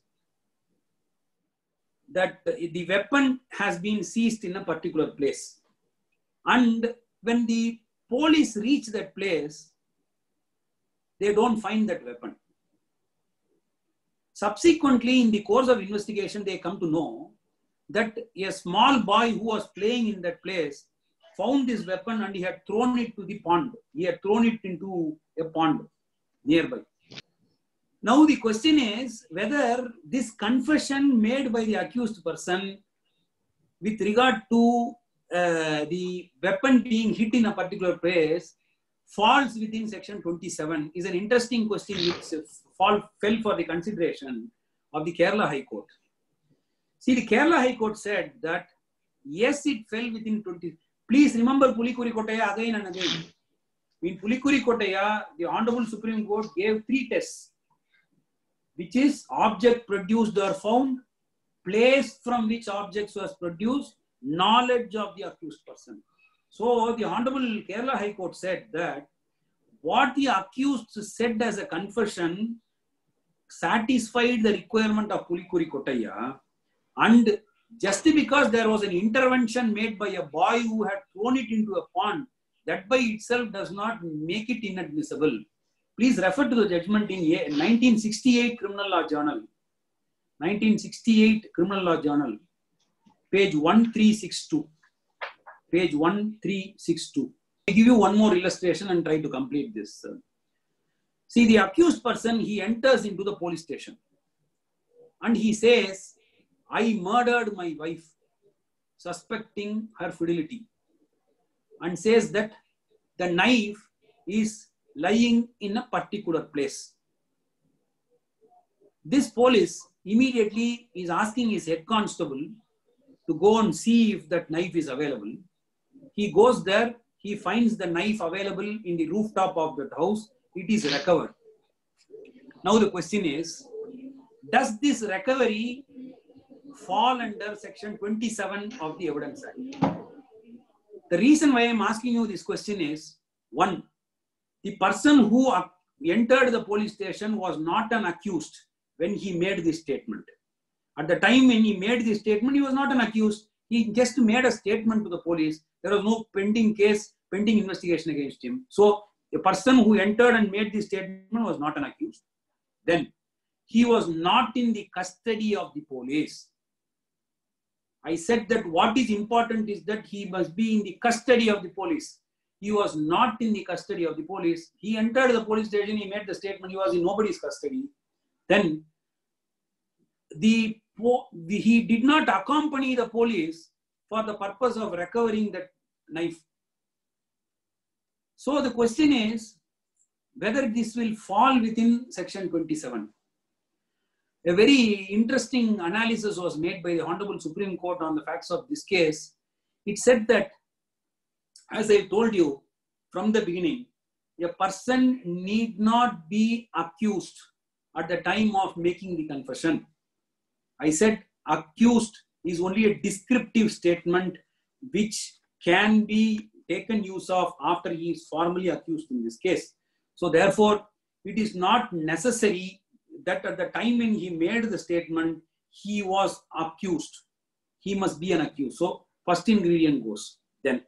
that the weapon has been seized in a particular place. And when the police reach that place, they don't find that weapon. Subsequently, in the course of investigation, they come to know that a small boy who was playing in that place found this weapon and he had thrown it to the pond. He had thrown it into a pond nearby. Now the question is whether this confession made by the accused person with regard to uh, the weapon being hit in a particular place falls within section twenty-seven is an interesting question which fall, fell for the consideration of the Kerala High Court. See, the Kerala High Court said that yes, it fell within twenty. Please remember Pulikuri Kottayya again and again. In Pulikuri Kottayya, the Honorable Supreme Court gave three tests, which is object produced or found, place from which objects was produced, knowledge of the accused person. So the Honorable Kerala High Court said that what the accused said as a confession satisfied the requirement of Pulikuri Kottayya, and just because there was an intervention made by a boy who had thrown it into a pond, that by itself does not make it inadmissible. Please refer to the judgment in nineteen sixty-eight Criminal Law Journal. nineteen sixty-eight Criminal Law Journal, page one three six two. Page one three six two. I give you one more illustration and try to complete this. See, the accused person, he enters into the police station and he says, I murdered my wife, suspecting her fidelity, and says that the knife is lying in a particular place. This police immediately is asking his head constable to go and see if that knife is available. He goes there, he finds the knife available in the rooftop of that house. It is recovered. Now the question is, does this recovery fall under section twenty-seven of the Evidence Act? The reason why I am asking you this question is, one, the person who entered the police station was not an accused when he made this statement. At the time when he made this statement, he was not an accused. He just made a statement to the police. There was no pending case, pending investigation against him. So a person who entered and made this statement was not an accused. Then he was not in the custody of the police. I said that what is important is that he must be in the custody of the police. He was not in the custody of the police. He entered the police station, he made the statement, he was in nobody's custody. Then the, the, he did not accompany the police for the purpose of recovering that knife. So the question is whether this will fall within section twenty-seven. A very interesting analysis was made by the Honorable Supreme Court on the facts of this case. It said that, as I told you from the beginning, a person need not be accused at the time of making the confession. I said accused is only a descriptive statement which can be taken use of after he is formally accused in this case. So therefore, it is not necessary that at the time when he made the statement, he was accused. he must be an accused. So first ingredient goes. Then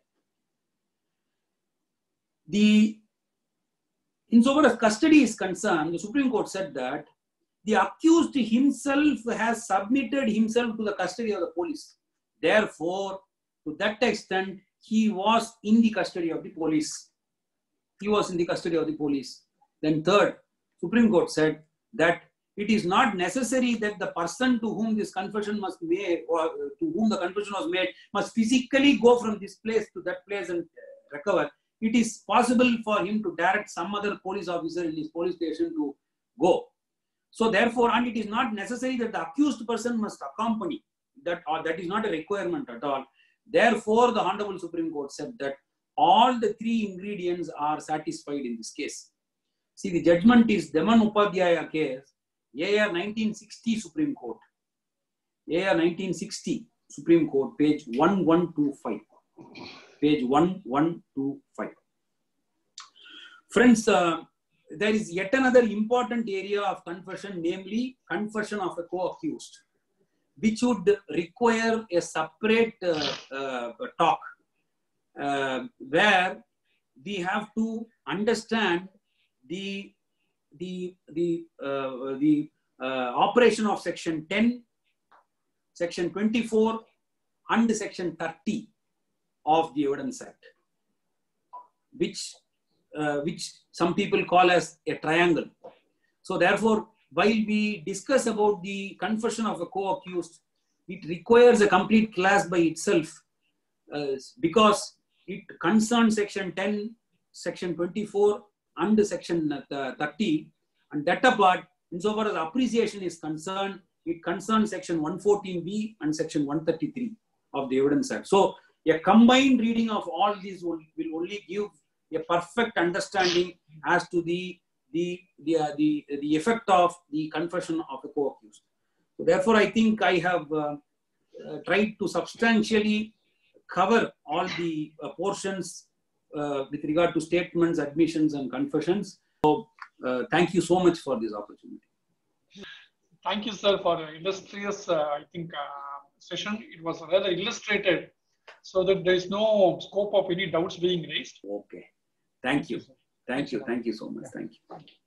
the insofar as custody is concerned, the Supreme Court said that the accused himself has submitted himself to the custody of the police. Therefore, to that extent, he was in the custody of the police. He was in the custody of the police. Then third, Supreme Court said that it is not necessary that the person to whom this confession must made, or to whom the confession was made, must physically go from this place to that place and recover. It is possible for him to direct some other police officer in his police station to go. So therefore, and it is not necessary that the accused person must accompany that, or that is not a requirement at all. Therefore, the Honorable Supreme Court said that all the three ingredients are satisfied in this case. See, the judgment is Deman Upadhyaya case, A R nineteen sixty Supreme Court. A R nineteen sixty Supreme Court, page one one two five. Page one one two five. Friends, uh, there is yet another important area of confession, namely confession of a co-accused, which would require a separate uh, uh, talk, uh, where we have to understand the the the uh, the uh, operation of section ten, section twenty-four, and section thirty of the Evidence Act, which uh, which some people call as a triangle. So therefore, while we discuss about the confession of a co-accused, it requires a complete class by itself, uh, because it concerns section ten, section twenty-four, and section thirty, and that apart, insofar as appreciation is concerned, it concerns section one fourteen B and section one thirty-three of the Evidence Act. So a combined reading of all these will, will only give a perfect understanding as to the the the, uh, the the effect of the confession of a co-accused. So therefore, I think I have uh, uh, tried to substantially cover all the uh, portions uh, with regard to statements, admissions, and confessions. So uh, thank you so much for this opportunity. Thank you, sir, for an illustrious, uh, I think, uh, session. It was rather illustrated, so that there is no scope of any doubts being raised. Okay. Thank you. Thank you. Thank you so much. Thank you.